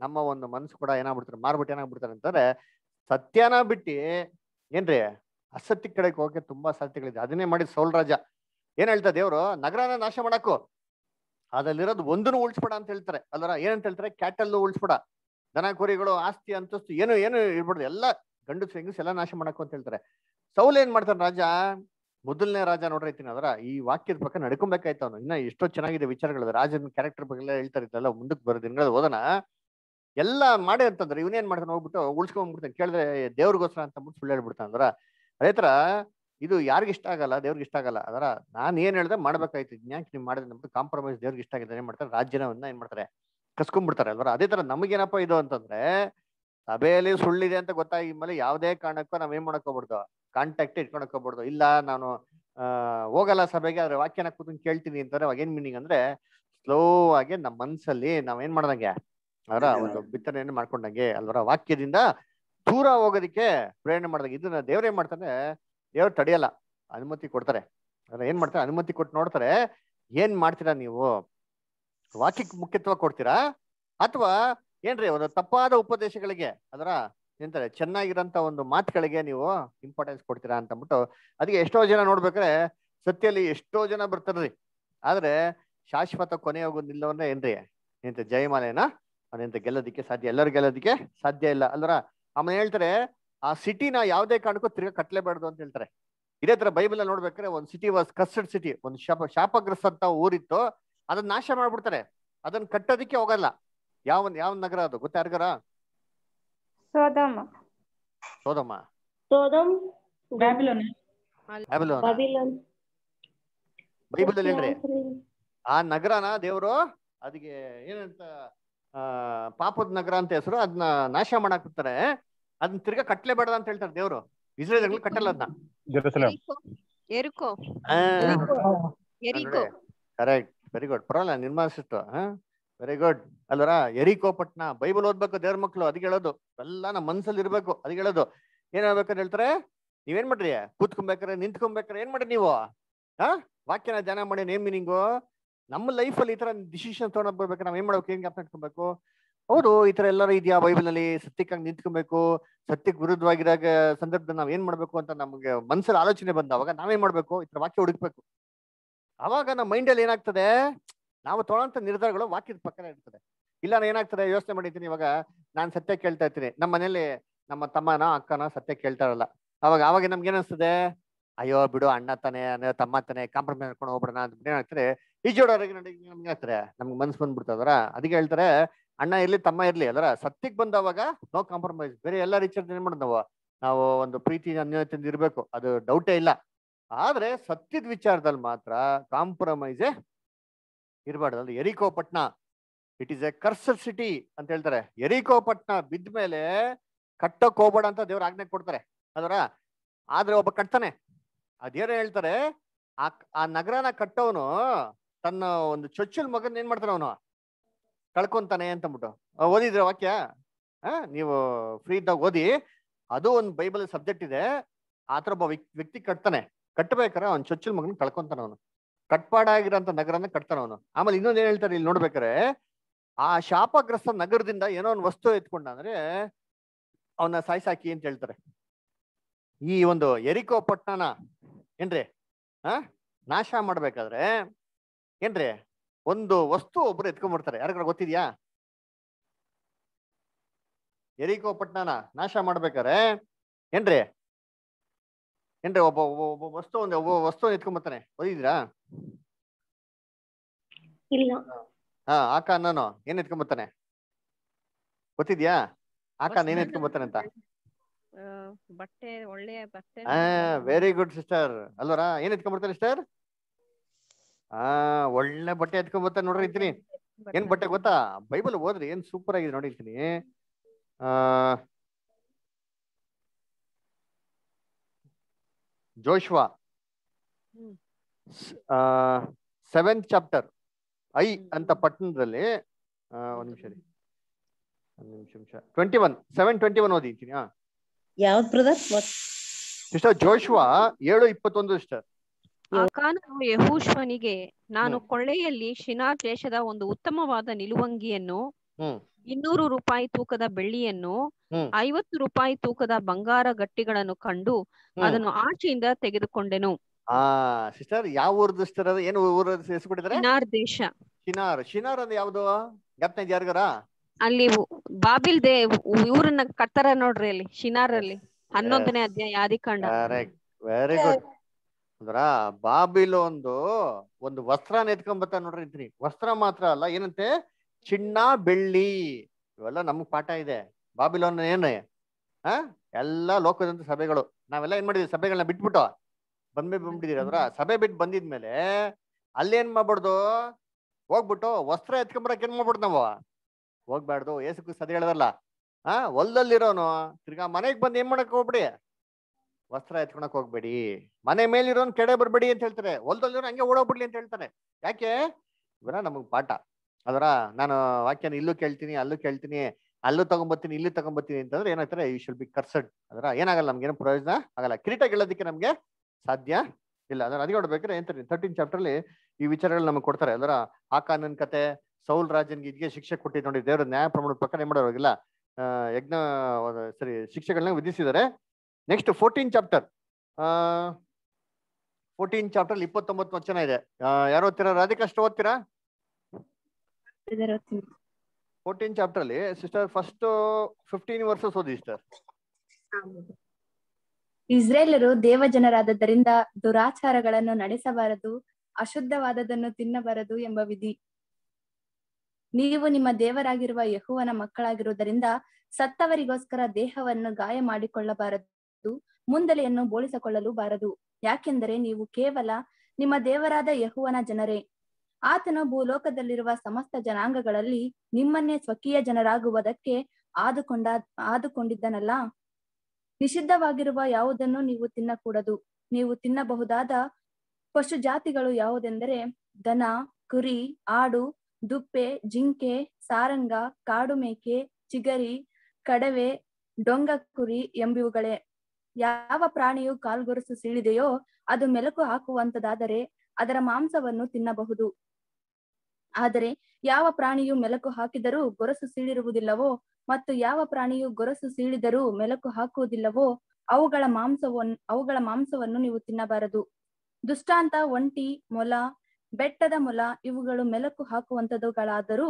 ನಮ್ಮ ಒಂದು ಮನ್ಸು ಕೂಡ ಏನಾಗ್ಬಿಡ್ತಾರೆ, ಮಾರ್ಬಿಟ್ಟು ಏನಾಗ್ಬಿಡ್ತಾರೆ ಅಂತಂದ್ರೆ ಸತ್ಯನ ಬಿಟ್ಟು ಏನ್ರಿ ಅಸತ್ಯ ಕಡೆಗೆ ಹೋಗಕ್ಕೆ ತುಂಬಾ ಸಾಧ್ಯತೆಗಳಿದೆ. ಅದನ್ನೇ ಮಾಡಿದ ಸೌಲ್ ರಾಜ. ಏನ್ ಹೇಳ್ತಾ ದೇವ್ರು, ನಗರನ ನಾಶ ಮಾಡಾಕು, ಅದ್ರಲ್ಲಿರೋದು ಒಂದನ್ನು ಉಳಿಸ್ಬೇಡ ಅಂತ ಹೇಳ್ತಾರೆ ಅಲ್ವರ. ಏನಂತ ಹೇಳ್ತಾರೆ, ಕ್ಯಾಟಲ್ಲು ಉಳಿಸ್ಬೇಡ, ದನ ಕುರಿಗಳು, ಆಸ್ತಿ ಅಂತಸ್ತು ಏನು ಏನು ಇರ್ಬಾರ್ದು, ಎಲ್ಲ ಗಂಡಸು ಹೆಂಗಸ್ ಎಲ್ಲ ನಾಶ ಮಾಡಾಕು ಅಂತ ಹೇಳ್ತಾರೆ. ಸೌಲ್ ಏನ್ ಮಾಡ್ತಾನೆ ರಾಜ, ಮೊದಲನೇ ರಾಜ ನೋಡ್ರೈತೀನಿ ಅದರ ಈ ವಾಕ್ಯದ ಪ್ರಕಾರ ನಡ್ಕೊಬೇಕಾಯ್ತು ಅವನು. ಇನ್ನ ಎಷ್ಟೋ ಚೆನ್ನಾಗಿದೆ ವಿಚಾರಗಳು, ರಾಜನ ಕ್ಯಾರೆಕ್ಟರ್ ಬಗ್ಗೆ ಎಲ್ಲ ಹೇಳ್ತಾ ಇದ್ದಲ್ಲ, ಮುಂದಕ್ಕೆ ಬರೋ ದಿನಗಳಲ್ಲಿ ಓದೋಣ. ಎಲ್ಲ ಮಾಡಿ ಅಂತಂದ್ರೆ ಇವನೇನ್ ಮಾಡ್ತಾನೆ, ಹೋಗ್ಬಿಟ್ಟು ಉಳ್ಸ್ಕೊಂಡ್ಬಿಡ್ತಾನೆ, ಕೇಳಿದ್ರೆ ದೇವ್ರಿಗೋಸ್ಕರ ಅಂತ ಅಂದ್ಬಿಟ್ಟು ಸುಳ್ಳು ಹೇಳ್ಬಿಡ್ತಾನೆ ಅಂದ್ರ. ಅದೇ ತರ ಇದು ಯಾರಿಗ ಇಷ್ಟ ಆಗಲ್ಲ, ದೇವ್ರಿಗೆ ಇಷ್ಟ ಆಗಲ್ಲ. ಅದರ ನಾನ್ ಏನ್ ಹೇಳ್ದೆ ಮಾಡ್ಬೇಕಾಯ್ತು, ಯಾಕೆ ನೀವು ಮಾಡಿದ್ರೆ ನಮ್ದು ಕಾಂಪ್ರಮೈಸ್ ದೇವ್ರಿಗೆ ಇಷ್ಟ ಆಗಿದೆ, ಏನ್ ಮಾಡ್ತಾರೆ ರಾಜ್ಯನವನ್ನ ಏನ್ ಮಾಡ್ತಾರೆ ಕಸ್ಕೊಂಡ್ಬಿಡ್ತಾರೆ ಅಲ್ವರ. ಅದೇ ತರ ನಮಗೇನಪ್ಪ ಇದು ಅಂತಂದ್ರೆ, ಸಭೆಯಲ್ಲಿ ಸುಳ್ಳಿದೆ ಅಂತ ಗೊತ್ತಾಗಿ ಮೇಲೆ ಯಾವುದೇ ಕಾರಣಕ್ಕೂ ನಾವ್ ಏನ್ ಮಾಡಕ್ ಹೋಗ್ಬಿಡ್ದು, ಕಾಂಟ್ಯಾಕ್ಟ್ ಇಟ್ಕೊಳಕ್ ಹೋಗ್ಬಿಡ್ದು. ಇಲ್ಲ ನಾನು ಆ ಹೋಗಲ್ಲ ಸಭೆಗೆ, ಆದ್ರೆ ವಾಕ್ಯನ ಕೂತ್ಕೊಂಡು ಕೇಳ್ತೀನಿ ಅಂತಾರೆ. ಅವಾಗ ಏನ್ ಮೀನಿಂಗ್ ಅಂದ್ರೆ, ಸ್ಲೋ ಆಗಿ ನಮ್ಮ ಮನ್ಸಲ್ಲಿ ನಾವ್ ಏನ್ ಮಾಡ್ದಂಗೆ ಅವರ ಒಂದು ಬಿತ್ತನೆಯನ್ನು ಮಾಡ್ಕೊಂಡಂಗೆ ಅಲ್ವರ. ವಾಕ್ಯದಿಂದ ದೂರ ಹೋಗೋದಿಕ್ಕೆ ಪ್ರೇರಣೆ ಮಾಡ್ದಂಗೆ. ಇದನ್ನ ದೇವ್ರೇನ್ ಮಾಡ್ತಾನೆ, ದೇವ್ರು ತಡೆಯಲ್ಲ, ಅನುಮತಿ ಕೊಡ್ತಾರೆ. ಅದ್ರ ಏನ್ ಮಾಡ್ತಾರೆ, ಅನುಮತಿ ಕೊಟ್ಟು ನೋಡ್ತಾರೆ ಏನ್ ಮಾಡ್ತೀರಾ ನೀವು, ವಾಕ್ಯಕ್ಕೆ ಮುಖ್ಯತ್ವ ಕೊಡ್ತೀರಾ ಅಥವಾ ಏನ್ರಿ ಒಂದು ತಪ್ಪಾದ ಉಪದೇಶಗಳಿಗೆ, ಅದರ ಎಂತಾರೆ ಚೆನ್ನಾಗಿರೋಂಥ ಒಂದು ಮಾತುಗಳಿಗೆ ನೀವು ಇಂಪಾರ್ಟೆನ್ಸ್ ಕೊಡ್ತೀರಾ ಅಂತ ಅಂದ್ಬಿಟ್ಟು. ಅದಕ್ಕೆ ಎಷ್ಟೋ ಜನ ನೋಡ್ಬೇಕ್ರೆ ಸತ್ಯಲ್ಲಿ ಎಷ್ಟೋ ಜನ ಬರ್ತಾರ್ರಿ, ಆದ್ರೆ ಶಾಶ್ವತ ಕೊನೆ ಹೋಗೋದಿಲ್ಲವನ್ನ ಏನ್ರಿ ಎಂತ ಜಯಮಾಲೆನ ಅವನೆಂತ ಗೆಲ್ಲೋದಿಕ್ಕೆ ಸಾಧ್ಯ, ಎಲ್ಲರೂ ಗೆಲ್ಲೋದಿಕ್ಕೆ ಸಾಧ್ಯ ಇಲ್ಲ ಅಲ್ವರ. ಆಮೇಲೆ ಹೇಳ್ತಾರೆ ಆ ಸಿಟಿನ ಯಾವುದೇ ಕಾರಣಕ್ಕೂ ತಿರ್ಗಾ ಕಟ್ಲೇಬಾರ್ದು ಅಂತ ಹೇಳ್ತಾರೆ. ಇದೇ ತರ ಬೈಬಲ್ ನೋಡ್ಬೇಕಾದ್ರೆ ಒಂದು ಸಿಟಿ ವಾಸ್ ಕಸ್ಟಡ್ ಸಿಟಿ, ಒಂದು ಶಾಪ ಶಾಪಗ್ರಸ್ತ ಅಂತ ಊರಿತ್ತು, ಅದನ್ನ ನಾಶ ಮಾಡ್ಬಿಡ್ತಾರೆ, ಅದನ್ನ ಕಟ್ಟೋದಿಕ್ಕೆ ಹೋಗಲ್ಲ. ಯಾವ ಯಾವ ನಗರ ಅದು ಗೊತ್ತಾ ಯಾರಿಗಾರ? Sodom. Sodom, Sodom, Babylon, Babylon. Babylon. Bible ಅಲ್ಲಿ ಹೇಳ್ರಿ ಆ ನಗರನ ದೇವ್ರು ಅದಕ್ಕೆ ಏನಂತ ಆ ಪಾಪದ ನಗರ ಅಂತ ಹೆಸರು, ಅದನ್ನ ನಾಶ ಮಾಡಾಕ್ ಬಿಡ್ತಾರೆ, ಅದನ್ನ ತಿರ್ಗಾ ಕಟ್ಲೇಬೇಡ ಅಂತ ಹೇಳ್ತಾರೆ ದೇವ್ರು. ಇಸ್ರೇಲ್ ಕಟ್ಟಲ್ಲ ಅದನ್ನ. ಎರಿಕೋ ಎರಿಕೋ ಕರೆಕ್ಟ್, ವೆರಿ ಗುಡ್, ಪರವಾಗಿಲ್ಲ ನಿರ್ಮಾಣಿಸಿತ್ತು. ಹಾ ವೆರಿ ಗುಡ್ ಅಲ್ವರ. ಎರಿಕೋ ಪಟ್ನ ಬೈಬಲ್ ಓದ್ಬೇಕು ದೇವ್ರ ಮಕ್ಳು, ಅದಕ್ಕೆ ಹೇಳೋದು ಎಲ್ಲ ನಮ್ಮ ಮನ್ಸಲ್ಲಿ ಇರ್ಬೇಕು. ಅದಕ್ಕೆ ಹೇಳೋದು ಏನ್ ಹೇಳ್ಬೇಕಂತ ಹೇಳ್ತಾರೆ, ನೀವೇನ್ ಮಾಡ್ರಿ ಕೂತ್ಕೊಬೇಕಾರೆ ನಿಂತ್ಕೊಬೇಕಾರೆ ಏನ್ ಮಾಡ್ರಿ ನೀವು ಹಾ ವಾಕ್ಯನ ಧ್ಯಾನ ಮಾಡಿ. ನೇಮ್ ಮೀನಿಂಗು ನಮ್ಮ ಲೈಫಲ್ಲಿ ಈ ತರ ಡಿಸಿಷನ್ ತಗೊಂಡ್ ಬರ್ಬೇಕು, ನಾವ್ ಏನ್ ಮಾಡ್ಬೇಕು, ಏನ್ ಜ್ಞಾಪಕ ಇಟ್ಕೊಬೇಕು. ಹೌದು ಈ ತರ ಎಲ್ಲರೂ ಇದೆಯಾ ಬೈಬಲ್ ನಲ್ಲಿ, ಸತ್ಯಕ್ಕಾಗಿ ನಿಂತ್ಕೊಬೇಕು, ಸತ್ಯಕ್ಕೆ ವಿರುದ್ಧವಾಗಿರಾಗ ಸಂದರ್ಭದಲ್ಲಿ ನಾವ್ ಏನ್ ಮಾಡ್ಬೇಕು ಅಂತ ನಮ್ಗೆ ಮನ್ಸಲ್ಲಿ ಆಲೋಚನೆ ಬಂದವಾಗ ನಾವೇನ್ ಮಾಡ್ಬೇಕು, ಈ ತರ ವಾಕ್ಯ ಹುಡುಕ್ಬೇಕು. ಅವಾಗ ನಮ್ಮ ಮೈಂಡಲ್ಲಿ ಏನಾಗ್ತದೆ, ನಾವು ತೊಗೊಳಂತ ನಿರ್ಧಾರಗಳು ವಾಕ್ಯದ ಪ್ರಕಾರ ಇರ್ತದೆ. ಇಲ್ಲ ನಾನು ಏನಾಗ್ತದೆ ಯೋಚನೆ ಮಾಡಿದ್ದೀನಿ, ಇವಾಗ ನಾನು ಸತ್ಯ ಕೇಳ್ತಾ ಇರ್ತೀನಿ, ನಮ್ಮ ಮನೇಲಿ ನಮ್ಮ ತಮ್ಮನ ಅಕ್ಕನ ಸತ್ಯ ಕೇಳ್ತಾ ಇರಲ್ಲ. ಅವಾಗ ಅವಾಗ ನಮ್ಗೆ ಏನಿಸ್ತದೆ, ಅಯ್ಯೋ ಬಿಡು ಅಣ್ಣ ತಾನೆ ತಮ್ಮ ತಾನೆ ಕಾಂಪ್ರಮೈಸ್ ಮಾಡ್ಕೊಂಡು ಹೋಗ್ಬಿಡೋಣ ಅಂತ ಏನಾಗ್ತಾರೆ, ಈಜೋಡೋರಿಗೆ ನಮ್ಗೆ ಆಗ್ತಾರೆ, ನಮ್ಗೆ ಮನ್ಸು ಬಂದ್ಬಿಡ್ತದರ. ಅದಕ್ಕೆ ಹೇಳ್ತಾರೆ ಅಣ್ಣ ಇರ್ಲಿ ತಮ್ಮ ಇರ್ಲಿ ಅದರ ಸತ್ಯಕ್ಕೆ ಬಂದವಾಗ ನೋ ಕಾಂಪ್ರಮೈಸ್. ಬೇರೆ ಎಲ್ಲ ರೀತಿಯ ಏನ್ ಮಾಡೋದು ನಾವು ನಾವು ಒಂದು ಪ್ರೀತಿ ಅನ್ಯೋನ್ಯತೆಯಿಂದ ಇರ್ಬೇಕು, ಅದು ಡೌಟೇ ಇಲ್ಲ. ಆದ್ರೆ ಸತ್ಯದ ವಿಚಾರದಲ್ಲಿ ಮಾತ್ರ ಕಾಂಪ್ರಮೈಸೇ ಇರಬಾರ್ದು. ಎರಿಕೋ ಪಟ್ನ it is a cursed city ಅಂತ ಹೇಳ್ತಾರೆ. ಎರಿಕೋ ಪಟ್ನ ಬಿದ್ದ ಮೇಲೆ ಕಟ್ಟಕ್ ಹೋಗ್ಬೇಡ ಅಂತ ದೇವ್ರ ಆಜ್ಞೆ ಕೊಡ್ತಾರೆ ಅದರ. ಆದ್ರೆ ಒಬ್ಬ ಕಟ್ತಾನೆ, ಅದೇನೋ ಹೇಳ್ತಾರೆ ಆ ಆ ನಗರನ ಕಟ್ಟವನು ತನ್ನ ಒಂದು ಚೊಚ್ಚಲ್ ಮಗನ್ ಏನ್ ಮಾಡ್ತಾನೆ, ಅವನು ಕಳ್ಕೊಂತಾನೆ ಅಂತ ಅಂದ್ಬಿಟ್ಟು ಓದಿದ್ರೆ ವಾಕ್ಯ. ಆ ನೀವು ಫ್ರೀ ಇದ್ದಾಗ ಓದಿ, ಅದು ಒಂದು ಬೈಬಲ್ ಸಬ್ಜೆಕ್ಟ್ ಇದೆ. ಆತರ ಒಬ್ಬ ವ್ಯಕ್ತಿ ಕಟ್ತಾನೆ, ಕಟ್ಟಬೇಕಾರೆ ಅವ್ನ ಚೊಚ್ಚಲ್ ಮಗನ್ ಕಳ್ಕೊಂತಾನ ಅವನು, ಕಟ್ಪಾಡಾಗಿರೋಂಥ ನಗರನ ಕಟ್ತಾನ ಅವನು. ಆಮೇಲೆ ಇನ್ನೊಂದ್ ಏನ್ ಹೇಳ್ತಾರೆ ಇಲ್ಲಿ ನೋಡ್ಬೇಕಾರೆ, ಆ ಶಾಪಗ್ರಸ್ತ ನಗರದಿಂದ ಏನೋ ಒಂದು ವಸ್ತು ಎತ್ಕೊಂಡ ಅಂದ್ರೆ ಅವನ್ನ ಸಾಯ್ಸಾಕಿ ಅಂತ ಹೇಳ್ತಾರೆ. ಈ ಒಂದು ಎರಿಕೋ ಪಟ್ಟಣನ ಏನ್ರಿ ಆ ನಾಶ ಮಾಡ್ಬೇಕಾದ್ರೆ ಏನ್ರಿ ಒಂದು ವಸ್ತು ಒಬ್ರು ಎತ್ಕೊಂಡ್ಬಿಡ್ತಾರೆ. ಯಾರಿಗಾರ ಗೊತ್ತಿದ್ಯಾ? ಎರಿಕೋ ಪಟ್ಟಣನ ನಾಶ ಮಾಡ್ಬೇಕಾರೆ ಏನ್ರಿ ಏನ್ರಿ ಒಬ್ಬ ಒಬ್ಬ ವಸ್ತು ಒಂದು ಒಬ್ಬ ವಸ್ತು ಎತ್ಕೊಂಡ್ಬರ್ತಾನೆ. ಓದಿದ್ರಾ? ಇಲ್ಲ. ಹಾ ಆಕಾನನು ಏನ್ ಎತ್ಕೊಂಡ್ಬರ್ತಾನೆ ಗೊತ್ತಿದ್ಯಾ? ಆಕಾನ್ ಏನ್ ಎತ್ಕೊಂಡ್ಬರ್ತಾನೆ ಅಂತ? ಬಟ್ಟೆ, ಒಳ್ಳೆಯ ಬಟ್ಟೆ. ಹಾ ವೆರಿ ಗುಡ್ ಸಿಸ್ಟರ್ ಅಲ್ವರ. ಏನ್ ಎತ್ಕೊಂಡ್ಬರ್ತಾನೆ ಸಿಸ್ಟರ್? ಹಾ ಒಳ್ಳೆ ಬಟ್ಟೆ ಎತ್ಕೊಂಡ್ಬರ್ತಾನೆ ನೋಡ್ರಿ. ಇರ್ತೀನಿ ಏನ್ ಬಟ್ಟೆ ಗೊತ್ತಾ? ಬೈಬಲ್ ಓದ್ರಿ ಏನ್ ಸೂಪರ್ ಆಗಿದೆ ನೋಡಿರ್ತೀನಿ. ಆ ಜೋಶ್ವಾ ಸೆವೆಂತ್ ಚಾಪ್ಟರ್ ಐ ಅಂತ ಪಟ್ಟಣದಲ್ಲಿ ಒಂದ್ ನಿಮಿಷ ರೀ ಒಂದ್ ನಿಮಿಷ ನಿಮಿಷ twenty one seven twenty one ಓದಿರ್ತೀನಿ. ಹಾ ಯಾವ್ದು ಬ್ರದರ್? ಸಿಸ್ಟರ್ ಜೋಶ್ವಾ ಏಳು ಇಪ್ಪತ್ತೊಂದು ಸಿಸ್ಟರ್. ಆಕಾನನು ಯೆಹೋಶುವನಿಗೆ, ನಾನು ಕೊಳ್ಳೆಯಲ್ಲಿ ಶಿನಾರ್ ದೇಶದ ಒಂದು ಉತ್ತಮವಾದ ನಿಲುವಂಗಿಯನ್ನು ಇನ್ನೂರು ರೂಪಾಯಿ ತೂಕದ ಬೆಳ್ಳಿಯನ್ನು ಹ್ಮ್ ಐವತ್ತು ರೂಪಾಯಿ ತೂಕದ ಬಂಗಾರ ಗಟ್ಟಿಗಳನ್ನು ಕಂಡು ಹ್ಮ್ ಅದನ್ನು ಆಚೆಯಿಂದ ತೆಗೆದುಕೊಂಡೆನು. ಆ ಸಿಸ್ಟರ್ ಯಾವ ಊರ್ದು ಸಿಸ್ಟರ್ ಅದು ಏನು ಊರ ಹೆಸರು ಕೊಟ್ಟಿದ್ದಾರೆ? ಶಿನಾರ್ ದೇಶ. ಶಿನಾರ್. ಶಿನಾರ್ ಅಂದ್ರೆ ಯಾವ್ದು ಜ್ಞಾಪನ ಇದೆಯಾ ಯಾರಿಗಾರ? ಅಲ್ಲಿ ಉ- ಬಾಬಿಲ್ ದೇ ಊರನ್ನ ಕಟ್ತಾರ ನೋಡ್ರಿ ಅಲ್ಲಿ ಶಿನಾರ್ ಅಲ್ಲಿ ಹನ್ನೊಂದನೇ ಅಧ್ಯಾಯ ಆದಿಕಾಂಡ. Correct, very good. ಅಂದ್ರ ಬಾಬಿಲೋನ್ದು ಒಂದು ವಸ್ತ್ರನ ಎತ್ಕೊಂಡ್ ಬರ್ತಾ ನೋಡ್ರಿ ಇದ್ರಿ. ವಸ್ತ್ರ ಮಾತ್ರ ಅಲ್ಲ, ಏನಂತೆ ಚಿನ್ನ ಬೆಳ್ಳಿ ಇವೆಲ್ಲ ನಮಗ್ ಪಾಠ ಇದೆ. ಬಾಬಿಲೋನ್ ಏನೇ ಹ ಎಲ್ಲಾ ಲೋಕದಂತ ಸಭೆಗಳು. ನಾವೆಲ್ಲ ಏನ್ ಮಾಡಿದ್ವಿ? ಸಭೆಗಳನ್ನ ಬಿಟ್ಬಿಟ್ಟು ಬಂದ್ಬೇ ಬಂದ್ಬಿಟ್ಟಿದೀರಿ. ಅದ್ರ ಸಭೆ ಬಿಟ್ಟು ಬಂದಿದ್ಮೇಲೆ ಅಲ್ಲೇನ್ ಮಾಡ್ಬಾರ್ದು? ಹೋಗ್ಬಿಟ್ಟು ವಸ್ತ್ರ ಎತ್ಕೊಂಬರಕ್ ಏನ್ ಮಾಡ್ಬಿಡ್ದು ನಾವು? ಹೋಗ್ಬಾರ್ದು. ಏಸು ಸದ ಹೇಳದಲ್ಲ, ಆ ಹೊಲದಲ್ಲಿರೋನು ತಿರ್ಗಾ ಮನೆಗ್ ಬಂದ್ ಏನ್ ಮಾಡಕ್ ಹೋಗ್ಬಿಡಿ, ವಸ್ತ್ರ ಎತ್ಕೊಳಕ್ ಹೋಗ್ಬೇಡಿ. ಮನೆ ಮೇಲಿರೋನ್ ಕೆಡೆ ಬರ್ಬೇಡಿ ಅಂತ ಹೇಳ್ತಾರೆ. ಹೊಲದಲ್ಲಿರೋ ಹಂಗೆ ಓಡೋಗ್ಬಿಡ್ಲಿ ಅಂತ ಹೇಳ್ತಾರೆ. ಯಾಕೆ? ಇವರ ನಮಗ್ ಪಾಠ. ಅದರ ನಾನು ವಾಕ್ಯನ ಇಲ್ಲೂ ಕೇಳ್ತೀನಿ, ಅಲ್ಲೂ ಕೇಳ್ತೀನಿ, ಅಲ್ಲೂ ತಗೊಂಬರ್ತೀನಿ, ಇಲ್ಲೂ ತಗೊಂಬರ್ತೀನಿ ಅಂತಂದ್ರೆ ಏನಾಗ್ತಾರೆ? You should be cursed. ಅದರ ಏನಾಗಲ್ಲ, ನಮ್ಗೆ ಏನು ಪ್ರಯೋಜನ ಆಗಲ್ಲ. ಕಿರೀಟ ಗೆಲ್ಲೋದಕ್ಕೆ ನಮ್ಗೆ ಸಾಧ್ಯ ಇಲ್ಲ. ಅದನ್ನ ಅದೇ ನೋಡ್ಬೇಕಾದ್ರೆ ಏನ್ತಾರೆ ತರ್ಟೀನ್ ಚಾಪ್ಟರ್ ಅಲ್ಲಿ ಈ ವಿಚಾರಗಳು ನಮಗೆ ಕೊಡ್ತಾರೆ. ಅದರ ಆಕಾನನ್ ಕತೆ, ಸೌಲ್ ರಾಜನ್ಗೆ ಇದ್ಗೆ ಶಿಕ್ಷೆ ಕೊಟ್ಟಿದ್ದು ನೋಡಿ. ದೇವ್ರ ನ್ಯಾಯ ಪ್ರಮಾಣದ ಪ್ರಕಾರ ಏನ್ ಮಾಡೋವಾಗಿಲ್ಲ, ಆ ಯಜ್ಞ ಸರಿ ಶಿಕ್ಷೆಗಳನ್ನ ವಿಧಿಸಿದ್ದಾರೆ. ನೆಕ್ಸ್ಟ್ ಫೋರ್ಟೀನ್ ಚಾಪ್ಟರ್ ಆ ಫೋರ್ಟೀನ್ ಚಾಪ್ಟರ್ ಇಪ್ಪತ್ತೊಂಬತ್ತು ವಚನ ಇದೆ. ಯಾರು ಓದ್ತೀರಾ? ರಾಧಿಕಾ ಅಷ್ಟು ಓದ್ತೀರಾ? ಫೋರ್ಟೀನ್ ಚಾಪ್ಟರ್ ಅಲ್ಲಿ ಸಿಸ್ಟರ್ ಫಸ್ಟ್ ಫಿಫ್ಟೀನ್ ವರ್ಸಸ್ ಓದಿ ಸಿಸ್ಟರ್. ಇಸ್ರೇಲರು ದೇವಜನರಾದದ್ದರಿಂದ ದುರಾಚಾರಗಳನ್ನು ನಡೆಸಬಾರದು, ಅಶುದ್ಧವಾದದನ್ನು ತಿನ್ನಬಾರದು ಎಂಬ ವಿಧಿ. ನೀವು ನಿಮ್ಮ ದೇವರಾಗಿರುವ ಯೆಹೋವನ ಮಕ್ಕಳಾಗಿರುವುದರಿಂದ ಸತ್ತವರಿಗೋಸ್ಕರ ದೇಹವನ್ನು ಗಾಯ ಮಾಡಿಕೊಳ್ಳಬಾರದು, ಮುಂದಲೆಯನ್ನು ಬೋಳಿಸಿಕೊಳ್ಳಲು ಬಾರದು. ಯಾಕೆಂದರೆ ನೀವು ಕೇವಲ ನಿಮ್ಮ ದೇವರಾದ ಯೆಹೋವನ ಜನರೇ. ಆತನು ಭೂಲೋಕದಲ್ಲಿರುವ ಸಮಸ್ತ ಜನಾಂಗಗಳಲ್ಲಿ ನಿಮ್ಮನ್ನೇ ಸ್ವಕೀಯ ಜನರಾಗುವುದಕ್ಕೆ ಆದುಕೊಂಡ ಆದುಕೊಂಡಿದ್ದನಲ್ಲ. ನಿಷಿದ್ಧವಾಗಿರುವ ಯಾವುದನ್ನು ನೀವು ತಿನ್ನಕೂಡದು. ನೀವು ತಿನ್ನಬಹುದಾದ ಪಶು ಜಾತಿಗಳು ಯಾವುದೆಂದರೆ ದನ, ಕುರಿ, ಆಡು, ದುಪ್ಪೆ, ಜಿಂಕೆ, ಸಾರಂಗ, ಕಾಡು ಮೇಕೆ, ಚಿಗರಿ, ಕಡವೆ, ಡೊಂಗ ಕುರಿ ಎಂಬಿವುಗಳೇ. ಯಾವ ಪ್ರಾಣಿಯು ಕಾಲ್ಗೊರಸು ಸೀಳಿದೆಯೋ ಅದು ಮೆಲುಕು ಹಾಕುವಂತದಾದರೆ ಅದರ ಮಾಂಸವನ್ನು ತಿನ್ನಬಹುದು. ಆದರೆ ಯಾವ ಪ್ರಾಣಿಯು ಮೆಲುಕು ಹಾಕಿದರೂ ಗೊರಸು ಸೀಳಿರುವುದಿಲ್ಲವೋ ಮತ್ತು ಯಾವ ಪ್ರಾಣಿಯು ಗೊರಸು ಸೀಳಿದರೂ ಮೆಲುಕು ಹಾಕುವುದಿಲ್ಲವೋ ಅವುಗಳ ಮಾಂಸವನ್ನು ಅವುಗಳ ಮಾಂಸವನ್ನು ನೀವು ತಿನ್ನಬಾರದು. ದುಷ್ಟಾಂತ, ಒಂಟಿ, ಮೊಲ, ಬೆಟ್ಟದ ಮೊಲ ಇವುಗಳು ಮೆಲುಕು ಹಾಕುವಂತದುಗಳಾದರೂ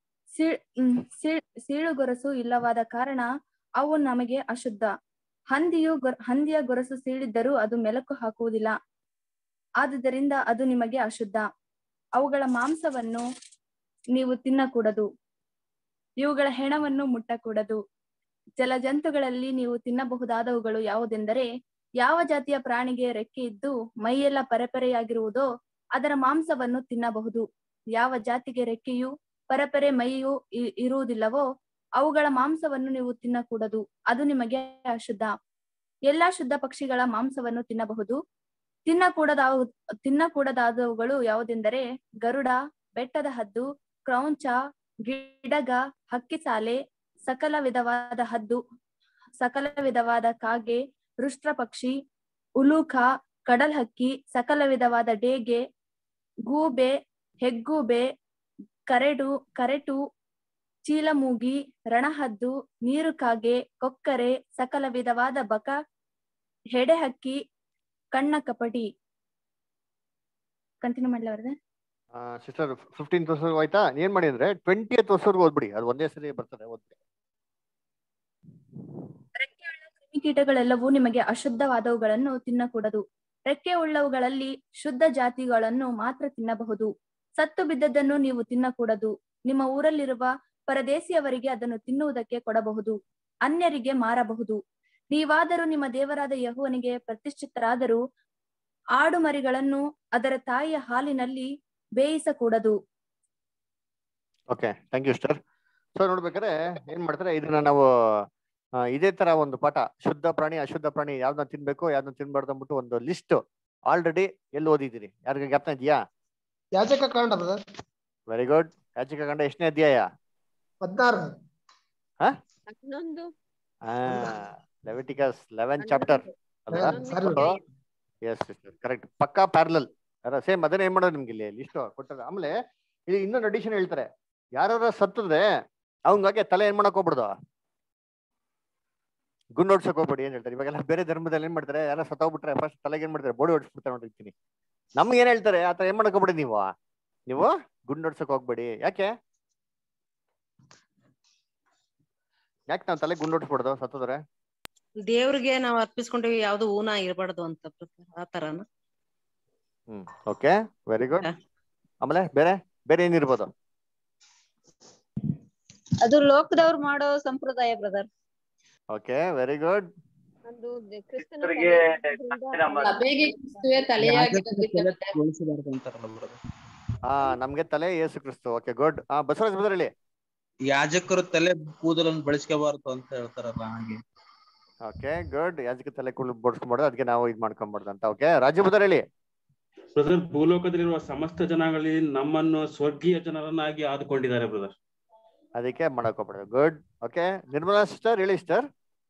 ಸೀಳ್ ಸೀಳುಗೊರಸು ಇಲ್ಲವಾದ ಕಾರಣ ಅವು ನಮಗೆ ಅಶುದ್ಧ. ಹಂದಿಯು ಹಂದಿಯ ಗೊರಸು ಸೀಳಿದ್ದರೂ ಅದು ಮೆಲುಕು ಹಾಕುವುದಿಲ್ಲ, ಆದುದರಿಂದ ಅದು ನಿಮಗೆ ಅಶುದ್ಧ. ಅವುಗಳ ಮಾಂಸವನ್ನು ನೀವು ತಿನ್ನಕೂಡದು, ಇವುಗಳ ಹೆಣವನ್ನು ಮುಟ್ಟಕೂಡದು. ಜಲಜಂತುಗಳಲ್ಲಿ ನೀವು ತಿನ್ನಬಹುದಾದವುಗಳು ಯಾವುದೆಂದರೆ ಯಾವ ಜಾತಿಯ ಪ್ರಾಣಿಗೆ ರೆಕ್ಕೆ ಇದ್ದು ಮೈಯೆಲ್ಲ ಪರೆಪರೆಯಾಗಿರುವುದೋ ಅದರ ಮಾಂಸವನ್ನು ತಿನ್ನಬಹುದು. ಯಾವ ಜಾತಿಗೆ ರೆಕ್ಕೆಯು ಪರಪರೆ ಮೈಯು ಇರುವುದಿಲ್ಲವೋ ಅವುಗಳ ಮಾಂಸವನ್ನು ನೀವು ತಿನ್ನಕೂಡದು, ಅದು ನಿಮಗೆ ಅಶುದ್ಧ. ಎಲ್ಲಾ ಶುದ್ಧ ಪಕ್ಷಿಗಳ ಮಾಂಸವನ್ನು ತಿನ್ನಬಹುದು. ತಿನ್ನಕೂಡದಾವು ತಿನ್ನಕೂಡದಾದವುಗಳು ಯಾವುದೆಂದರೆ ಗರುಡ, ಬೆಟ್ಟದ ಹದ್ದು, ಕ್ರೌಂಚ, ಗಿಡಗ, ಹಕ್ಕಿಸಾಲೆ, ಸಕಲ ವಿಧವಾದ ಹದ್ದು, ಸಕಲ ವಿಧವಾದ ಕಾಗೆ, ರುಷ್ಟ್ರ ಪಕ್ಷಿ, ಉಲೂಕ, ಕಡಲ್ ಹಕ್ಕಿ, ಸಕಲ ವಿಧವಾದ ಡೇಗೆ, ಗೂಬೆ, ಹೆಗ್ಗೂಬೆ, ಕರೆಡು ಕರೆಟು, ಚೀಲಮೂಗಿ, ರಣಹದ್ದು, ನೀರುಕಾಗೆ, ಕೊಕ್ಕರೆ, ಸಕಲ ವಿಧವಾದ ಬಕ, ಹೆಡೆಹಕ್ಕಿ, ಕಣ್ಣ ಕಪಟಿ. ಕಂಟಿನ್ಯೂ ಮಾಡ್ಲಾ ಅವ್ರದ್ದು? ಸಿಸ್ಟರ್ ಫಿಫ್ಟೀನ್ ವರ್ಷ ಆಯ್ತಾ? ಏನ್ ಮಾಡಿ ಅಂದ್ರೆ ಟ್ವೆಂಟಿಯತ್ ವರ್ಷವರೆಗೂ ಓದ್ಬಿಡಿ, ಅದು ಒಂದೇ ಸರಿ ಬರ್ತದೆ. ಓದ್ಬಿಡಿ. ರೆಕ್ಕೆಯುಳ್ಳ ಕ್ರಿಮಿಕೀಟಗಳೆಲ್ಲವೂ ನಿಮಗೆ ಅಶುದ್ಧವಾದವುಗಳನ್ನು ತಿನ್ನಕೂಡದು. ರೆಕ್ಕೆ ಉಳ್ಳವುಗಳಲ್ಲಿ ಶುದ್ಧ ಜಾತಿಗಳನ್ನು ಮಾತ್ರ ತಿನ್ನಬಹುದು. ಸತ್ತು ಬಿದ್ದದ್ದನ್ನು ನೀವು ತಿನ್ನಕೂಡದು. ನಿಮ್ಮ ಊರಲ್ಲಿರುವ ಪರದೇಶಿಯವರಿಗೆ ಅದನ್ನು ತಿನ್ನುವುದಕ್ಕೆ ಕೊಡಬಹುದು, ಅನ್ಯರಿಗೆ ಮಾರಬಹುದು. ನೀವಾದರೂ ನಿಮ್ಮ ದೇವರಾದ ಯೆಹೋವನಿಗೆ ಪ್ರತಿಷ್ಠಿತರಾದರೂ ಆಡು ಮರಿಗಳನ್ನು ಅದರ ತಾಯಿಯ ಹಾಲಿನಲ್ಲಿ ಬೇಯಿಸಕೂಡದು. Okay, thank you sister. So ನೋಡ್ಬೇಕಾದ್ರೆ ಏನ್ ಮಾಡ್ತಾರೆ, ಇದನ್ನ ನಾವು ಇದೇ ತರ ಒಂದು ಪಾಠ, ಶುದ್ಧ ಪ್ರಾಣಿ ಅಶುದ್ಧ ಪ್ರಾಣಿ ಯಾವ್ದನ್ನ ತಿನ್ಬೇಕು ಯಾವ್ದನ್ನ ತಿನ್ಬಾರ್ದು ಅಂದ್ಬಿಟ್ಟು ಒಂದು ಲಿಸ್ಟ್ ಆಲ್ರೆಡಿ ಎಲ್ಲಿ ಓದಿದ್ದೀರಿ? ಯಾರಿಗೆ ಜ್ಞಾಪನ ಇದೆಯಾ? ಯಾಜಕ ಕಾಂಡ. Very good. ಯಾಜಕ ಕಾಂಡ ಎಷ್ಟನೇ ಅಧ್ಯಾಯ? ಹದಿನಾರು. ಹನ್ನೊಂದು. ಹಾ, ಲೆವಿಟಿಕಸ್ ಲೆವೆನ್ ಚಾಪ್ಟರ್ ಅಲ್ವಾ? ಎಸ್ ಸಿಸ್ಟರ್, ಕರೆಕ್ಟ್, ಪಕ್ಕಾ ಪ್ಯಾರಲಲ್. ಸೇಮ್ ಅದನ್ನ ಏನ್ ಮಾಡೋದು ನಿಮ್ಗೆ ಇಲ್ಲಿ ಲಿಸ್ಟ್ ಕೊಟ್ಟರೆ. ಆಮೇಲೆ ಇಲ್ಲಿ ಇನ್ನೊಂದು ಅಡಿಷನ್ ಹೇಳ್ತಾರೆ, ಯಾರ ಸತ್ತಿದ್ರೆ ಅವಂಗಾಗೆ ತಲೆ ಏನ್ ಮಾಡಕ್ ಹೋಗ್ಬಿಡ್ದು, ಗುಂಡು ಹೊಡ್ಸಕ್ ಹೋಗ್ಬೇಡಿ ಏನ್ ಹೇಳ್ತಾರೆ. ಇವಾಗೆಲ್ಲ ಬೇರೆ ಧರ್ಮದಲ್ಲಿ ಏನ್ ಮಾಡ್ತಾರೆ, ಯಾರ ಸತ್ತೋಗ್ಬಿಟ್ರೆ ಫಸ್ಟ್ ತಲೆಗೆ ಏನ್ ಮಾಡ್ತಾರೆ, ಬೋಡಿ ಹೊಡ್ಸ್ಬಿಡ್ತಾರೆ ನೋಡಿರ್ತೀನಿ. ನಮ್ಗೆ ಏನ್ ಹೇಳ್ತಾರೆ, ಆತರ ಏನ್ ಮಾಡಕ್ ಹೋಗ್ಬೇಡಿ, ನೀವು ನೀವು ಗುಂಡು ಹೊಡ್ಸಕ್ ಹೋಗ್ಬೇಡಿ. ಯಾಕೆ ಯಾಕೆ ನಾವು ತಲೆ ಗುಂಡು ಹೊಡ್ಸ್ಬಿಡ್ದು ಸತ್ತೋದ್ರೆ? ದೇವ್ರಿಗೆ ನಾವು ಅರ್ಪಿಸ್ಕೊಂಡಿವಿ, ಯಾವ್ದು ಊನ ಇರಬಾರ್ದು ಅಂತ ಆ ತರನ. Hmm okay, very good. ಆಮೇಲೆ ಬೇರೆ ಬೇರೆ ಏನಿರ್ಬೋದು? ಅದು ಲೋಕದವ್ರು ಮಾಡೋ ಸಂಪ್ರದಾಯ ಬ್ರದರ್. Okay, very good. ಅದು ದೆ- ಕ್ರಿಸ್ತನ ಕ್ರಿಸ್ತರಿಗೆ ಸಭೆಯಾಗಿರೋದ್ರಿಂದ ಸಭೆಗೆ ಕ್ರಿಸ್ತುವೇ ತಲೆಯಾಗಿರೋದ್ರಿಂದ ಹಾ, ನಮ್ಗೆ ತಲೆ ಯೇಸು ಕ್ರಿಸ್ತು. Okay good. ಹಾ, ಬಸವರಾಜ್ ಬ್ರದರ್ ಹೇಳಿ. ಯಾಜಕರು ತಲೆ ಕೂದಲನ್ನು ಬಳಸ್ಕೋಬಾರ್ದು ಅಂತ ಹೇಳ್ತಾರಲ್ಲ ಹಾಗೆ. Okay good. ಯಾಜಕ ತಲೆ ಕೂದಲು ಬೋಡ್ಸ್ಕೊಂಬಾರ್ದು, ಅದಕ್ಕೆ ನಾವು ಇದ್ ಮಾಡ್ಕೊಂಬಾರ್ದು ಅಂತ. ಓಕೆ, ರಾಜು ಬ್ರದರ್ ಹೇಳಿ. ಬ್ರದರ್, ಭೂಲೋಕದಲ್ಲಿರುವ ಸಮಸ್ತ ಜನಗಳಲ್ಲಿ ನಮ್ಮನ್ನು ಸ್ವರ್ಗೀಯ ಜನರನ್ನಾಗಿ ಆದುಕೊಂಡಿದ್ದಾರೆ ಬ್ರದರ್, ಅದಕ್ಕೆ ಮಾಡಕ್ ಹೋಗ್ಬಾರ್ದು. ಗುಡ್. ಓಕೆ, ನಿರ್ಮಲಾ ಸಿಸ್ಟರ್ ಹೇಳಿ. ಸಿಸ್ಟರ್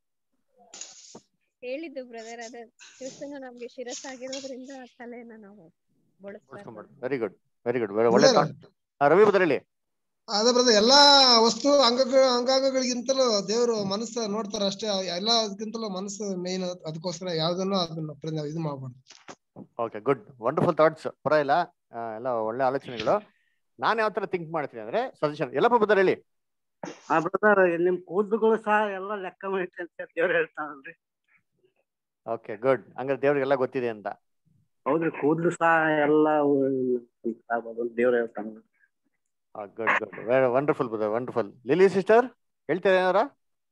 ಹೇಳಿದ್ದು ಬ್ರದರ್, ಅದ ಕ್ರಿಸ್ತನು ನಮ್ಗೆ ಶಿರಸ್ಸಾಗಿರೋದ್ರಿಂದ ತಲೆನ ನಾವು ಬಳಸ್ಬಾರ್ದು. ವೆರಿ ಗುಡ್, ವೆರಿ ಗುಡ್, ಒಳ್ಳೆ ಥಾಟ್. ರವಿ ಬ್ರದರ್ ಹೇಳಿ. ಅದೇ ಬ್ರದರ್, ಎಲ್ಲಾ ವಸ್ತು ಅಂಗ ಅಂಗಾಂಗಗಳಿಗಿಂತಲೂ ದೇವರು ಮನಸ್ಸು ನೋಡ್ತಾರ ಅಷ್ಟೇ. ಎಲ್ಲಾ ಅದಕ್ಕಿಂತಲೂ ಮನಸ್ಸು ಮೇನ್. ಅದಕ್ಕೋಸ್ಕರ ಯಾವ್ದನ್ನು ಅದನ್ನ ಇದು ಮಾಡ್ಬಾರ್ದು. Okay good, wonderful thoughts. ಪರ ಇಲ್ಲ, ಎಲ್ಲ ಒಳ್ಳೆ ಆಲೋಚನೆಗಳು. ನಾನ್ ಯಾವ ತರ ಥಿಂಕ್ ಮಾಡ್ತೀನಿ ಅಂದ್ರೆ ಸಜೆಷನ್. ಎಲ್ಲಪ್ಪ ಬ್ರದರ್ ಹೇಳಿ. ಆ ಬ್ರದರ್, ನಿಮ್ ಕೂದಲುಗಳು ಸಹ ಎಲ್ಲ ಲೆಕ್ಕ ಮಾಡಿ ಅಂತ ದೇವ್ರು ಹೇಳ್ತಾನಲ್ರಿ. ಓಕೆ ಗುಡ್, ಹಂಗಾರೆ ದೇವ್ರಿಗೆಲ್ಲ ಗೊತ್ತಿದೆ ಅಂತ. ಹೌದ್ರಿ, ಕೂದಲು ಸಹ ಎಲ್ಲ ದೇವ್ರು ಹೇಳ್ತಾನ. Good good, very wonderful brother, wonderful. Lily sister ಹೇಳ್ತೀರಾ ಏನಾರ?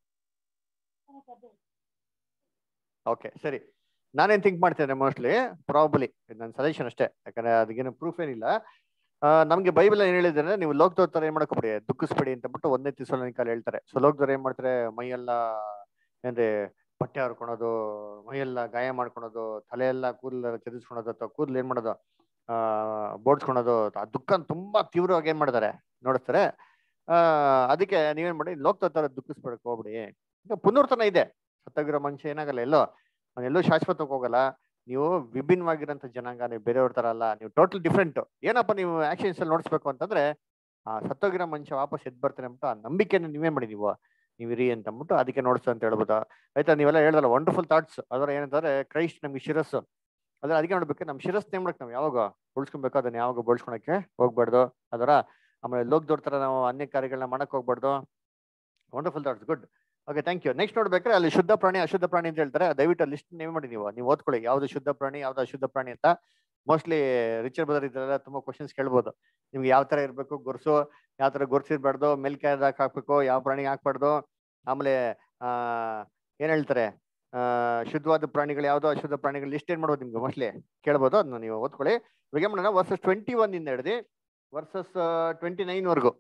ಓಕೆ ಸರಿ. ನಾನೇನ್ ಥಿಂಕ್ ಮಾಡ್ತೇನೆ ಮೋಸ್ಟ್ಲಿ ಪ್ರಾಬಲಿ ನನ್ನ ಸಜೆಷನ್ ಅಷ್ಟೇ, ಯಾಕಂದ್ರೆ ಅದಕ್ಕೇನು ಪ್ರೂಫ್ ಏನಿಲ್ಲ. ನಮ್ಗೆ ಬೈಬಲ್ ಏನ್ ಹೇಳಿದ್ರೆ, ನೀವು ಲೋಕದವ್ರ ತರ ಏನ್ ಮಾಡ್ಕೊಬೇಡಿ, ದುಃಖಿಸ್ಬೇಡಿ ಅಂತ ಬಿಟ್ಟು ಒಂದೇ ಥೆಸಲೋನಿಕಲ್ಲಿ ಹೇಳ್ತಾರೆ. ಸೊ ಲೋಕದವ್ರು ಏನ್ ಮಾಡ್ತಾರೆ, ಮೈಯೆಲ್ಲ ಏನ್ರಿ ಬಟ್ಟೆ ಹರ್ಕೊಳೋದು, ಮೈಯೆಲ್ಲ ಗಾಯ ಮಾಡ್ಕೊಳೋದು, ತಲೆ ಎಲ್ಲ ಕೂದಲೆಲ್ಲ ಚದುರಿಸ್ಕೊಳೋದು, ಅಥವಾ ಕೂದಲು ಏನ್ ಮಾಡೋದು ಆ ಬೋಡ್ಸ್ಕೊಳೋದು, ಆ ದುಃಖ ತುಂಬಾ ತೀವ್ರವಾಗಿ ಏನ್ ಮಾಡ್ತಾರೆ ನೋಡಿಸ್ತಾರೆ. ಆ ಅದಕ್ಕೆ ನೀವೇನ್ ಮಾಡಿ, ಲೋಕದವ್ರ ತರ ದುಃಖಿಸ್ಬೇಡಕ್ ಹೋಗ್ಬಿಡಿ. ಈಗ ಪುನರ್ತನ ಇದೆ, ಸತ್ತಾಗಿರೋ ಮನುಷ್ಯ ಏನಾಗಲ್ಲ, ಎಲ್ಲೋ ಎಲ್ಲೂ ಶಾಶ್ವತಕ್ಕೆ ಹೋಗಲ್ಲ. ನೀವು ವಿಭಿನ್ನವಾಗಿರೋಂಥ ಜನಾಂಗ, ನೀವು ಬೇರೆಯವ್ರ ತರ ಅಲ್ಲ, ನೀವು ಟೋಟಲ್ ಡಿಫ್ರೆಂಟ್. ಏನಪ್ಪ ನೀವು ಆಕ್ಷನ್ಸ್ ಅಲ್ಲಿ ನೋಡಿಸ್ಬೇಕು ಅಂತಂದ್ರೆ, ಆ ಸತ್ತೋಗಿರೋ ಮನುಷ್ಯ ವಾಪಸ್ ಎದ್ ಬರ್ತಾನೆ ಅಂದ್ಬಿಟ್ಟು ಆ ನಂಬಿಕೆನ ನೀವೇ ಮಾಡಿ, ನೀವು ನೀವಿರಿ ಅಂತ ಅಂದ್ಬಿಟ್ಟು ಅದಕ್ಕೆ ನೋಡಿಸು ಅಂತ ಹೇಳ್ಬೋದು. ಆಯ್ತಾ? ನೀವೆಲ್ಲ ಹೇಳ್ದಲ್ಲ ವಂಡರ್ಫುಲ್ ಥಾಟ್ಸ್. ಅದರ ಏನಂತಂದ್ರೆ ಕ್ರೈಸ್ಟ್ ನಮ್ಗೆ ಶಿರಸ್ಸು, ಅದ್ರ ಅದಕ್ಕೆ ನೋಡ್ಬೇಕು, ನಮ್ ಶಿರಸ್ ನೇಮ್ ಮಾಡಕ್ ನಾವು ಯಾವಾಗ ಉಳ್ಸ್ಕೊಬೇಕು, ಅದನ್ನ ಯಾವಾಗ ಬೋಳ್ಸ್ಕೊಳಕ್ಕೆ ಹೋಗ್ಬಾರ್ದು. ಅದರ ಆಮೇಲೆ ಲೋಕದವ್ರ ತರ ನಾವು ಅನ್ಯ ಕಾರ್ಯಗಳನ್ನ ಮಾಡಕ್ ಹೋಗ್ಬಾರ್ದು. Wonderful thoughts, good. Okay, thank you. Next ನೋಡ್ಬೇಕಾದ್ರೆ ಅಲ್ಲಿ ಶುದ್ಧ ಪ್ರಾಣಿ ಅಶುದ್ಧ ಪ್ರಾಣಿ ಅಂತ ಹೇಳ್ತಾರೆ. ದಯವಿಟ್ಟು ಲಿಸ್ಟ್ ನೇಮ್ ಮಾಡಿ, ನೀವು ನೀವು ಓದ್ಕೊಳ್ಳಿ ಯಾವ್ದು ಶುದ್ಧ ಪ್ರಾಣಿ ಯಾವ್ದು ಅಶುದ್ಧ ಪ್ರಾಣಿ ಅಂತ. ಮೋಸ್ಟ್ಲಿ ರಿಚರ್ ಬ್ರದರ್ ಇದ್ರೆಲ್ಲ ತುಂಬಾ ಕ್ವಶನ್ಸ್ ಕೇಳ್ಬೋದು. ನಿಮ್ಗೆ ಯಾವ ತರ ಇರ್ಬೇಕು ಗೊರ್ಸು, ಯಾವ ತರ ಗೊರ್ಸಿರ್ಬಾರ್ದು, ಮೆಲ್ಕೆ ಹಾಕ್ಬೇಕು, ಯಾವ ಪ್ರಾಣಿಗೆ ಹಾಕ್ಬಾರ್ದು. ಆಮೇಲೆ ಆ ಏನ್ ಹೇಳ್ತಾರೆ, ಆ ಶುದ್ಧವಾದ ಪ್ರಾಣಿಗಳು ಯಾವ್ದು, ಅಶುದ್ಧ ಪ್ರಾಣಿಗಳು ಲಿಸ್ಟ್ ಏನ್ ಮಾಡ್ಬೋದು ನಿಮ್ಗೆ ಮೋಸ್ಟ್ಲಿ ಕೇಳ್ಬೋದು. ಅದನ್ನ ನೀವು ಓದ್ಕೊಳ್ಳಿ. ಇವಾಗ ಏನ್ ಮಾಡೋಣ, ವರ್ಸಸ್ ಟ್ವೆಂಟಿ ಒನ್ ಇಂದ ಹಿಡಿದು ವರ್ಸಸ್ ಟ್ವೆಂಟಿ ನೈನ್ ವರ್ಗು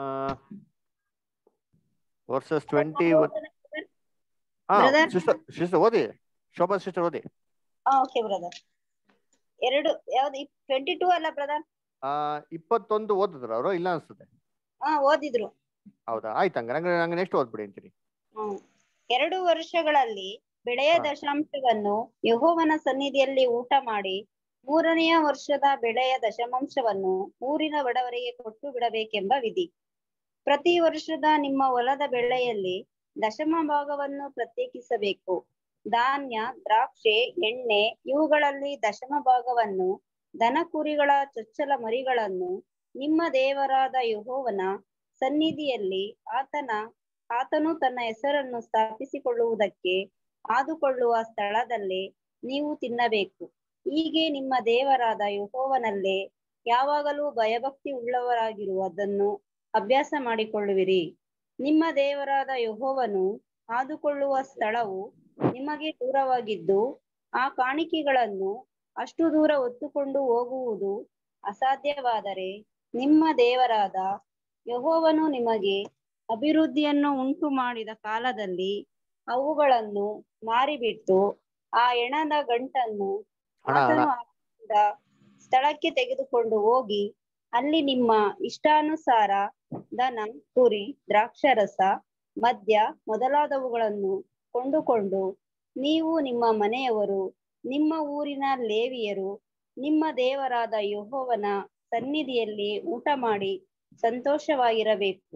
ವರ್ಸಸ್ ಟ್ವೆಂಟಿ ಒನ್ ಹಾ ಸಿಸ್ಟರ್ ಸಿಸ್ಟರ್ ಓದಿ, ಶೋಭಾ ಸಿಸ್ಟರ್ ಓದಿ. Okay brother. ಎರಡು ಯಾವ್ದು ಟ್ವೆಂಟಿ ಟೂ ಅಲ್ಲ ಬ್ರದರ್? ಆ ಇಪ್ಪತ್ತೊಂದು ಓದಿದ್ರು ಅವರು, ಇಲ್ಲ ಅನ್ಸುತ್ತೆ. ಹಾ ಓದಿದ್ರು. ಹೌದಾ, ಆಯ್ತು. ಹಂಗಾರೆ ಹಂಗಾರೆ ಹಂಗ ನೆಕ್ಸ್ಟ್ ಓದ್ಬಿಡಿ ಅಂತೀನಿ. ಹ್ಮ್ ಎರಡು ವರ್ಷಗಳಲ್ಲಿ ಬೆಳೆಯ ದಶಾಂಶವನ್ನು ಯೆಹೋವನ ಸನ್ನಿಧಿಯಲ್ಲಿ ಊಟ ಮಾಡಿ, ಮೂರನೆಯ ವರ್ಷದ ಬೆಳೆಯ ದಶಮಾಂಶವನ್ನು ಊರಿನ ಬಡವರಿಗೆ ಕೊಟ್ಟು ಬಿಡಬೇಕೆಂಬ ವಿಧಿ. ಪ್ರತಿ ವರ್ಷದ ನಿಮ್ಮ ಹೊಲದ ಬೆಳೆಯಲ್ಲಿ ದಶಮ ಭಾಗವನ್ನು ಪ್ರತ್ಯೇಕಿಸಬೇಕು. ಧಾನ್ಯ, ದ್ರಾಕ್ಷೆ, ಎಣ್ಣೆ ಇವುಗಳಲ್ಲಿ ದಶಮ ಭಾಗವನ್ನು, ದನ ಕುರಿಗಳ ಚೊಚ್ಚಲ ಮರಿಗಳನ್ನು ನಿಮ್ಮ ದೇವರಾದ ಯೆಹೋವನ ಸನ್ನಿಧಿಯಲ್ಲಿ ಆತನ ಆತನು ತನ್ನ ಹೆಸರನ್ನು ಸ್ಥಾಪಿಸಿಕೊಳ್ಳುವುದಕ್ಕೆ ಆದುಕೊಳ್ಳುವ ಸ್ಥಳದಲ್ಲೇ ನೀವು ತಿನ್ನಬೇಕು. ಹೀಗೆ ನಿಮ್ಮ ದೇವರಾದ ಯೆಹೋವನಲ್ಲೇ ಯಾವಾಗಲೂ ಭಯಭಕ್ತಿ ಉಳ್ಳವರಾಗಿರುವುದನ್ನು ಅಭ್ಯಾಸ ಮಾಡಿಕೊಳ್ಳುವಿರಿ. ನಿಮ್ಮ ದೇವರಾದ ಯೆಹೋವನು ಆದುಕೊಳ್ಳುವ ಸ್ಥಳವು ನಿಮಗೆ ದೂರವಾಗಿದ್ದು, ಆ ಕಾಣಿಕೆಗಳನ್ನು ಅಷ್ಟು ದೂರ ಹೊತ್ತುಕೊಂಡು ಹೋಗುವುದು ಅಸಾಧ್ಯವಾದರೆ, ನಿಮ್ಮ ದೇವರಾದ ಯೆಹೋವನು ನಿಮಗೆ ಅಭಿವೃದ್ಧಿಯನ್ನು ಉಂಟು ಮಾಡಿದ ಕಾಲದಲ್ಲಿ ಅವುಗಳನ್ನು ಮಾರಿಬಿಟ್ಟು ಆ ಹೆಣದ ಗಂಟನ್ನು ಆತನು ಹಾಕಿದ ಸ್ಥಳಕ್ಕೆ ತೆಗೆದುಕೊಂಡು ಹೋಗಿ, ಅಲ್ಲಿ ನಿಮ್ಮ ಇಷ್ಟಾನುಸಾರ ದನ, ಕುರಿ, ದ್ರಾಕ್ಷಾರಸ, ಮದ್ಯ ಮೊದಲಾದವುಗಳನ್ನು ಕೊಂಡುಕೊಂಡು ನೀವು, ನಿಮ್ಮ ಮನೆಯವರು, ನಿಮ್ಮ ಊರಿನ ಲೇವಿಯರು ನಿಮ್ಮ ದೇವರಾದ ಯೆಹೋವನ ಸನ್ನಿಧಿಯಲ್ಲಿ ಊಟ ಮಾಡಿ ಸಂತೋಷವಾಗಿರಬೇಕು.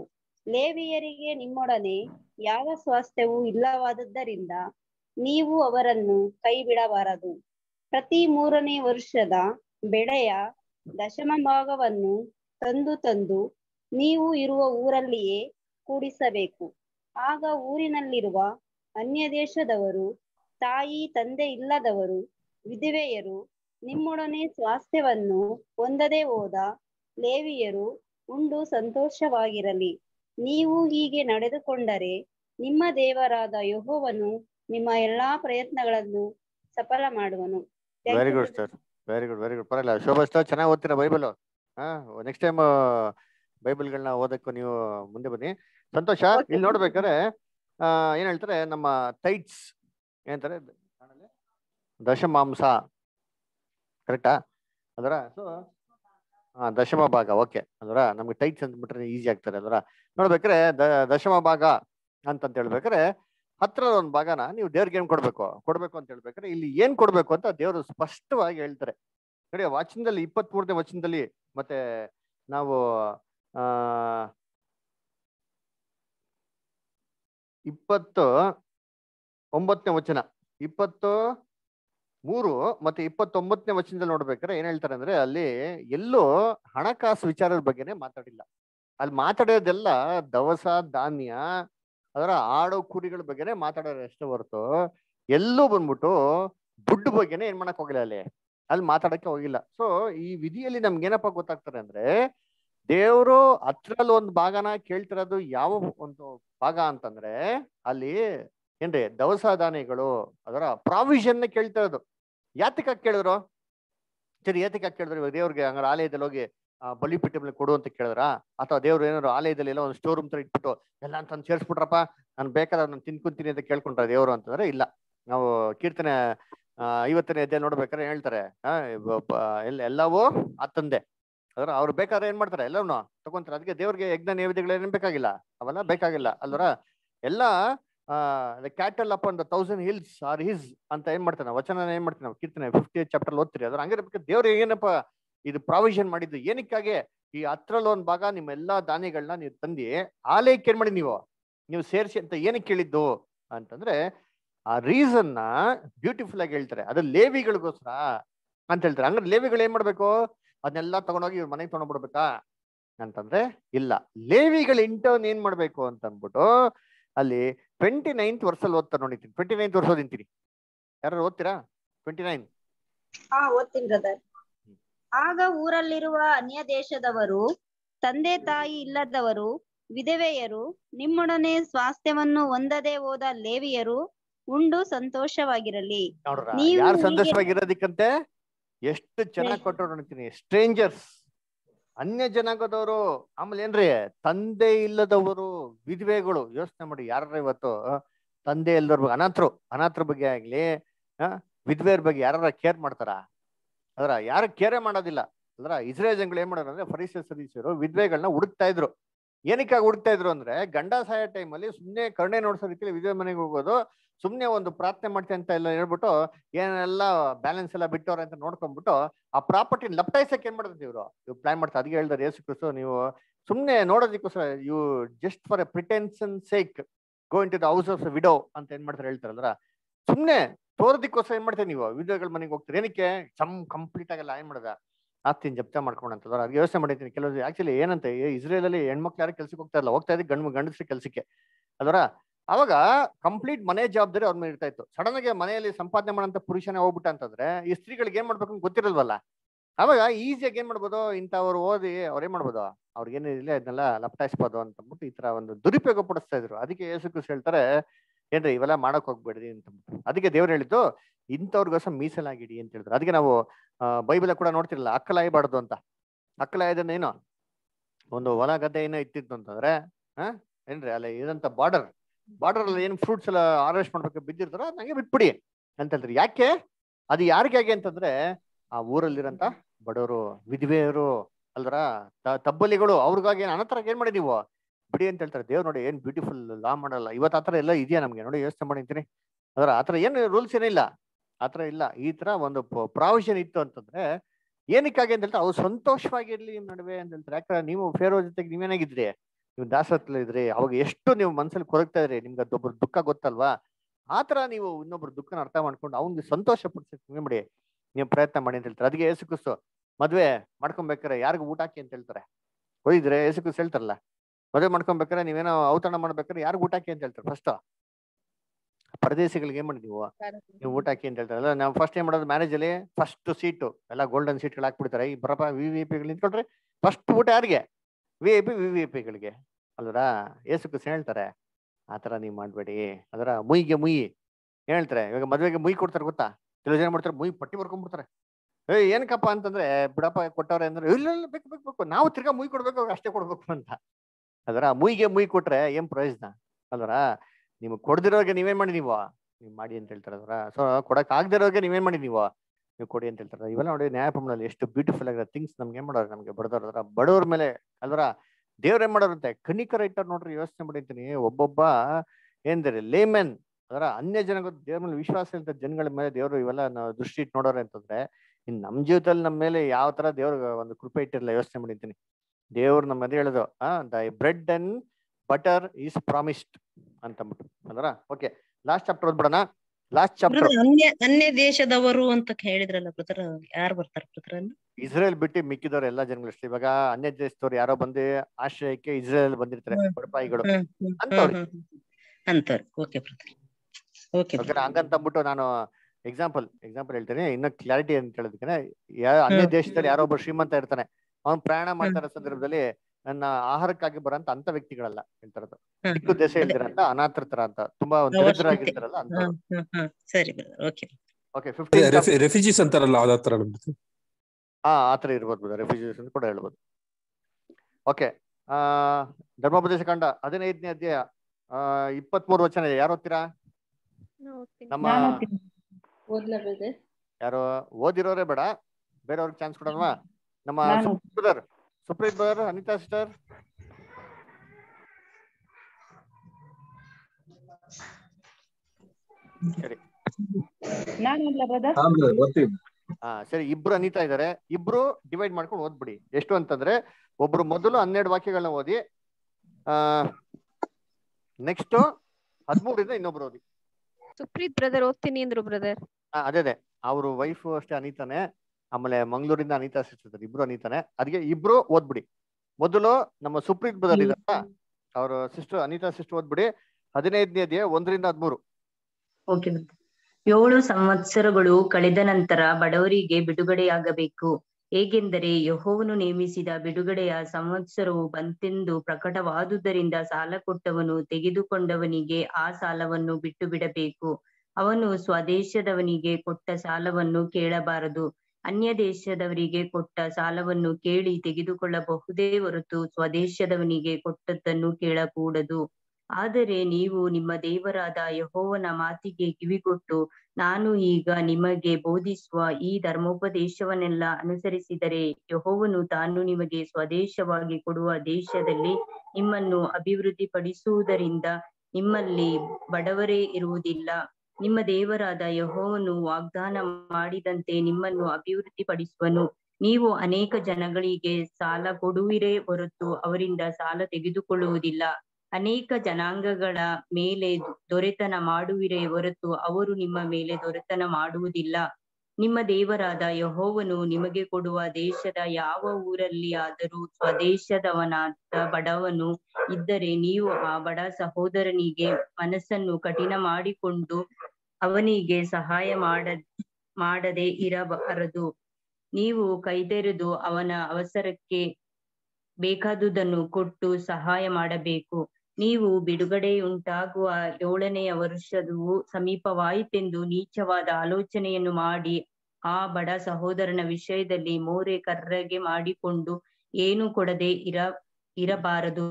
ಲೇವಿಯರಿಗೆ ನಿಮ್ಮೊಡನೆ ಯಾವ ಸ್ವಾಸ್ಥ್ಯವೂ ಇಲ್ಲವಾದದ್ದರಿಂದ ನೀವು ಅವರನ್ನು ಕೈ ಬಿಡಬಾರದು. ಪ್ರತಿ ಮೂರನೇ ವರ್ಷದ ಬೆಳೆಯ ದಶಮ ಭಾಗವನ್ನು ತಂದು ತಂದು ನೀವು ಇರುವ ಊರಲ್ಲಿಯೇ ಕೂಡಿಸಬೇಕು. ಆಗ ಊರಿನಲ್ಲಿರುವ ಅನ್ಯ ದೇಶದವರು, ತಾಯಿ ತಂದೆ ಇಲ್ಲದವರು, ವಿಧವೆಯರು, ನಿಮ್ಮೊಡನೆ ಸ್ವಾಸ್ಥ್ಯವನ್ನು ಹೊಂದದೆ ಹೋದ ಲೇವಿಯರು ಉಂಡು ಸಂತೋಷವಾಗಿರಲಿ. ನೀವು ಹೀಗೆ ನಡೆದುಕೊಂಡರೆ ನಿಮ್ಮ ದೇವರಾದ ಯೆಹೋವನು ನಿಮ್ಮ ಎಲ್ಲಾ ಪ್ರಯತ್ನಗಳನ್ನು ಸಫಲ ಮಾಡುವನು. Very good sir, very good very good. ಪರವಾಗಿಲ್ಲ ಶೋಭಾ ಸ್ಟಾರ್, ಚೆನ್ನಾಗಿ ಓದ್ತೀರಾ ಬೈಬಲ್. ಹಾ, ನೆಕ್ಸ್ಟ್ ಟೈಮ್ ಬೈಬಲ್ಗಳನ್ನ ಓದಕ್ಕೂ ನೀವು ಮುಂದೆ ಬನ್ನಿ. ಸಂತೋಷ. ಇಲ್ಲಿ ನೋಡ್ಬೇಕಾದ್ರೆ ಆ ಏನ್ ಹೇಳ್ತಾರೆ, ನಮ್ಮ ಟೈಟ್ಸ್ ಏನಂತಾರೆ, ದಶಮಾಂಸ, ಕರೆಕ್ಟಾ? ಅದರ ಸೊ ಹಾ ದಶಮ ಭಾಗ, ಓಕೆ. ಅದರ ನಮ್ಗೆ ಟೈಟ್ಸ್ ಅಂದ್ಬಿಟ್ರೆ ಈಸಿ ಆಗ್ತಾರೆ. ಅದರ ನೋಡ್ಬೇಕಾರೆ ದ ದಶಮ ಭಾಗ ಅಂತಂತ ಹೇಳ್ಬೇಕಾರೆ ಹತ್ರ ಒಂದು ಭಾಗನ ನೀವು ದೇವ್ರಿಗೆ ಏನ್ ಕೊಡ್ಬೇಕು ಕೊಡ್ಬೇಕು ಅಂತ ಹೇಳ್ಬೇಕಾರೆ ಇಲ್ಲಿ ಏನ್ ಕೊಡ್ಬೇಕು ಅಂತ ದೇವರು ಸ್ಪಷ್ಟವಾಗಿ ಹೇಳ್ತಾರೆ. ನೋಡಿ, ವಚನದಲ್ಲಿ ಇಪ್ಪತ್ತ್ ಮೂರನೇ ವಚನದಲ್ಲಿ, ಮತ್ತೆ ನಾವು ಆ ಇಪ್ಪತ್ತು ಒಂಬತ್ತನೇ ವಚನ, ಇಪ್ಪತ್ತು ಮೂರು ಮತ್ತೆ ಇಪ್ಪತ್ತೊಂಬತ್ತನೇ ವಚನದಲ್ಲಿ ನೋಡ್ಬೇಕಾದ್ರೆ ಏನ್ ಹೇಳ್ತಾರೆ ಅಂದ್ರೆ, ಅಲ್ಲಿ ಎಲ್ಲೂ ಹಣಕಾಸು ವಿಚಾರದ ಬಗ್ಗೆನೇ ಮಾತಾಡಿಲ್ಲ. ಅಲ್ಲಿ ಮಾತಾಡೋದೆಲ್ಲ ದವಸ ಧಾನ್ಯ, ಅದರ ಆಡು ಕುರಿಗಳ ಬಗ್ಗೆನೇ ಮಾತಾಡೋದು ಅಷ್ಟೇ ಹೊರತು ಎಲ್ಲೂ ಬಂದ್ಬಿಟ್ಟು ದುಡ್ಡು ಬಗ್ಗೆನೇ ಏನ್ ಮಾಡಕ್ ಹೋಗಿಲ್ಲ, ಅಲ್ಲಿ ಅಲ್ಲಿ ಮಾತಾಡಕ್ಕೆ ಹೋಗಿಲ್ಲ. ಸೊ ಈ ವಿಧಿಯಲ್ಲಿ ನಮ್ಗೆ ಏನಪ್ಪಾ ಗೊತ್ತಾಗ್ತಾರೆ ಅಂದ್ರೆ, ದೇವರು ಹತ್ರಲ್ಲಿ ಒಂದು ಭಾಗನ ಕೇಳ್ತಿರೋದು ಯಾವ ಒಂದು ಭಾಗ ಅಂತಂದ್ರೆ, ಅಲ್ಲಿ ಏನ್ರಿ ದವಸ ಧಾನ್ಯಗಳು, ಅದರ ಪ್ರಾವಿಷನ್ ಕೇಳ್ತಾ ಇರೋದು. ಯಾತಕ್ಕಾಗಿ ಕೇಳಿದ್ರು? ಸರಿ, ಯಾತಕ್ಕಾಗಿ ಕೇಳಿದ್ರು? ಇವಾಗ ದೇವ್ರಿಗೆ ಹಂಗಾರೆ ಆಲಯದಲ್ಲಿ ಹೋಗಿ ಬಲಿಪೀಠ ಮೇಲೆ ಕೊಡು ಅಂತ ಕೇಳಿದ್ರ, ಅಥವಾ ದೇವ್ರು ಏನಾದ್ರು ಆಲಯದಲ್ಲಿ ಎಲ್ಲ ಒಂದು ಸ್ಟೋರ್ ರೂಮ್ ತರ ಇಟ್ಬಿಟ್ಟು ಎಲ್ಲ ಅಂತ ಸೇರಿಸ್ಬಿಟ್ರಪ್ಪ, ನಾನು ಬೇಕಾದ್ರೆ ನಾನು ತಿನ್ಕೊಂತೀನಿ ಅಂತ ಕೇಳ್ಕೊಂಡ್ರೆ ದೇವ್ರು ಅಂತಂದ್ರೆ ಇಲ್ಲ. ನಾವು ಕೀರ್ತನೆ ಆ ಐವತ್ತನೇ ಅಧ್ಯಾಯ ನೋಡ್ಬೇಕಾದ್ರೆ ಹೇಳ್ತಾರೆ, ಆ ಎಲ್ಲ ಎಲ್ಲವೂ ಆತಂದೆ. ಅದ್ರ ಅವ್ರು ಬೇಕಾದ್ರೆ ಏನ್ ಮಾಡ್ತಾರೆ, ಎಲ್ಲವನ್ನೂ ತಗೊಂತಾರೆ. ಅದಕ್ಕೆ ದೇವ್ರಿಗೆ ಯಜ್ಞ ನೈವೇದ್ಯಗಳು ಏನೇನ್ ಬೇಕಾಗಿಲ್ಲ, ಅವೆಲ್ಲ ಬೇಕಾಗಿಲ್ಲ ಅಲ್ವರ. ಎಲ್ಲ ಆ cattle upon the thousand hills are his ಅಂತ ಏನ್ ಮಾಡ್ತಾನೆ ವಚನ ಏನ್ ಮಾಡ್ತೀವಿ ನಾವು ಕೀರ್ತನೆ ಫಿಫ್ಟಿ ಏಟ್ ಚಾಪ್ಟರ್ ಓದ್ತೀರಿ. ಅದ್ರ ಹಂಗಿರ್ಬೇಕು. ದೇವ್ರು ಏನಪ್ಪ ಇದು ಪ್ರಾವಿಷನ್ ಮಾಡಿದ್ದು ಏನಕ್ಕಾಗಿ? ಈ ಹತ್ರಲ್ಲಿ ಒಂದ್ ಭಾಗ ನಿಮ್ಮ ಎಲ್ಲಾ ಧಾನ್ಯಗಳನ್ನ ನೀವು ತಂದಿ ಆಲಯಕ್ಕೆ ಏನ್ ಮಾಡಿ ನೀವು ನೀವು ಸೇರಿಸಿ ಅಂತ ಏನಕ್ಕೆ ಕೇಳಿದ್ದು ಅಂತಂದ್ರೆ, ಆ ರೀಸನ್ ನ ಬ್ಯೂಟಿಫುಲ್ ಆಗಿ ಹೇಳ್ತಾರೆ. ಅದು ಲೇವಿಗಳಿಗೋಸ್ಕರ ಅಂತ ಹೇಳ್ತಾರೆ. ಹಂಗಾರೆ ಲೇವಿಗಳು ಏನ್ ಮಾಡ್ಬೇಕು? ಅದನ್ನೆಲ್ಲ ತಗೊಂಡೋಗಿ ಇವ್ರ ಮನೆಗೆ ತಗೊಂಡ್ಬಿಡ್ಬೇಕಾ ಅಂತಂದ್ರೆ ಇಲ್ಲ. ಲೇವಿಗಳು ಇಂಟರ್ನ್ ಏನ್ ಮಾಡ್ಬೇಕು ಅಂತ ಅಂದ್ಬಿಟ್ಟು ಅಲ್ಲಿ ಟ್ವೆಂಟಿ ನೈನ್ತ್ ವರ್ಷಲ್ಲಿ ಓದ್ತಾ ನೋಡಿತೀನಿ. ಟ್ವೆಂಟಿ ನೈನ್ತ್ ವರ್ಷ ಓದಿಂತೀನಿ. ಯಾರು ಓದ್ತೀರಾ? ಟ್ವೆಂಟಿ ನೈನ್ ಹಾ ಓದ್ತೀನಿ ಬ್ರದರ್. ಆಗ ಊರಲ್ಲಿರುವ ಅನ್ಯ ದೇಶದವರು, ತಂದೆ ತಾಯಿ ಇಲ್ಲದವರು, ವಿಧವೆಯರು, ನಿಮ್ಮೊಡನೆ ಸ್ವಾಸ್ಥ್ಯವನ್ನು ಹೊಂದದೆ ಹೋದ ಲೇವಿಯರು ಉಂಡು ಸಂತೋಷವಾಗಿರಲಿ. ನೋಡ್ರ, ನೀವು ಯಾರು ಹೀಗೆ ಸಂತೋಷವಾಗಿರೋದಕ್ಕಂತೆ ಎಷ್ಟು ಚೆನ್ನಾಗಿ ಕೊಟ್ಟರು ನೋಡ್ತೀನಿ. ಸ್ಟ್ರೇಂಜರ್ಸ್, ಅನ್ಯ ಜನಾಂಗದವರು, ಆಮೇಲೆ ಏನ್ರಿ ತಂದೆ ಇಲ್ಲದವರು, ವಿಧವೆಗಳು. ಯೋಚನೆ ಮಾಡಿ, ಯಾರ ಇವತ್ತು ತಂದೆ ಇಲ್ಲದವ್ರ ಅನಾಥರು ಅನಾಥರ ಬಗ್ಗೆ ಆಗ್ಲಿ, ಆ ವಿಧವೆಯರ ಬಗ್ಗೆ ಯಾರ ಕೇರ್ ಮಾಡ್ತಾರ? ಅದ್ರ ಯಾರು ಕೇರೆ ಮಾಡೋದಿಲ್ಲ ಅಲ್ರ. ಇಸ್ರೇಲ್ ಜನಗಳು ಏನ್ ಮಾಡೋರು ಅಂದ್ರೆ, ಫರಿಸೇಯ ಸದಸ್ಯರು ವಿಧವೆಗಳನ್ನ ಹುಡುಕ್ತಾ ಇದ್ರು. ಏನಕ್ಕಾಗಿ ಹುಡುಕ್ತಾ ಇದ್ರು ಅಂದ್ರೆ, ಗಂಡ ಸಾಯ ಟೈಮಲ್ಲಿ ಸುಮ್ನೆ ಕರುಣೆ ನೋಡ್ಸೋ ರೀತಿಯಲ್ಲಿ ವಿಧವೆ ಮನೆಗೆ ಹೋಗೋದು, ಸುಮ್ನೆ ಒಂದು ಪ್ರಾರ್ಥನೆ ಮಾಡ್ತೀನಿ ಅಂತ ಎಲ್ಲ ಹೇಳ್ಬಿಟ್ಟು ಏನೆಲ್ಲ ಬ್ಯಾಲೆನ್ಸ್ ಎಲ್ಲ ಬಿಟ್ಟವ್ರೆ ಅಂತ ನೋಡ್ಕೊಂಡ್ಬಿಟ್ಟು ಆ ಪ್ರಾಪರ್ಟಿ ಲಪ್ಟಾಯಿಸಕ್ಕೆ ಏನ್ ಮಾಡ್ತಾರೆ ಇವ್ರು ಇವ್ ಪ್ಲಾನ್ ಮಾಡ್ತಾರೆ. ಅದಕ್ಕೆ ಹೇಳ್ತಾರೆ ಯೇಸು ಕ್ರಿಸ್ತು, ನೀವು ಸುಮ್ನೆ ನೋಡೋದಕ್ಕೋಸ್ಕರ you just for a pretension sake go into the house of widow ಅಂತ ಏನ್ ಮಾಡ್ತಾರೆ ಹೇಳ್ತಾರಲ್ರ. ಸುಮ್ನೆ ತೋರೋದಕ್ಕೋಸ್ಕರ ಏನ್ ಮಾಡ್ತಾರೆ ನೀವು ವಿಧವೆಗಳ ಮನೆಗೆ ಹೋಗ್ತಾರೆ. ಏನಕ್ಕೆ? ಸಮ್ ಕಂಪ್ಲೀಟ್ ಆಗಲ್ಲ ಏನ್ ಮಾಡದ ಆಸ್ತಿನ ಜಪ್ತ ಮಾಡ್ಕೊಂಡಂತಂದ್ರೆ ಅದಕ್ಕೆ ಯೋಚನೆ ಮಾಡಿದ್ದೀನಿ. ಕೆಲವು ಆಕ್ಚುಲಿ ಏನಂತ ಇಸ್ರೇಲ್ ಅಲ್ಲಿ ಹೆಣ್ಮಕ್ಳು ಯಾರು ಕೆಲ್ಸಕ್ಕೆ ಹೋಗ್ತಾ ಇಲ್ಲ, ಹೋಗ್ತಾ ಇದ್ದು ಗಂಡು ಗಂಡಸ್ರ ಕೆಲ್ಸಕ್ಕೆ ಅದರ. ಅವಾಗ ಕಂಪ್ಲೀಟ್ ಮನೆ ಜವಾಬ್ದಾರಿ ಅವ್ರ ಮೇಲೆ ಇರ್ತಾ ಇತ್ತು. ಸಡನ್ ಆಗಿ ಮನೆಯಲ್ಲಿ ಸಂಪಾದನೆ ಮಾಡೋಂಥ ಪುರುಷನೇ ಹೋಗ್ಬಿಟ್ಟ ಅಂತಂದ್ರೆ ಈ ಸ್ತ್ರೀಗಳಿಗೆ ಏನ್ ಮಾಡ್ಬೇಕು ಅಂತ ಗೊತ್ತಿರಲ್ವಲ್ಲ. ಅವಾಗ ಈಸಿಯಾಗಿ ಏನ್ ಮಾಡ್ಬೋದು, ಇಂಥವ್ರು ಓದಿ ಅವ್ರು ಏನ್ ಮಾಡ್ಬೋದು, ಅವ್ರಿಗೇನಿಲ್ಲ ಅದನ್ನೆಲ್ಲ ಲಪ್ಟಾಯಿಸ್ಬೋದು ಅಂತ ಅಂದ್ಬಿಟ್ಟು ಈ ತರ ಒಂದು ದುರುಪಯೋಗ ಪಡಿಸ್ತಾ ಇದ್ರು. ಅದಕ್ಕೆ ಯೇಸು ಕ್ರಿಸ್ತ ಹೇಳ್ತಾರೆ, ಏನ್ರಿ ಇವೆಲ್ಲ ಮಾಡಕ್ ಹೋಗ್ಬೇಡ್ರಿ ಅಂತ. ಅದಕ್ಕೆ ದೇವ್ರು ಹೇಳಿದ್ದು ಇಂಥವ್ರಿಗೋಸ್ಕರ ಮೀಸಲಾಗಿಡಿ ಅಂತ ಹೇಳಿದ್ರು. ಅದಕ್ಕೆ ನಾವು ಅಹ್ ಬೈಬಲ್ ಕೂಡ ನೋಡ್ತಿರಲ್ಲ, ಅಕ್ಕಲಾಯಬಾರ್ದು ಅಂತ. ಅಕ್ಕಲಾಯದನ್ನ ಏನು ಒಂದು ಹೊಲ ಗದ್ದೆ ಏನೋ ಇತ್ತಿತ್ತು ಅಂತಂದ್ರೆ ಹಾ ಏನ್ರಿ ಅಲ್ಲ ಇದಂತ ಬಾರ್ಡರ್ ಬಾರ್ಡರ್ ಅಲ್ಲಿ ಏನು ಫ್ರೂಟ್ಸ್ ಎಲ್ಲ ಹಾರ್ವೆಸ್ಟ್ ಮಾಡ್ಬೇಕು ಬಿದ್ದಿರ್ತಾರ ನಂಗೆ ಬಿಟ್ಬಿಡಿ ಅಂತ ಹೇಳ್ತಾರೆ. ಯಾಕೆ? ಅದು ಯಾರಿಗಾಗಿ ಅಂತಂದ್ರೆ ಆ ಊರಲ್ಲಿರಂತ ಬಡವರು, ವಿಧವೆಯರು ಅಲ್ರ, ತಬ್ಬಲಿಗಳು, ಅವ್ರಿಗಾಗಿ ಅನಂತರ ಏನ್ ಮಾಡಿ ನೀವು ಬಿಡಿ ಅಂತ ಹೇಳ್ತಾರೆ. ದೇವ್ರು ನೋಡಿ ಏನ್ ಬ್ಯೂಟಿಫುಲ್ ಲಾ ಮಾಡಲ್ಲ. ಇವತ್ತು ಆತರ ಎಲ್ಲ ಇದೆಯಾ ನಮ್ಗೆ? ನೋಡಿ ಯೋಚನೆ ಮಾಡಿರ್ತೀನಿ. ಅದರ ಆತರ ಏನು ರೂಲ್ಸ್ ಏನಿಲ್ಲ, ಆತರ ಇಲ್ಲ. ಈ ತರ ಒಂದು ಪ್ರಾವಿಷನ್ ಇತ್ತು ಅಂತಂದ್ರೆ ಏನಕ್ಕಾಗಿ ಅಂತ ಹೇಳ್ತಾರೆ, ಅವ್ರು ಸಂತೋಷವಾಗಿರ್ಲಿ ನಡುವೆ ಅಂತ ಹೇಳ್ತಾರೆ. ಯಾಕಂದ್ರೆ ನೀವು ಫೇರೋ ಜೊತೆಗೆ ನೀವೇನಾಗಿದ್ರಿ, ನೀವು ದಾಸತ್ವ ಇದ್ರಿ, ಅವಾಗ ಎಷ್ಟು ನೀವು ಮನ್ಸಲ್ಲಿ ಕೊರಗ್ತಾ ಇದ್ರಿ, ನಿಮ್ಗೆ ಅದೊಬ್ಬರು ದುಃಖ ಗೊತ್ತಲ್ವಾ? ಆತರ ನೀವು ಇನ್ನೊಬ್ರು ದುಃಖನ ಅರ್ಥ ಮಾಡ್ಕೊಂಡು ಅವ್ನಿಗೆ ಸಂತೋಷ ಪಡಿಸಿ ಮಾಡಿ ನೀವು ಪ್ರಯತ್ನ ಮಾಡಿ ಅಂತ ಹೇಳ್ತಾರೆ. ಅದಕ್ಕೆ ಯೇಸು ಕ್ರಿಸ್ತು ಮದ್ವೆ ಮಾಡ್ಕೊಬೇಕಾರೆ ಯಾರಿಗೂ ಊಟ ಹಾಕಿ ಅಂತ ಹೇಳ್ತಾರೆ. ಹೋಗಿದ್ರೆ ಯೇಸು ಕ್ರಿಸ್ತು ಹೇಳ್ತಾರಲ್ಲ, ಮದುವೆ ಮಾಡ್ಕೊಬೇಕಾರೆ ನೀವೇನೋ ಔತಣ ಮಾಡ್ಬೇಕಾದ್ರೆ ಯಾರಿಗೂ ಊಟ ಹಾಕಿ ಅಂತ ಹೇಳ್ತಾರೆ. ಫಸ್ಟ್ ಪರದೇಶಿಗಳಿಗೆ ಏನ್ ಮಾಡಿ ನೀವು ನೀವು ಊಟ ಹಾಕಿ ಅಂತ ಹೇಳ್ತಾರಲ್ಲ. ನಾವು ಫಸ್ಟ್ ಏನ್ ಮಾಡೋದು, ಮ್ಯಾರೇಜ್ ಅಲ್ಲಿ ಫಸ್ಟ್ ಸೀಟು ಎಲ್ಲ ಗೋಲ್ಡನ್ ಸೀಟ್ಗಳು ಹಾಕ್ಬಿಡ್ತಾರೆ. ಈ ಬರಪ್ಪ ವಿ ವಿ ಪಿಗಳು ನಿಂತ್ಕೊಂಡ್ರೆ ಫಸ್ಟ್ ಊಟ ಯಾರಿಗೆ? V I P V V ಪಿಗಳಿಗೆ ಅಲ್ವರಾ? ಯೇಸು ಕ್ರಿಸ್ತು ಹೇಳ್ತಾರೆ ಆತರ ನೀವ್ ಮಾಡ್ಬೇಡಿ. ಅದರ ಮುಯಿಗೆ ಮುಯಿ ಹೇಳ್ತಾರೆ. ಇವಾಗ ಮದ್ವೆಗೆ ಮುಯಿ ಕೊಡ್ತಾರೆ ಗೊತ್ತಾ? ಕೆಲವು ಜನ ಮಾಡ್ತಾರೆ ಮುಯಿ ಪಟ್ಟಿ ಬರ್ಕೊಂಡ್ಬಿಡ್ತಾರೆ. ಏ ಏನಕ್ಕಪ್ಪ ಅಂತಂದ್ರೆ ಬಿಡಪ್ಪ ಕೊಟ್ಟವ್ರೆ ಅಂದ್ರೆ ಇಲ್ಲ ಇಲ್ಲ ಬೇಕು ಬೇಕು ಬೇಕು ನಾವು ತಿರ್ಗಾ ಮುಯಿ ಕೊಡ್ಬೇಕು, ಅಷ್ಟೇ ಕೊಡ್ಬೇಕು ಅಂತ. ಅದರ ಮುಯಿಗೆ ಮುಯಿ ಕೊಟ್ರೆ ಏನ್ ಪ್ರಯೋಜನ ಅಲ್ವರ? ನಿಮ್ಗೆ ಕೊಡ್ದಿರೋಗೆ ನೀವೇನ್ ಮಾಡಿ ನೀವು ನೀವು ಮಾಡಿ ಅಂತ ಹೇಳ್ತಾರೆ. ಅದರ ಸೊ ಕೊಡಕ್ ಆಗದಿರೋಗೆ ನೀವೇನ್ ಮಾಡಿ ನೀವು ನೀವು ಕೊಡಿ ಅಂತ ಹೇಳ್ತಾರೆ. ಇವೆಲ್ಲ ನೋಡಿ ನ್ಯಾಯಪ್ರಮಾಣದಲ್ಲಿ ಎಷ್ಟು ಬ್ಯೂಟಿಫುಲ್ ಆಗಿರೋ ಥಿಂಗ್ಸ್ ನಮ್ಗೆ ಏನ್ ಮಾಡೋರು, ನಮ್ಗೆ ಬಡದವ್ರ ಅದರ ಬಡವ್ರ ಮೇಲೆ ಅಲ್ವರ ದೇವ್ರ ಏನ್ ಮಾಡೋರಂತೆ ಕನಿಕರ ಇಟ್ಟವ್ರು ನೋಡ್ರಿ. ಯೋಚನೆ ಮಾಡಿರ್ತೀನಿ, ಒಬ್ಬೊಬ್ಬ ಏನ್ರಿ ಲೇಮನ್ ಅದರ ಅನ್ಯ ಜನ ದೇವ್ರ ಮೇಲೆ ವಿಶ್ವಾಸ ಇಲ್ಲದ ಜನಗಳ ಮೇಲೆ ದೇವ್ರು ಇವೆಲ್ಲ ನಾವು ದೃಷ್ಟಿ ಇಟ್ಟು ನೋಡೋರೆ ಅಂತಂದ್ರೆ ಇನ್ ನಮ್ ಜೀವಿತದಲ್ಲಿ ನಮ್ಮ ಮೇಲೆ ಯಾವ ತರ ದೇವ್ರ ಒಂದು ಕೃಪೆ ಇಟ್ಟಿರಲ್ಲ. ಯೋಚನೆ ಮಾಡಿರ್ತೀನಿ. ದೇವ್ರು ನಮ್ಮ ಅದೇ ಹೇಳೋದು ಆ the bread and butter is promised ಅಂತ ಅಂದ್ಬಿಟ್ಟು ಅದರ. ಓಕೆ, ಲಾಸ್ಟ್ ಚಾಪ್ಟರ್ ಓದ್ಬಿಡೋಣ. ಲಾಸ್ಟ್ ಚಾಪ್ಟರ್ ಅನ್ಯ ಅನ್ಯ ದೇಶದವರು ಅಂತ ಹೇಳಿದ್ರಲ್ಲ ಬ್ರದರ್, ಯಾರು ಬರ್ತಾರೆ ಬ್ರದರ್ ಅಲ್ಲಿ? ಇಸ್ರೇಲ್ ಬಿಟ್ಟು ಮಿಕ್ಕಿದವ್ರು ಎಲ್ಲಾ ಜನಗಳು ಅಷ್ಟೇ. ಇವಾಗ ಅನ್ಯ ದೇಶದವ್ರು ಯಾರೋ ಬಂದು ಆಶ್ರಯಕ್ಕೆ ಇಸ್ರೇಲ್ ಬಂದಿರ್ತಾರೆ, ಬಡಪಾಯಿಗಳು ಅಂತವ್ರು ಅಂತವ್ರು. ಓಕೆ ಬ್ರದರ್, ಓಕೆ ಹಂಗಂತ ಅಂದ್ಬಿಟ್ಟು ನಾನು ಎಕ್ಸಾಂಪಲ್ ಎಕ್ಸಾಂಪಲ್ ಹೇಳ್ತೇನೆ, ಇನ್ನ ಕ್ಲಾರಿಟಿ ಅಂತ ಹೇಳೋದಕ್ಕೆ. ಅನ್ಯ ದೇಶದಲ್ಲಿ ಯಾರೋ ಒಬ್ಬ ಶ್ರೀಮಂತ ಇರ್ತಾನೆ, ಅವ್ನು ಪ್ರಯಾಣ ಮಾಡ್ತಾರ ಸಂದರ್ಭದಲ್ಲಿ ನನ್ನ ಆಹಾರಕ್ಕಾಗಿ ಬರೋಂತ ಅಂತ ವ್ಯಕ್ತಿಗಳಲ್ಲ ಹೇಳ್ತಾರದು. ಚಿಕ್ಕ ದೇಶ ಇಲ್ದಿರಂತ ಅನಾಥರ ತರ ಅಂತ ತುಂಬಾ ದರಿದ್ರರಾಗಿರ್ತಾರಲ್ಲ ಅಂತ. ಸರಿ ಓಕೆ ಓಕೆ ಫಿಫ್ಟೀನ್ ರೆಫ್ಯೂಜೀಸ್ ಅಂತಾರಲ್ಲ ಆ ತರ ಹಾ ಆತರ ಇರ್ಬೋದು, ರೆಫ್ಯೂಜೀಸ್ ಅಂತ ಕೂಡ ಹೇಳ್ಬೋದು. ಓಕೆ, ಆ ಧರ್ಮೋಪದೇಶ ಕಾಂಡ ಹದಿನೈದನೇ ಅಧ್ಯಾಯ ಆ ಇಪ್ಪತ್ತ್ ಮೂರು ವಚನ ಇದೆ. ಯಾರು ಓದ್ತೀರಾ? ನಮ್ಮ ಯಾರು ಓದಿರೋರೇ ಬೇಡ, ಬೇರೆಯವ್ರಿಗೆ ಚಾನ್ಸ್ ಕೊಡೋಣವಾ? ನಮ್ಮ brother Supreeth brother, Anita sister. ಸರಿ ಹಾ ಸರಿ, ಇಬ್ರು ಅನಿತಾ ಇದಾರೆ, ಇಬ್ರು ಡಿವೈಡ್ ಮಾಡ್ಕೊಂಡು ಓದ್ಬಿಡಿ. ಎಷ್ಟು ಅಂತಂದ್ರೆ ಒಬ್ರು ಮೊದಲು ಹನ್ನೆರಡು ವಾಕ್ಯಗಳನ್ನ ಓದಿ, ಆ ನೆಕ್ಸ್ಟ್ ಹದ್ಮೂರಿಂದ ಇನ್ನೊಬ್ರು ಓದಿ. ಸುಪ್ರೀತ್ ಬ್ರದರ್ ಓದ್ತೀನಿ ಅಂದ್ರು ಬ್ರದರ್. ಹಾ ಅದೇ ಅದೇ ಅವ್ರು ವೈಫ್ ಅಷ್ಟೇ ಅನಿತಾನೆ, ಆಮೇಲೆ ಮಂಗಳೂರಿಂದ ಅನಿತಾ ಸಿಸ್ಟರ್ ಇಬ್ರು ಅನಿತಾನೆ. ಅದಕ್ಕೆ ಇಬ್ರು ಓದ್ಬಿಡಿ. ಮೊದಲು ನಮ್ಮ ಸುಪ್ರೀತ್ ಬ್ರದರ್ ಇದಾರ, ಅವ್ರ ಸಿಸ್ಟರ್ ಅನಿತಾ ಸಿಸ್ಟರ್ ಓದ್ಬಿಡಿ. ಹದಿನೈದನೇ ಅಧ್ಯಾಯ ಒಂದರಿಂದ ಹದ್ಮೂರು. ಓಕೆ. ಏಳು ಸಂವತ್ಸರಗಳು ಕಳೆದ ನಂತರ ಬಡವರಿಗೆ ಬಿಡುಗಡೆಯಾಗಬೇಕು. ಹೇಗೆಂದರೆ ಯೆಹೋವನು ನೇಮಿಸಿದ ಬಿಡುಗಡೆಯ ಸಂವತ್ಸರವು ಬಂತೆಂದು ಪ್ರಕಟವಾದುದರಿಂದ ಸಾಲ ಕೊಟ್ಟವನು ತೆಗೆದುಕೊಂಡವನಿಗೆ ಆ ಸಾಲವನ್ನು ಬಿಟ್ಟು ಬಿಡಬೇಕು. ಅವನು ಸ್ವದೇಶದವನಿಗೆ ಕೊಟ್ಟ ಸಾಲವನ್ನು ಕೇಳಬಾರದು. ಅನ್ಯ ದೇಶದವರಿಗೆ ಕೊಟ್ಟ ಸಾಲವನ್ನು ಕೇಳಿ ತೆಗೆದುಕೊಳ್ಳಬಹುದೇ ಹೊರತು ಸ್ವದೇಶದವನಿಗೆ ಕೊಟ್ಟದ್ದನ್ನು ಕೇಳಕೂಡದು. ಆದರೆ ನೀವು ನಿಮ್ಮ ದೇವರಾದ ಯೆಹೋವನ ಮಾತಿಗೆ ಕಿವಿಗೊಟ್ಟು ನಾನು ಈಗ ನಿಮಗೆ ಬೋಧಿಸುವ ಈ ಧರ್ಮೋಪದೇಶವನ್ನೆಲ್ಲ ಅನುಸರಿಸಿದರೆ ಯೆಹೋವನು ತಾನು ನಿಮಗೆ ಸ್ವದೇಶವಾಗಿ ಕೊಡುವ ದೇಶದಲ್ಲಿ ನಿಮ್ಮನ್ನು ಅಭಿವೃದ್ಧಿಪಡಿಸುವುದರಿಂದ ನಿಮ್ಮಲ್ಲಿ ಬಡವರೇ ಇರುವುದಿಲ್ಲ. ನಿಮ್ಮ ದೇವರಾದ ಯೆಹೋವನು ವಾಗ್ದಾನ ಮಾಡಿದಂತೆ ನಿಮ್ಮನ್ನು ಅಭಿವೃದ್ಧಿಪಡಿಸುವನು. ನೀವು ಅನೇಕ ಜನಗಳಿಗೆ ಸಾಲ ಕೊಡುವಿರೇ ಹೊರತು ಅವರಿಂದ ಸಾಲ ತೆಗೆದುಕೊಳ್ಳುವುದಿಲ್ಲ. ಅನೇಕ ಜನಾಂಗಗಳ ಮೇಲೆ ದೊರೆತನ ಮಾಡುವಿರೇ ಹೊರತು ಅವರು ನಿಮ್ಮ ಮೇಲೆ ದೊರೆತನ ಮಾಡುವುದಿಲ್ಲ. ನಿಮ್ಮ ದೇವರಾದ ಯೆಹೋವನು ನಿಮಗೆ ಕೊಡುವ ದೇಶದ ಯಾವ ಊರಲ್ಲಿ ಆದರೂ ಸ್ವದೇಶದವನಾದ ಬಡವನು ಇದ್ದರೆ ನೀವು ಆ ಬಡ ಸಹೋದರನಿಗೆ ಮನಸ್ಸನ್ನು ಕಠಿಣ ಮಾಡಿಕೊಂಡು ಅವನಿಗೆ ಸಹಾಯ ಮಾಡ ಮಾಡದೆ ಇರಬಾರದು. ನೀವು ಕೈತೆರೆದು ಅವನ ಅವಸರಕ್ಕೆ ಬೇಕಾದುದನ್ನು ಕೊಟ್ಟು ಸಹಾಯ ಮಾಡಬೇಕು. ನೀವು ಬಿಡುಗಡೆಯುಂಟಾಗುವ ಏಳನೆಯ ವರ್ಷವು ಸಮೀಪವಾಯಿತೆಂದು ನೀಚವಾದ ಆಲೋಚನೆಯನ್ನು ಮಾಡಿ ಆ ಬಡ ಸಹೋದರನ ವಿಷಯದಲ್ಲಿ ಮೋರೆ ಕರ್ರಗೆ ಮಾಡಿಕೊಂಡು ಏನು ಕೊಡದೆ ಇರ ಇರಬಾರದು.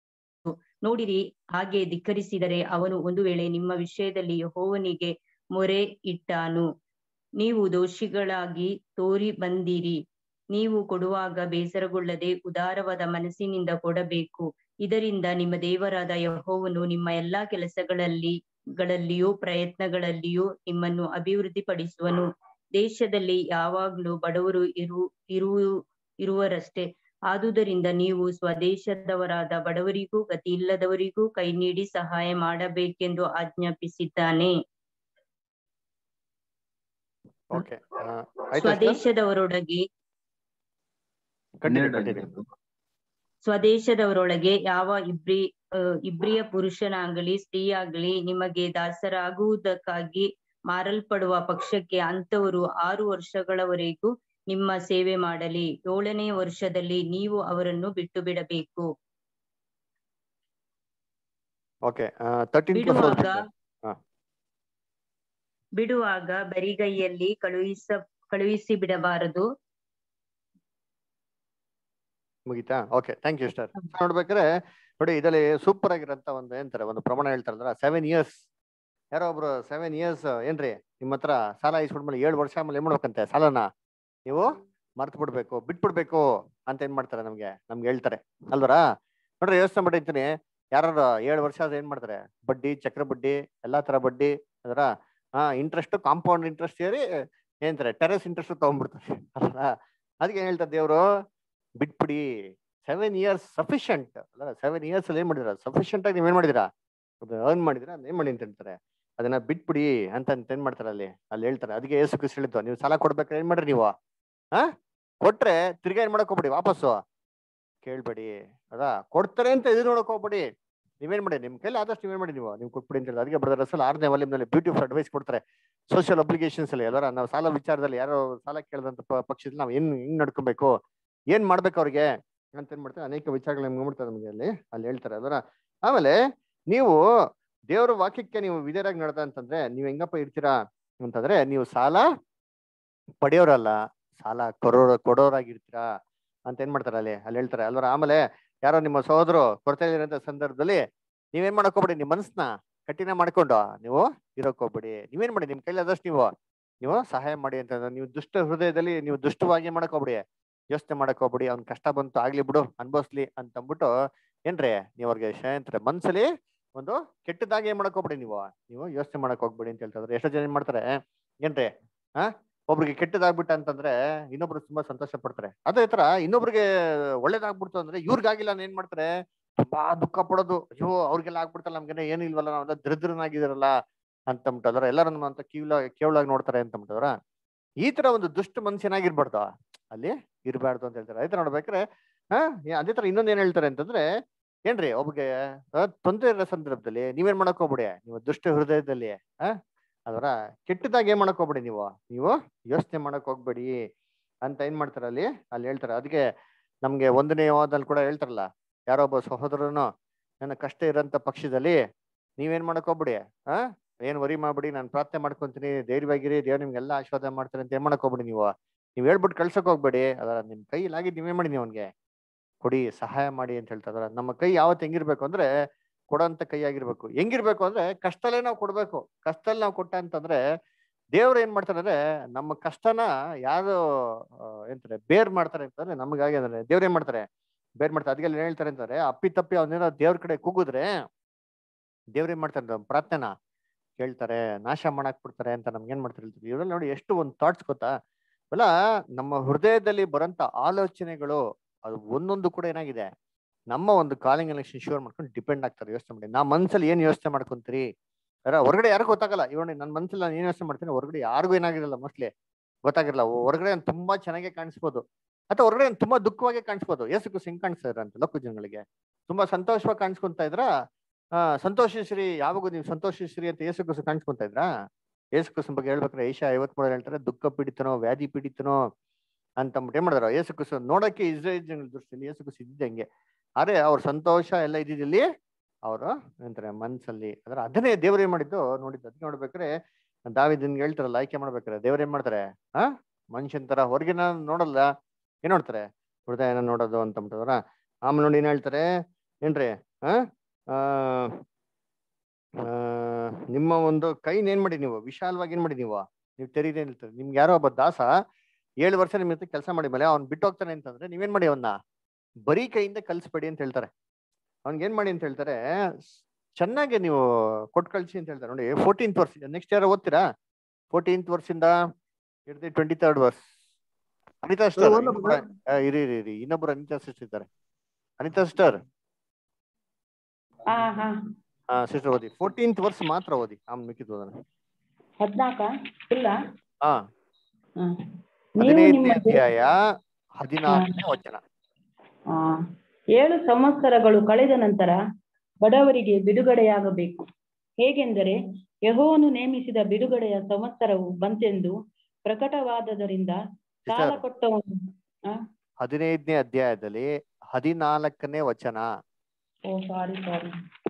ನೋಡಿರಿ, ಹಾಗೆ ಧಿಕ್ಕರಿಸಿದರೆ ಅವನು ಒಂದು ವೇಳೆ ನಿಮ್ಮ ವಿಷಯದಲ್ಲಿ ಯೆಹೋವನಿಗೆ ಮೊರೆ ಇಟ್ಟಾನು. ನೀವು ದೋಷಿಗಳಾಗಿ ತೋರಿ ಬಂದಿರಿ. ನೀವು ಕೊಡುವಾಗ ಬೇಸರಗೊಳ್ಳದೆ ಉದಾರವಾದ ಮನಸ್ಸಿನಿಂದ ಕೊಡಬೇಕು. ಇದರಿಂದ ನಿಮ್ಮ ದೇವರಾದ ಯೆಹೋವನು ನಿಮ್ಮ ಎಲ್ಲಾ ಕೆಲಸಗಳಲ್ಲಿ ಗಳಲ್ಲಿಯೂ ಪ್ರಯತ್ನಗಳಲ್ಲಿಯೂ ನಿಮ್ಮನ್ನು ಅಭಿವೃದ್ಧಿಪಡಿಸುವನು. ದೇಶದಲ್ಲಿ ಯಾವಾಗ್ಲೂ ಬಡವರು ಇರು ಇರು ಇರುವರಷ್ಟೇ ಆದುದರಿಂದ ನೀವು ಸ್ವದೇಶದವರಾದ ಬಡವರಿಗೂ ಗತಿಯಿಲ್ಲದವರಿಗೂ ಕೈ ನೀಡಿ ಸಹಾಯ ಮಾಡಬೇಕೆಂದು ಆಜ್ಞಾಪಿಸಿದ್ದಾನೆ. ಓಕೆ ಆಯ್ತಾ ಸ್ವದೇಶದವರೊಳಗೆ ಕಂಟಿನ್ಯೂ ಕಂಟಿನ್ಯೂ ಸ್ವದೇಶದವರೊಳಗೆ ಯಾವ ಇಬ್ರಿ ಅಹ್ ಇಬ್ರಿಯ ಪುರುಷನಾಗಲಿ ಸ್ತ್ರೀಯಾಗಲಿ ನಿಮಗೆ ದಾಸರಾಗುವುದಕ್ಕಾಗಿ ಮಾರಲ್ಪಡುವ ಪಕ್ಷಕ್ಕೆ ಅಂಥವರು ಆರು ವರ್ಷಗಳವರೆಗೂ ನಿಮ್ಮ ಸೇವೆ ಮಾಡಲಿ. ಏಳನೇ ವರ್ಷದಲ್ಲಿ ನೀವು ಅವರನ್ನು ಬಿಟ್ಟು ಬಿಡಬೇಕು. ಓಕೆ ತರ್ಟೀನ್ ಬಿಡುವಾಗ ಬಿಡುವಾಗ ಬರಿಗೈಯಲ್ಲಿ ಕಳುಹಿಸ ಕಳುಹಿಸಿ ಬಿಡಬಾರದು. ಮುಗಿತಾ? Okay thank you sister. ನೋಡ್ಬೇಕಾದ್ರೆ ನೋಡಿ ಇದರಲ್ಲಿ ಸೂಪರ್ ಆಗಿರಂತ ಒಂದು ಏನಂತಾರೆ ಒಂದು ಪ್ರಮಾಣ ಹೇಳ್ತಾರಲ್ಲ, ಸೆವೆನ್ ಇಯರ್ಸ್ ಯಾರೋ ಒಬ್ರು ಸೆವೆನ್ ಇಯರ್ಸ್ ಏನ್ರಿ ನಿಮ್ಮ ಹತ್ರ ಸಾಲ ಇಸ್ಬಿಟ್ಮೇಲೆ ಏಳು ವರ್ಷ ಆಮೇಲೆ ಏನ್ ಮಾಡ್ಬೇಕಂತೆ ಸಾಲನ ನೀವು ಮರ್ತು ಬಿಡ್ಬೇಕು ಬಿಟ್ಬಿಡ್ಬೇಕು ಅಂತ ಏನ್ ಮಾಡ್ತಾರೆ ನಮ್ಗೆ ನಮ್ಗೆ ಹೇಳ್ತಾರೆ ಅಲ್ವರಾ? ನೋಡ್ರಿ ಯೋಚನೆ ಮಾಡಿರ್ತೀನಿ, ಯಾರು ಏಳು ವರ್ಷ ಆದ್ರೆ ಏನ್ ಮಾಡ್ತಾರೆ ಬಡ್ಡಿ ಚಕ್ರ ಬಡ್ಡಿ ಎಲ್ಲಾ ತರ ಬಡ್ಡಿ ಅದರ ಹಾ ಇಂಟ್ರೆಸ್ಟ್ ಕಾಂಪೌಂಡ್ ಇಂಟ್ರೆಸ್ಟ್ ಸೇರಿ ಏನಂತಾರೆ ಟೆರೆಸ್ ಇಂಟ್ರೆಸ್ಟ್ ತಗೊಂಡ್ಬಿಡ್ತಾರೆ ಅಲ್ಲ. ಅದಕ್ಕೆ ಏನ್ ಹೇಳ್ತಾರೆ ದೇವ್ರು, ಬಿಟ್ಬಿಡಿ ಸೆವೆನ್ ಇಯರ್ಸ್ ಸಫಿಶಿಯಂಟ್ ಅಲ್ಲ. ಸೆವೆನ್ ಇಯರ್ಸ್ ಅಲ್ಲಿ ಏನ್ ಮಾಡಿದ್ರ ಸಫಿಶಿಯಂಟ್ ಆಗಿ ನೀವೇನ್ ಮಾಡಿದಿರಾ ಅರ್ನ್ ಮಾಡಿದಿರ ಏನ್ ಮಾಡಿ ಅಂತ ಹೇಳ್ತಾರೆ, ಅದನ್ನ ಬಿಟ್ಬಿಡಿ ಅಂತ ಏನ್ ಮಾಡ್ತಾರೆ ಅಲ್ಲಿ ಅಲ್ಲಿ ಹೇಳ್ತಾರೆ. ಅದಕ್ಕೆ ಯೇಸು ಕ್ರಿಸ್ತ ಹೇಳಿದ್ದು, ನೀವು ಸಾಲ ಕೊಡ್ಬೇಕಾದ್ರೆ ಏನ್ ಮಾಡ್ರಿ ನೀವು ಹಾ ಕೊಟ್ರೆ ತಿರ್ಗಾ ಏನ್ ಮಾಡಕ್ ಹೋಗ್ಬೇಡಿ, ವಾಪಸ್ಸು ಕೇಳ್ಬೇಡಿ ಅದಾ ಕೊಡ್ತಾರೆ ಅಂತ ಎದುರು ನೋಡಕ್ ಹೋಗ್ಬೇಡಿ. ನೀವೇನ್ ಮಾಡಿ ನಿಮ್ ಕೈಲಿ ಆದಷ್ಟು ನೀವೇನ್ ಮಾಡಿ ನೀವು ನೀವು ಕೊಟ್ಬಿಡಿ ಅಂತ ಹೇಳಿ. ಅದಕ್ಕೆ ಬ್ರದರ್ ಅಸಲ್ ಆರನೇ ವಾಲ್ಯೂಮ್ನಲ್ಲಿ ಬ್ಯೂಟಿಫುಲ್ ಅಡ್ವೈಸ್ ಕೊಡ್ತಾರೆ ಸೋಷಿಯಲ್ ಅಬ್ಲಿಗೇಷನ್ಸ್ ಅಲ್ಲಿ. ಅದರ ನಾವು ಸಾಲ ವಿಚಾರದಲ್ಲಿ ಯಾರೋ ಸಾಲ ಕೇಳಿದಂತ ಪಕ್ಷದಲ್ಲಿ ನಾವು ಏನ್ ಹೆಂಗ್ ನಡ್ಕೊಬೇಕು ಏನ್ ಮಾಡ್ಬೇಕು ಅವ್ರಿಗೆ ಅಂತ ಏನ್ ಮಾಡ್ತಾರೆ ಅನೇಕ ವಿಚಾರಗಳು ನಿಮ್ಗೆ ಮಾಡ್ತಾರೆ ನಮಗೆ ಅಲ್ಲಿ ಅಲ್ಲಿ ಹೇಳ್ತಾರೆ ಅದರ. ಆಮೇಲೆ ನೀವು ದೇವರ ವಾಕ್ಯಕ್ಕೆ ನೀವು ವಿಧೇಯರಾಗಿ ನಡೆದ ಅಂತಂದ್ರೆ ನೀವ್ ಹೆಂಗಪ್ಪ ಇರ್ತೀರಾ ಅಂತಂದ್ರೆ ನೀವು ಸಾಲ ಪಡೆಯೋರಲ್ಲ ಸಾಲ ಕೊಡೋರ ಕೊಡೋರಾಗಿರ್ತೀರಾ ಅಂತ ಏನ್ ಮಾಡ್ತಾರೆ ಅಲ್ಲಿ ಅಲ್ಲಿ ಹೇಳ್ತಾರೆ ಅಲ್ವರ. ಆಮೇಲೆ ಯಾರೋ ನಿಮ್ಮ ಸಹೋದರು ಕೊಡ್ತಾ ಇದ್ದೀರಂತ ಸಂದರ್ಭದಲ್ಲಿ ನೀವೇನ್ ಮಾಡಕ್ ಹೋಗ್ಬೇಡಿ, ನಿಮ್ ಮನಸ್ಸನ್ನ ಕಠಿಣ ಮಾಡ್ಕೊಂಡು ನೀವು ಇರೋಕ್ ಹೋಗ್ಬೇಡಿ. ನೀವೇನ್ ಮಾಡಿ ನಿಮ್ ಕೈಲಿ ಆದಷ್ಟು ನೀವು ನೀವು ಸಹಾಯ ಮಾಡಿ ಅಂತ. ನೀವು ದುಷ್ಟ ಹೃದಯದಲ್ಲಿ ನೀವು ದುಷ್ಟವಾಗಿ ಮಾಡಕ್ ಹೋಗ್ಬಿಡಿ, ಯೋಚನೆ ಮಾಡಕ್ ಹೋಗ್ಬಿಡಿ. ಅವ್ನ್ ಕಷ್ಟ ಬಂತು ಆಗ್ಲಿ ಬಿಡು ಅನ್ಭವಿಸ್ಲಿ ಅಂತ ಅಂದ್ಬಿಟ್ಟು ಏನ್ರಿ ನೀವ್ ಅವ್ರಿಗೆ ಅಂತಾರೆ ಮನ್ಸಲ್ಲಿ ಒಂದು ಕೆಟ್ಟದಾಗಿ ಏನ್ ಮಾಡಕ್ ಹೋಗ್ಬಿಡಿ, ನೀವು ನೀವು ಯೋಚನೆ ಮಾಡಕ್ ಹೋಗ್ಬಿಡಿ ಅಂತ ಹೇಳ್ತಾರೆ. ಎಷ್ಟೋ ಜನ ಏನ್ ಮಾಡ್ತಾರೆ ಏನ್ರಿ ಹಾ ಒಬ್ರಿಗೆ ಕೆಟ್ಟದಾಗ್ಬಿಟ್ಟ ಅಂತಂದ್ರೆ ಇನ್ನೊಬ್ರು ತುಂಬಾ ಸಂತೋಷ ಪಡ್ತಾರೆ. ಅದೇ ತರ ಇನ್ನೊಬ್ರಿಗೆ ಒಳ್ಳೇದಾಗ್ಬಿಡ್ತು ಅಂದ್ರೆ ಇವ್ರಿಗಾಗಿಲ್ಲ ಏನ್ ಮಾಡ್ತಾರೆ ತುಂಬಾ ದುಃಖ ಪಡೋದು, ಅಯ್ಯೋ ಅವ್ರಿಗೆಲ್ಲ ಆಗ್ಬಿಡ್ತಲ್ಲ ನಮ್ಗೆಲ್ಲ ಏನು ಇಲ್ವಲ್ಲ ನಾವೆಲ್ಲ ದರಿದ್ರನಾಗಿದಾರಲ್ಲ ಅಂತಂಬಿಟ್ಟದ್ರ ಎಲ್ಲರೂ ನಮ್ಮ ಅಂತ ಕಿವ್ಲ ಕೇವಲಾಗಿ ನೋಡ್ತಾರೆ ಅಂತಂಬಿಟ್ಟದ್ರ. ಈ ತರ ಒಂದು ದುಷ್ಟ ಮನುಷ್ಯನಾಗಿರ್ಬಾರ್ದು ಅಲ್ಲಿ ಇರಬಾರ್ದು ಅಂತ ಹೇಳ್ತಾರೆ. ಅದೇ ತರ ನೋಡ್ಬೇಕ್ರೆ ಹಾ ಅದೇ ತರ ಇನ್ನೊಂದ್ ಏನ್ ಹೇಳ್ತಾರೆ ಅಂತಂದ್ರೆ ಏನ್ರಿ ಒಬ್ಗೆ ತೊಂದರೆ ಇರೋ ಸಂದರ್ಭದಲ್ಲಿ ನೀವೇನ್ ಮಾಡಕ್ ಹೋಗ್ಬಿಡಿ, ನೀವು ದುಷ್ಟ ಹೃದಯದಲ್ಲಿ ಆ ಅದರ ಕೆಟ್ಟದಾಗ ಏನ್ ಮಾಡಕ್ ಹೋಗ್ಬೇಡಿ, ನೀವು ನೀವು ಯೋಚನೆ ಮಾಡಕ್ ಹೋಗ್ಬೇಡಿ ಅಂತ ಏನ್ ಮಾಡ್ತಾರೆ ಅಲ್ಲಿ ಅಲ್ಲಿ ಹೇಳ್ತಾರೆ. ಅದಕ್ಕೆ ನಮ್ಗೆ ಒಂದನೇ ವಾದಲ್ಲಿ ಕೂಡ ಹೇಳ್ತಾರಲ್ಲ, ಯಾರೋ ಒಬ್ಬ ಸಹೋದರನು ನನ್ನ ಕಷ್ಟ ಇರೋಂಥ ಪಕ್ಷದಲ್ಲಿ ನೀವೇನ್ ಮಾಡಕ್ ಹೋಗ್ಬಿಡಿ, ಆ ಏನ್ ವರಿ ಮಾಡ್ಬಿಡಿ, ನಾನು ಪ್ರಾರ್ಥನೆ ಮಾಡ್ಕೊಂತೀನಿ, ಧೈರ್ಯವಾಗಿರಿ, ದೇವ್ರು ನಿಮ್ಗೆಲ್ಲ ಆಶೀರ್ವಾದ ಮಾಡ್ತಾರೆ ಅಂತ ಏನ್ ಮಾಡಕ್ ಹೋಗ್ಬಿಡಿ, ನೀವು ನೀವ್ ಹೇಳ್ಬಿಟ್ಟು ಕಳ್ಸಕ್ ಹೋಗ್ಬೇಡಿ. ಅದರ ನಿಮ್ ಕೈಲಾಗಿ ನೀವೇನ್ ಮಾಡಿ ನೀವು ಅವ್ನಿಗೆ ಕೊಡಿ, ಸಹಾಯ ಮಾಡಿ ಅಂತ ಹೇಳ್ತಾರೆ. ನಮ್ಮ ಕೈ ಯಾವತ್ತು ಹೆಂಗಿರ್ಬೇಕು ಅಂದ್ರೆ ಕೊಡೋಂತ ಕೈ ಆಗಿರ್ಬೇಕು. ಹೆಂಗಿರ್ಬೇಕು ಅಂದ್ರೆ ಕಷ್ಟಲ್ಲೇ ನಾವು ಕೊಡ್ಬೇಕು. ಕಷ್ಟದಲ್ಲಿ ನಾವು ಕೊಟ್ಟ ಅಂತಂದ್ರೆ ದೇವ್ರು ಏನ್ ಮಾಡ್ತಾರೆ ಅಂದ್ರೆ ನಮ್ಮ ಕಷ್ಟನ ಯಾರು ಎಂತಾರೆ ಬೇರ್ ಮಾಡ್ತಾರೆ ಅಂತಂದ್ರೆ ನಮಗಾಗಿ ಅಂದ್ರೆ ದೇವ್ರು ಏನ್ ಮಾಡ್ತಾರೆ ಬೇರ್ ಮಾಡ್ತಾರೆ. ಅದಕ್ಕೆ ಏನ್ ಹೇಳ್ತಾರೆ ಅಂತಂದ್ರೆ ಅಪ್ಪಿ ತಪ್ಪಿ ಅವನೇನೋ ದೇವ್ರ ಕಡೆ ಕೂಗಿದ್ರೆ ದೇವ್ರ ಏನ್ ಮಾಡ್ತಾರೆ ಪ್ರಾರ್ಥನೆನ ಕೇಳ್ತಾರೆ, ನಾಶ ಮಾಡಾಕ್ ಬಿಡ್ತಾರೆ ಅಂತ ನಮ್ಗೆ ಏನ್ ಮಾಡ್ತಾರೆ ಹೇಳ್ತೀವಿ. ಇವ್ರಲ್ಲಿ ನೋಡಿ ಎಷ್ಟು ಒಂದು ಥಾಟ್ಸ್ ಗೊತ್ತಾ ಅಲ್ಲ, ನಮ್ಮ ಹೃದಯದಲ್ಲಿ ಬರೋಂತ ಆಲೋಚನೆಗಳು ಅದು ಒಂದೊಂದು ಕೂಡ ಏನಾಗಿದೆ ನಮ್ಮ ಒಂದು ಕಾಲಿಂಗ್ ಎಲೆಕ್ಷನ್ ಶೂರ್ ಮಾಡ್ಕೊಂಡು ಡಿಪೆಂಡ್ ಆಗ್ತಾರೆ. ಯೋಚನೆ ಮಾಡಿ ನಾ ಮನ್ಸಲ್ಲಿ ಏನ್ ಯೋಚನೆ ಮಾಡ್ಕೊಂತೀರಿ ಅರ ಹೊರಗಡೆ ಯಾರಿಗೂ ಗೊತ್ತಾಗಲ್ಲ. ಇವಾಗ ನನ್ನ ಮನ್ಸಲ್ಲಿ ನಾನು ಏನ್ ಯೋಚನೆ ಮಾಡ್ತೀನಿ ಹೊರಗಡೆ ಯಾರಿಗೂ ಏನಾಗಿರಲ್ಲ, ಮೋಸ್ಟ್ಲಿ ಗೊತ್ತಾಗಿರಲ್ಲ. ಹೊರಗಡೆ ನಾನು ತುಂಬಾ ಚೆನ್ನಾಗೆ ಕಾಣಿಸ್ಬೋದು ಅಥವಾ ಹೊರಗಡೆ ನಾನು ತುಂಬಾ ದುಃಖವಾಗಿ ಕಾಣಿಸ್ಬೋದು. ಯೇಸು ಕ್ರಿಸ್ತ ಹೆಂಗ್ ಕಾಣಿಸ್ತಾ ಇದ್ರ ಅಂತ ಲೋಕ ಜನಗಳಿಗೆ ತುಂಬಾ ಸಂತೋಷವಾಗಿ ಕಾಣಿಸ್ಕೊಂತ ಇದ್ರ ಆ ಸಂತೋಷಶ್ರೀ ಯಾವಾಗೂ ನೀವು ಸಂತೋಷಶ್ರೀ ಅಂತ ಯೇಸು ಕ್ರಿಸ್ತ ಕಾಣಿಸ್ಕೊಂತ ಇದ್ರಾ? ಯೇಸು ಕ್ರಿಸ್ತನ ಬಗ್ಗೆ ಹೇಳ್ಬೇಕಾದ್ರೆ ಏಷ ಐವತ್ ಮೂರಲ್ಲಿ ಹೇಳ್ತಾರೆ ದುಃಖ ಪೀಡಿತನೋ ವ್ಯಾಧಿ ಪೀಡಿತನೋ ಅಂತಂದ್ಬಿಟ್ಟು ಏನ್ ಮಾಡಿದಾರ ಯೇಸು ಕ್ರಿಸ್ತ ನೋಡಕ್ಕೆ ಇಸ್ರಾಯೇಲ್ ಜನಗಳ ದೃಷ್ಟಿಯಲ್ಲಿ ಯೇಸು ಕ್ರಿಸ್ತ ಇದ್ದಿದ್ದೆ ಹಂಗೆ. ಆದ್ರೆ ಅವ್ರ ಸಂತೋಷ ಎಲ್ಲ ಇದ್ದಿದ್ದಲ್ಲಿ ಅವರು ಏನಂತಾರೆ ಮನ್ಸಲ್ಲಿ ಅದ್ರ ಅದನ್ನೇ ದೇವ್ರ ಏನ್ ಮಾಡಿದ್ದು ನೋಡಿದ್ದು. ಅದಕ್ಕೆ ನೋಡ್ಬೇಕಾರೆ ದಾವಿದನ್ಗೆ ಹೇಳ್ತಾರಲ್ಲ ಆಯ್ಕೆ ಮಾಡ್ಬೇಕಾರೆ ದೇವ್ರ ಏನ್ ಮಾಡ್ತಾರೆ ಆ ಮನುಷ್ಯನ್ ತರ ಹೊರಗಿನ ನೋಡಲ್ಲ, ಏನ್ ನೋಡ್ತಾರೆ ಹೃದಯನ ನೋಡೋದು ಅಂತಂಬಿಟ್ಟವ್ರ. ಆಮೇಲೆ ನೋಡಿ ಏನ್ ಹೇಳ್ತಾರೆ ಏನ್ರಿ ಆ ನಿಮ್ಮ ಒಂದು ಕೈನ ಏನ್ ಮಾಡಿ ನೀವು ವಿಶಾಲವಾಗಿ ಏನ್ ಮಾಡಿ ನೀವು ನೀವು ತೆರೀರಿ ಹೇಳ್ತಾರೆ. ನಿಮ್ಗೆ ಯಾರೋ ಒಬ್ಬ ದಾಸ ಏಳು ವರ್ಷ ನಿಮ್ ಜೊತೆ ಕೆಲಸ ಮಾಡಿ ಮೇಲೆ ಅವ್ನ್ ಬಿಟ್ಟು ಹೋಗ್ತಾನೆ ಅಂತಂದ್ರೆ ನೀವೇನ್ ಮಾಡಿ ಅವನ್ನ ಬರೀ ಕೈಯಿಂದ ಕಲ್ಸ್ಬೇಡಿ ಅಂತ ಹೇಳ್ತಾರೆ. ಅವ್ನ್ಗೆ ಏನ್ ಮಾಡಿ ಅಂತ ಹೇಳ್ತಾರೆ ಚೆನ್ನಾಗಿ ನೀವು ಕೊಟ್ಟು ಕಳ್ಸಿ ಅಂತ ಹೇಳ್ತಾರೆ. ನೋಡಿ ಫೋರ್ಟೀನ್ತ್ ವರ್ಷ ನೆಕ್ಸ್ಟ್ ಯಾರೋ ಓದ್ತೀರಾ ಫೋರ್ಟೀನ್ತ್ ವರ್ಷದಿಂದ ಹಿಡಿದು twenty third verse Anita sister ಇನ್ನೊಬ್ರು ಆ, ಇರಿ ಇರಿ ಇರಿ ಇನ್ನೊಬ್ರು ಅನಿತಾ ಸಿಸ್ಟರ್ ಇದ್ದಾರೆ. ಅನಿತಾ ಸಿಸ್ಟರ್ ಹಾ ಹಾ ಸಿಸ್ಟರ್ ಓದಿ ಫೋರ್ಟೀನ್ತ್ ವರ್ಸ್ ಮಾತ್ರ ಓದಿ ಆಮೇಲೆ ಮಿಕ್ಕಿದ್ದು ಓದೋಣ. ಹದ್ನಾಕ ಇಲ್ಲ ಹಾ ಹ್ಮ್. ನೀವು ಹದಿನೈದನೇ ನಿಮ್ಮ ದೇ- ಅಧ್ಯಾಯ ಹದಿನಾಲ್ಕನೇ ವಚನ. ಆ, ಏಳು ಸಂವತ್ಸರಗಳು ಕಳೆದ ನಂತರ ಬಡವರಿಗೆ ಬಿಡುಗಡೆಯಾಗಬೇಕು. ಹೇಗೆಂದರೆ ಯೆಹೋವನು ನೇಮಿಸಿದ ಬಿಡುಗಡೆಯ ಸಂವತ್ಸರವು ಬಂತೆಂದು ಪ್ರಕಟವಾದದರಿಂದ ಸಾಲ ಸಿಸ್ಟರ್ ಕೊಟ್ಟವನು ಆ? ಹದಿನೈದನೇ ಅಧ್ಯಾಯದಲ್ಲಿ ಹದಿನಾಲ್ಕನೇ ವಚನ. ಓ ಸಾರಿ ಸಾರಿ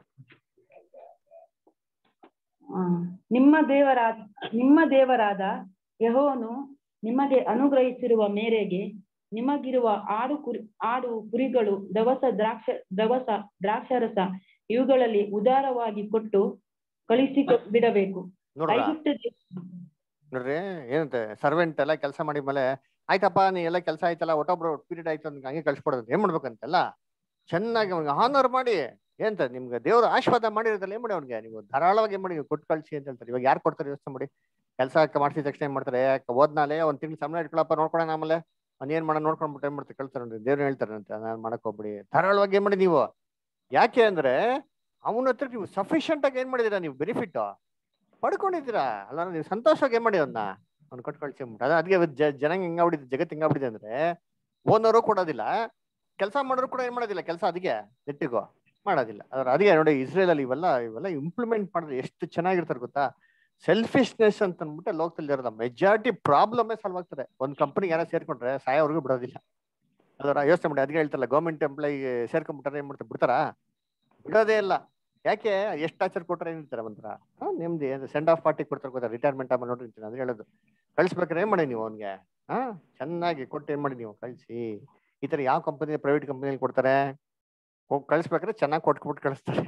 ನಿಮ್ಮ ದೇವರಾದ ನಿಮ್ಮ ದೇವರಾದ ಯೆಹೋವನು ನಿಮಗೆ ಅನುಗ್ರಹಿಸಿರುವ ಮೇರೆಗೆ ನಿಮಗಿರುವ ಆಡು ಕುರಿ ಆಡು ಕುರಿಗಳು ದವಸ ದ್ರಾಕ್ಷ ದವಸ ದ್ರಾಕ್ಷಾರಸ ಇವುಗಳಲ್ಲಿ ಉದಾರವಾಗಿ ಕೊಟ್ಟು ಕಳಿಸಿ ಬಿಡಬೇಕು. ನೋಡ್ರ ಐಗುಪ್ತ ದೇ- ನೋಡ್ರಿ ಏನಂತೆ ಸರ್ವೆಂಟ್ ಎಲ್ಲ ಕೆಲಸ ಮಾಡಿದ್ಮೇಲೆ ಆಯ್ತಪ್ಪ ನೀ ಎಲ್ಲ ಕೆಲಸ ಆಯ್ತಲ್ಲ ಒಟ್ಟೊಬ್ರು ಪೀರಿಯಡ್ ಆಯ್ತು ಅಂತ ಹಂಗೆ ಕಳ್ಸಿಕೊಡೋದು ಏನ್ ಮಾಡ್ಬೇಕಂತೆಲ್ಲ ಚೆನ್ನಾಗಿ ಅವ್ನಿಗೆ ಹಾನರ್ ಮಾಡಿ ಏನಂತ ನಿಮ್ಗೆ ದೇವ್ರ ಆಶೀರ್ವಾದ ಮಾಡಿರೋದಲ್ಲ ಏನ್ ಮಾಡಿ ಅವ್ನಿಗೆ ನೀವು ಧಾರಾಳವಾಗಿ ಏನ್ ಮಾಡಿ ನೀವು ಕೊಟ್ಟು ಕಳ್ಸಿ ಅಂತ ಹೇಳ್ತಾರೆ. ಇವಾಗ ಯಾರು ಕೊಡ್ತಾರೆ ಯೋಚನೆ ಮಾಡಿ. ಕೆಲಸ ಮಾಡಿಸಿದ ತಕ್ಷಣ ಏನ್ ಮಾಡ್ತಾರೆ ಓದ್ನಾಲೆ ಒಂದ್ ತಿಂಗ್ಳು ಸಂಬಳ ಇಟ್ಕೊಳಪ್ಪ ನೋಡ್ಕೊಳೋಣ ಆಮೇಲೆ ಅವ್ನು ಏನ್ ಮಾಡ ನೋಡ್ಕೊಂಡ್ಬಿಟ್ಟು ಏನ್ ಮಾಡ್ತಾರೆ ಕಳ್ತಾರೆ ದೇವ್ರು ಹೇಳ್ತಾರೆ ಅಂತ ನಾನು ಮಾಡಕ್ ಹೋಗ್ಬಿಡಿ ಧಾರಾಳವಾಗಿ ಏನ್ ಮಾಡಿ ನೀವು. ಯಾಕೆ ಅಂದ್ರೆ ಅವನ ಹತ್ರ ನೀವು ಸಫಿಶಿಯಂಟ್ ಆಗಿ ಏನ್ ಮಾಡಿದೀರಾ ನೀವು ಬೆನಿಫಿಟ್ ಪಡ್ಕೊಂಡಿದ್ದೀರಾ ಅಲ್ಲ ನೀವು ಸಂತೋಷವಾಗಿ ಏನ್ ಮಾಡಿ ಅವ್ನ ಅವ್ನು ಕೊಟ್ಟು ಕಳ್ಸಿ ಅದ ಅದಕ್ಕೆ ಜನ ಹಿಂಗಾಗ್ಬಿಟ್ಟಿದೆ ಜಗತ್ತು ಹಿಂಗಾಗ್ಬಿಟ್ಟಿದೆ ಅಂದ್ರೆ ಓನರು ಕೊಡೋದಿಲ್ಲ ಕೆಲಸ ಮಾಡೋರು ಕೂಡ ಏನ್ ಮಾಡೋದಿಲ್ಲ ಕೆಲಸ ಅದಕ್ಕೆ ನೆಟ್ಟಿಗೋ ಮಾಡೋದಿಲ್ಲ ಅದ್ರ ಅದಕ್ಕೆ ನೋಡಿ ಇಸ್ರೇಲ್ ಅಲ್ಲಿ ಇವೆಲ್ಲ ಇವೆಲ್ಲ ಇಂಪ್ಲಿಮೆಂಟ್ ಮಾಡಿದ್ರೆ ಎಷ್ಟು ಚೆನ್ನಾಗಿರ್ತಾರೆ ಗೊತ್ತಾ. ಸೆಲ್ಫಿಶ್ನೆಸ್ ಅಂತ ಅಂದ್ಬಿಟ್ಟು ಲೋಕದಲ್ಲಿ ಇರೋದ ಮೆಜಾರಿಟಿ ಪ್ರಾಬ್ಲಮೇ ಸಾಲ್ವ್ ಆಗ್ತದೆ. ಒಂದ್ ಕಂಪನಿ ಯಾರೋ ಸೇರ್ಕೊಂಡ್ರೆ ಸಾಯೋವರೆಗೂ ಬಿಡೋದಿಲ್ಲ. ಅದರ ಯೋಚನೆ ಮಾಡಿ ಅದಕ್ಕೆ ಹೇಳ್ತಾರಲ್ಲ ಗೌರ್ಮೆಂಟ್ ಎಂಪ್ಲಾಯಿ ಸೇರ್ಕೊಂಡ್ಬಿಟ್ರೆ ಏನ್ ಮಾಡ್ತಾರೆ ಬಿಡ್ತಾರಾ ಬಿಡೋದೇ ಇಲ್ಲ. ಯಾಕೆ ಎಷ್ಟು ಟಾರ್ಚರ್ ಕೊಟ್ರೆ ಏನಿರ್ತಾರೆ ಒಂಥರ ನಿಮ್ದು ಸೆಂಡ್ ಆಫ್ ಪಾರ್ಟಿ ಕೊಡ್ತಾರೆ ಗೊತ್ತಾ ರಿಟೈರ್ಮೆಂಟ್ ಆಮೇಲೆ ನೋಡಿರ್ತೀನಿ ಅದ್ ಹೇಳೋದು ಕಳ್ಸ್ಬೇಕಾದ್ರೆ ಏನ್ ಮಾಡಿ ನೀವು ಅವ್ನಿಗೆ ಹಾ ಚೆನ್ನಾಗಿ ಕೊಟ್ಟು ಏನ್ ಮಾಡಿ ನೀವು ಕಳ್ಸಿ. ಈ ತರ ಯಾವ ಕಂಪನಿ ಪ್ರೈವೇಟ್ ಕಂಪನಿಯಲ್ಲಿ ಕೊಡ್ತಾರೆ ಹೋಗಿ ಕಳ್ಸ್ಬೇಕಾದ್ರೆ ಚೆನ್ನಾಗಿ ಕೊಟ್ಬಿಟ್ಟು ಕಳಿಸ್ತಾರೆ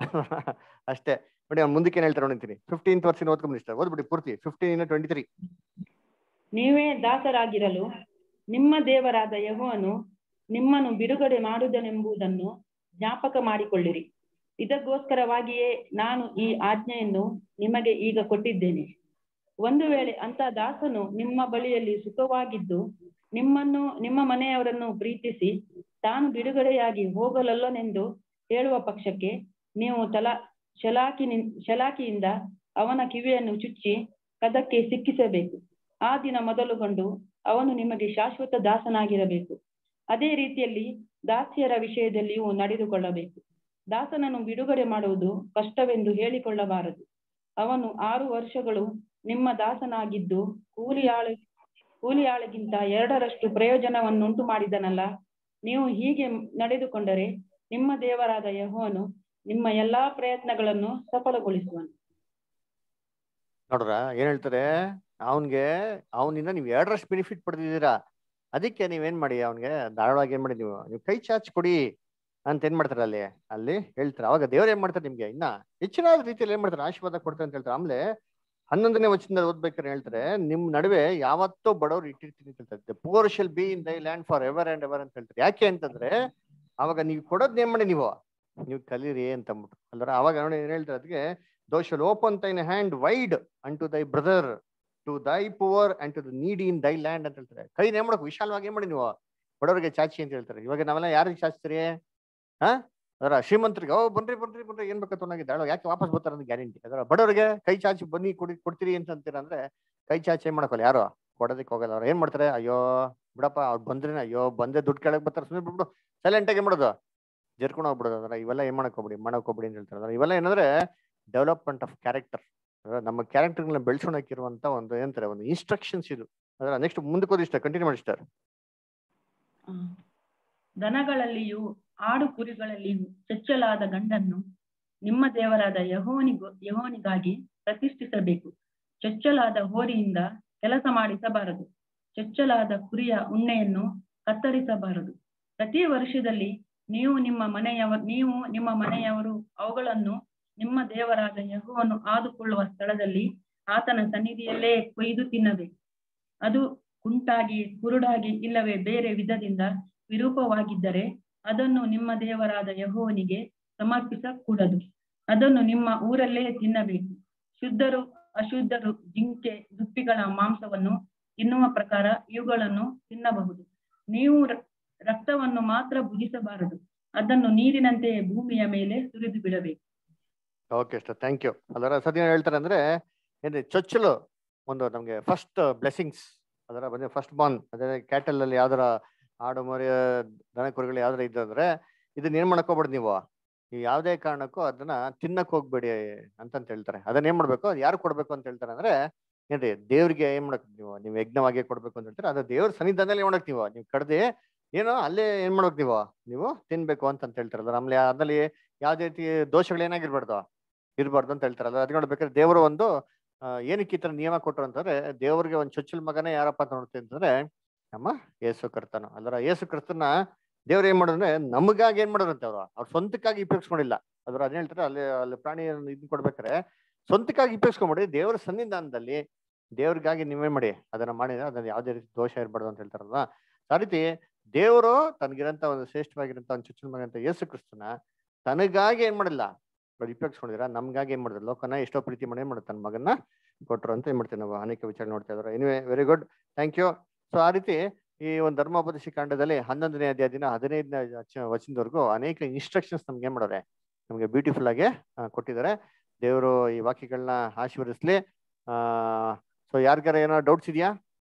ಅಷ್ಟೇ. ನೋಡಿ ಅವ್ನು ಮುಂದಕ್ಕೆ ಏನ್ ಹೇಳ್ತಾರೆ ನೋಡಿರ್ತೀನಿ ಫಿಫ್ಟೀನ್ತ್ ವರ್ಷ ಓದ್ಕೊಂಡ್ ಇಷ್ಟ ಓದ್ಬಿಡಿ ಪೂರ್ತಿ ಫಿಫ್ಟೀನ್ ಟ್ವೆಂಟಿ ತ್ರೀ. ನೀವೇ ದಾಸರಾಗಿರಲು ನಿಮ್ಮ ದೇವರಾದ ಯೆಹೋವನು ನಿಮ್ಮನ್ನು ಬಿಡುಗಡೆ ಮಾಡುವುದನೆಂಬುದನ್ನು ಜ್ಞಾಪಕ ಮಾಡಿಕೊಳ್ಳಿರಿ. ಇದಕ್ಕೋಸ್ಕರವಾಗಿಯೇ ನಾನು ಈ ಆಜ್ಞೆಯನ್ನು ನಿಮಗೆ ಈಗ ಕೊಟ್ಟಿದ್ದೇನೆ. ಒಂದು ವೇಳೆ ಅಂತ ದಾಸನು ನಿಮ್ಮ ಬಳಿಯಲ್ಲಿ ಸುಖವಾಗಿದ್ದು ನಿಮ್ಮನ್ನು ನಿಮ್ಮ ಮನೆಯವರನ್ನು ಪ್ರೀತಿಸಿ ತಾನು ಬಿಡುಗಡೆಯಾಗಿ ಹೋಗಲಲ್ಲನೆಂದು ಹೇಳುವ ಪಕ್ಷಕ್ಕೆ ನೀವು ತಲಾ ಶಲಾಕಿ ಶಲಾಕಿಯಿಂದ ಅವನ ಕಿವಿಯನ್ನು ಚುಚ್ಚಿ ಕದಕ್ಕೆ ಸಿಕ್ಕಿಸಬೇಕು. ಆ ದಿನ ಮೊದಲುಗೊಂಡು ಅವನು ನಿಮಗೆ ಶಾಶ್ವತ ದಾಸನಾಗಿರಬೇಕು. ಅದೇ ರೀತಿಯಲ್ಲಿ ದಾಸಿಯರ ವಿಷಯದಲ್ಲಿಯೂ ನಡೆದುಕೊಳ್ಳಬೇಕು. ದಾಸನನ್ನು ಬಿಡುಗಡೆ ಮಾಡುವುದು ಕಷ್ಟವೆಂದು ಹೇಳಿಕೊಳ್ಳಬಾರದು. ಅವನು ಆರು ವರ್ಷಗಳು ನಿಮ್ಮ ದಾಸನಾಗಿದ್ದು ಕೂಲಿಯಾಳ ಕೂಲಿಯಾಳಿಗಿಂತ ಎರಡರಷ್ಟು ಪ್ರಯೋಜನವನ್ನುಂಟು ಮಾಡಿದನಲ್ಲ. ನೀವು ಹೀಗೆ ನಡೆದುಕೊಂಡರೆ ನಿಮ್ಮ ದೇವರಾದ ಯೆಹೋವನು ನಿಮ್ಮ ಎಲ್ಲಾ ಪ್ರಯತ್ನಗಳನ್ನು ಸಫಲಗೊಳಿಸುವನು. ನೋಡ್ರ ಏನ್ ಹೇಳ್ತಾರೆ ಅವನ್ಗೆ ಅವನಿಂದ ನೀವು ಎರಡರಷ್ಟು ಬೆನಿಫಿಟ್ ಪಡೆದಿದ್ದೀರಾ. ಅದಕ್ಕೆ ನೀವೇನ್ ಮಾಡಿ ಅವನ್ಗೆ ಧಾರಾಳವಾಗಿ ಏನ್ ಮಾಡಿ ನೀವು ನೀವು ಕೈ ಚಾಚ್ ಕೊಡಿ ಅಂತ ಏನ್ ಮಾಡ್ತಾರೆ ಅಲ್ಲಿ ಅಲ್ಲಿ ಹೇಳ್ತಾರೆ. ಅವಾಗ ದೇವ್ರು ಏನ್ ಮಾಡ್ತಾರೆ ನಿಮ್ಗೆ ಇನ್ನ ಹೆಚ್ಚಿನ ರೀತಿಯಲ್ಲಿ ಏನ್ ಮಾಡ್ತಾರೆ ಆಶೀರ್ವಾದ ಕೊಡ್ತಾರೆ ಅಂತ ಹೇಳ್ತಾರೆ. ಆಮೇಲೆ ಹನ್ನೊಂದನೇ ವಚನದಲ್ಲಿ ಓದ್ಬೇಕಾದ್ರೆ ಹೇಳ್ತಾರೆ ನಿಮ್ ನಡುವೆ ಯಾವತ್ತೋ ಬಡವ್ರು ಇಟ್ಟಿರ್ತೀನಿ ಅಂತ ಹೇಳ್ತಾರೆ. Poor shall be in thy land for ever and ever ಅಂತ ಹೇಳ್ತಾರೆ. ಯಾಕೆ ಅಂತಂದ್ರೆ ಅವಾಗ ನೀವು ಕೊಡೋದ್ ಏನ್ ಮಾಡಿ ನೀವು ನೀವು ಕಲೀರಿ ಅಂತ ಅಂದ್ಬಿಟ್ಟು ಅಲ್ದ್ರ ಅವಾಗ ನೋಡಿ ಏನ್ ಹೇಳ್ತಾರೆ ಅದಕ್ಕೆ thou shall open thine hand wide and to thy brother to thy poor and to the need in thy land ಅಂತ ಹೇಳ್ತಾರೆ. ಕೈ ಏನ್ ಮಾಡಕ್ ವಿಶಾಲವಾಗಿ ಏನ್ ಮಾಡಿ ನೀವು ಬಡವರಿಗೆ ಚಾಚಿ ಅಂತ ಹೇಳ್ತಾರೆ. ಇವಾಗ ನಾವೆಲ್ಲ ಯಾರಿಗೆ ಚಾಚ್ತೀರಿ ಹಾ ಅದರ ಶ್ರೀಮಂತರಿಗೆ ಓ ಬನ್ರಿ ಬನ್ರಿ ಬನ್ರಿ ಏನ್ ಬೇಕಂತ ತೊಗೊಂಡಾಗ ಯಾಕೆ ವಾಪಸ್ ಬರ್ತಾರೆ ಅಂತ ಗ್ಯಾರಂಟಿ. ಅದರ ಬಡವರಿಗೆ ಕೈ ಚಾಚಿ ಬನ್ನಿ ಕೊಡಿ ಕೊಡ್ತೀರಿ ಅಂತ ಅಂತೀರ ಅಂದ್ರೆ ಕೈ ಚಾಚಿ ಏನ್ ಮಾಡಕ್ಕಲ್ಲ ಯಾರು ಕೊಡೋದಕ್ಕೆ ಹೋಗಲ್ಲ. ಅವ್ರು ಏನ್ ಮಾಡ್ತಾರೆ ಅಯ್ಯೋ ಬಿಡಪ್ಪ ಅವ್ರು ಬಂದ್ರೆ ಅಯ್ಯೋ ಬಂದೆ ದುಡ್ಡು ಕೆಳಗೆ ಬರ್ತಾರೆ ಸುಮ್ಮನೆ ಬಿಟ್ಬಿಡು ಸೈಲೆಂಟ್ ಆಗಿ ಮಾಡೋದು ಜರ್ಕೊಂಡು ಹೋಗ್ಬಿಡೋದು. ಅಂದ್ರೆ ಇವೆಲ್ಲ ಏನ್ ಮಾಡಕ್ ಹೋಗ್ಬಿಡಿ ಮಾಡಕ್ ಹೋಗ್ಬಿಡಿ ಅಂತ ಹೇಳ್ತಾರೆ. ಅಂದ್ರೆ ಇವೆಲ್ಲ ಏನಂದ್ರೆ ಡೆವಲಪ್ಮೆಂಟ್ ಆಫ್ ಕ್ಯಾರೆಕ್ಟರ್ ನಮ್ಮ ಕ್ಯಾರೆಕ್ಟರ್ಗಳನ್ನ ಬೆಳೆಸೋಣಕ್ಕಿರುವಂತ ಒಂದು ಏನಂತಾರೆ ಒಂದು ಇನ್ಸ್ಟ್ರಕ್ಷನ್ಸ್ ಇದು. ಅದರ ನೆಕ್ಸ್ಟ್ ಮುಂದಕ್ಕೆ ಓದಿ ಇಷ್ಟ ಕಂಟಿನ್ಯೂ ಮಾಡಿ ಸರ್. ದನಗಳಲ್ಲಿಯೂ ಆಡು ಕುರಿಗಳಲ್ಲಿಯೂ ಚೊಚ್ಚಲಾದ ಗಂಡನ್ನು ನಿಮ್ಮ ದೇವರಾದ ಯೆಹೋವನಿಗೂ ಯೆಹೋವನಿಗಾಗಿ ಪ್ರತಿಷ್ಠಿಸಬೇಕು. ಚೊಚ್ಚಲಾದ ಹೋರಿಯಿಂದ ಕೆಲಸ ಮಾಡಿಸಬಾರದು. ಚೊಚ್ಚಲಾದ ಕುರಿಯ ಉಣ್ಣೆಯನ್ನು ಕತ್ತರಿಸಬಾರದು. ಪ್ರತಿ ವರ್ಷದಲ್ಲಿ ನೀವು ನಿಮ್ಮ ಮನೆಯವ ನೀವು ನಿಮ್ಮ ಮನೆಯವರು ಅವುಗಳನ್ನು ನಿಮ್ಮ ದೇವರಾದ ಯೆಹೋವನು ಆದುಕೊಳ್ಳುವ ಸ್ಥಳದಲ್ಲಿ ಆತನ ಸನ್ನಿಧಿಯಲ್ಲೇ ಕೊಯ್ದು ತಿನ್ನಬೇಕು. ಅದು ಕುಂಟಾಗಿ ಕುರುಡಾಗಿ ಇಲ್ಲವೇ ಬೇರೆ ವಿಧದಿಂದ ವಿರೂಪವಾಗಿದ್ದರೆ ಅದನ್ನು ನಿಮ್ಮ ದೇವರಾದ ಯೆಹೋವನಿಗೆ ಸಮರ್ಪಿಸಕೂಡದು. ಅದನ್ನು ನಿಮ್ಮ ಊರಲ್ಲೇ ತಿನ್ನಬೇಕು. ಶುದ್ಧರು ಅಶುದ್ಧರು ಜಿಂಕೆ ದುಪ್ಪಿಗಳ ಮಾಂಸವನ್ನು ತಿನ್ನುವ ಪ್ರಕಾರ ಇವುಗಳನ್ನು ತಿನ್ನಬಹುದು. ನೀವು ರ- ರಕ್ತವನ್ನು ಮಾತ್ರ ಭುಜಿಸಬಾರದು, ಅದನ್ನು ನೀರಿನಂತೆ ಭೂಮಿಯ ಮೇಲೆ ಸುರಿದು ಬಿಡಬೇಕು. Okay sir, thank you. ಅದರ ಸದ್ಯ ಹೇಳ್ತಾರೆ ಅಂದ್ರೆ ಏನ್ರಿ ಚೊಚ್ಚಲು ಒಂದು ನಮ್ಗೆ ಫಸ್ಟ್ ಬ್ಲೆಸ್ಸಿಂಗ್ಸ್ ಅದರ ಬಂದ್ರೆ ಫಸ್ಟ್ ಬಾರ್ನ್ ಅದೇ ಕ್ಯಾಟಲ್ ಅಲ್ಲಿ ಯಾವ್ದಾರ ಆಡು ಮರಿ ದನ ಕುರಿಗಳು ಯಾವ್ದಾರ ಇದ್ದಂದ್ರೆ ಇದನ್ನ ಏನ್ ಮಾಡಕ್ ಹೋಗ್ಬೇಡಿ ನೀವು, ನೀವು ಯಾವುದೇ ಕಾರಣಕ್ಕೂ ಅದನ್ನ ತಿನ್ನಕ್ ಹೋಗ್ಬೇಡಿ ಅಂತಂತ ಹೇಳ್ತಾರೆ. ಅದನ್ನ ಏನ್ ಮಾಡ್ಬೇಕು, ಅದು ಯಾರು ಕೊಡ್ಬೇಕು ಅಂತ ಹೇಳ್ತಾರೆ ಅಂದ್ರೆ ಏನ್ರಿ ದೇವ್ರಿಗೆ ಏನ್ ಮಾಡಕ್ ನೀವು ನೀವು ಯಜ್ಞವಾಗಿ ಕೊಡ್ಬೇಕು ಅಂತ ಹೇಳ್ತಾರೆ. ಅದು ದೇವ್ರ ಸನ್ನಿಧಾನದಲ್ಲಿ ಏನ್ ಮಾಡಕ್ ನೀವು ನೀವು ಕಡ್ದಿ ಏನೋ ಅಲ್ಲೇ ಏನ್ ಮಾಡ್ಬೇಕು ನೀವು ನೀವು ತಿನ್ಬೇಕು ಅಂತ ಹೇಳ್ತಾರಲ್ಲ. ಆಮೇಲೆ ಅದ್ರಲ್ಲಿ ಯಾವ್ದೇ ರೀತಿ ದೋಷಗಳು ಏನಾಗಿರ್ಬಾರ್ದು ಇರ್ಬಾರ್ದು ಅಂತ ಹೇಳ್ತಾರಲ್ಲ. ಅದ್ ನೋಡ್ಬೇಕಾದ್ರೆ ದೇವರು ಒಂದು ಆ, ಏನಕ್ಕೆ ಈ ತರ ನಿಯಮ ಕೊಟ್ಟರು ಅಂತಂದ್ರೆ ದೇವ್ರಿಗೆ ಒಂದು ಚೊಚ್ಚಲ್ ಮಗನೇ ಯಾರಪ್ಪ ಅಂತ ನೋಡ್ತೀವಿ ಅಂತಂದ್ರೆ ನಮ್ಮ ಯೇಸು ಕ್ರಿಸ್ತನು. ಅಲ್ಲರ ಯೇಸು ಕ್ರಿಸ್ತನ ದೇವ್ರು ಏನ್ ಮಾಡೋದಂದ್ರೆ ನಮಗಾಗಿ ಏನ್ ಮಾಡೋದಂತೆ ಅವ್ರು ಅವ್ರ ಸ್ವಂತಕ್ಕಾಗಿ ಉಪಯೋಗಿಸ್ಕೊಂಡಿಲ್ಲ. ಅದ್ರ ಅದ್ ಹೇಳ್ತಾರೆ ಅಲ್ಲಿ ಅಲ್ಲಿ ಪ್ರಾಣಿ ಇದನ್ ಕೊಡ್ಬೇಕಾರೆ ಸ್ವಂತಕ್ಕಾಗಿ ಉಪಯೋಗಿಸ್ಕೊಂಬಿಡಿ, ದೇವ್ರ ಸನ್ನಿಧಾನದಲ್ಲಿ ದೇವ್ರಿಗಾಗಿ ನೀವೇ ಮಾಡಿ ಅದನ್ನ ಮಾಡಿದ್ರೆ ಅದ್ರಲ್ಲಿ ಯಾವುದೇ ರೀತಿ ದೋಷ ಇರಬಾರ್ದು ಅಂತ ಹೇಳ್ತಾರಲ್ವ. ಆ ರೀತಿ ದೇವರು ತನಗಿರಂತ ಒಂದು ಶ್ರೇಷ್ಠವಾಗಿರಂತ ಒಂದು ಚುಚ್ಚಲ ಮಗ ಅಂತ ಯೇಸು ಕ್ರಿಸ್ತನ ತನಗಾಗಿ ಏನ್ ಮಾಡಿಲ್ಲ ಅವ್ರು ಉಪಯೋಗಿಸ್ಕೊಂಡಿದ್ರ, ನಮ್ಗಾಗಿ ಏನ್ ಮಾಡಿದ್ರು ಲೋಕನ ಎಷ್ಟೋ ಪ್ರೀತಿ ಮಾಡಿ ಏನ್ ಮಾಡುತ್ತೆ ತನ್ನ ಮಗನ್ನ ಕೊಟ್ರು ಅಂತ ಏನ್ ಮಾಡ್ತೀವಿ ನಾವು ಅನೇಕ ವಿಚಾರ ನೋಡ್ತಾ ಇದ್ದಾರೆ. Anyway very good, thank you. So ಆ ರೀತಿ ಈ ಒಂದು ಧರ್ಮೋಪದೇಶ ಕಾಂಡದಲ್ಲಿ ಹನ್ನೊಂದನೇ ಅಧ್ಯಾಯದಿಂದ ಹದಿನೈದನೇ ವಚನದವರೆಗೂ ಅನೇಕ ಇನ್ಸ್ಟ್ರಕ್ಷನ್ಸ್ ನಮ್ಗೆ ಏನ್ ಮಾಡೋರೆ ನಮ್ಗೆ ಬ್ಯೂಟಿಫುಲ್ ಆಗಿ ಆ, ಕೊಟ್ಟಿದ್ದಾರೆ. ದೇವರು ಈ ವಾಕ್ಯಗಳನ್ನ ಆಶೀರ್ವದಿಸ್ಲಿ. ಆ ಸೊ ಯಾರಿಗಾರ ಏನೋ ಡೌಟ್ಸ್ ಇದೆಯಾ?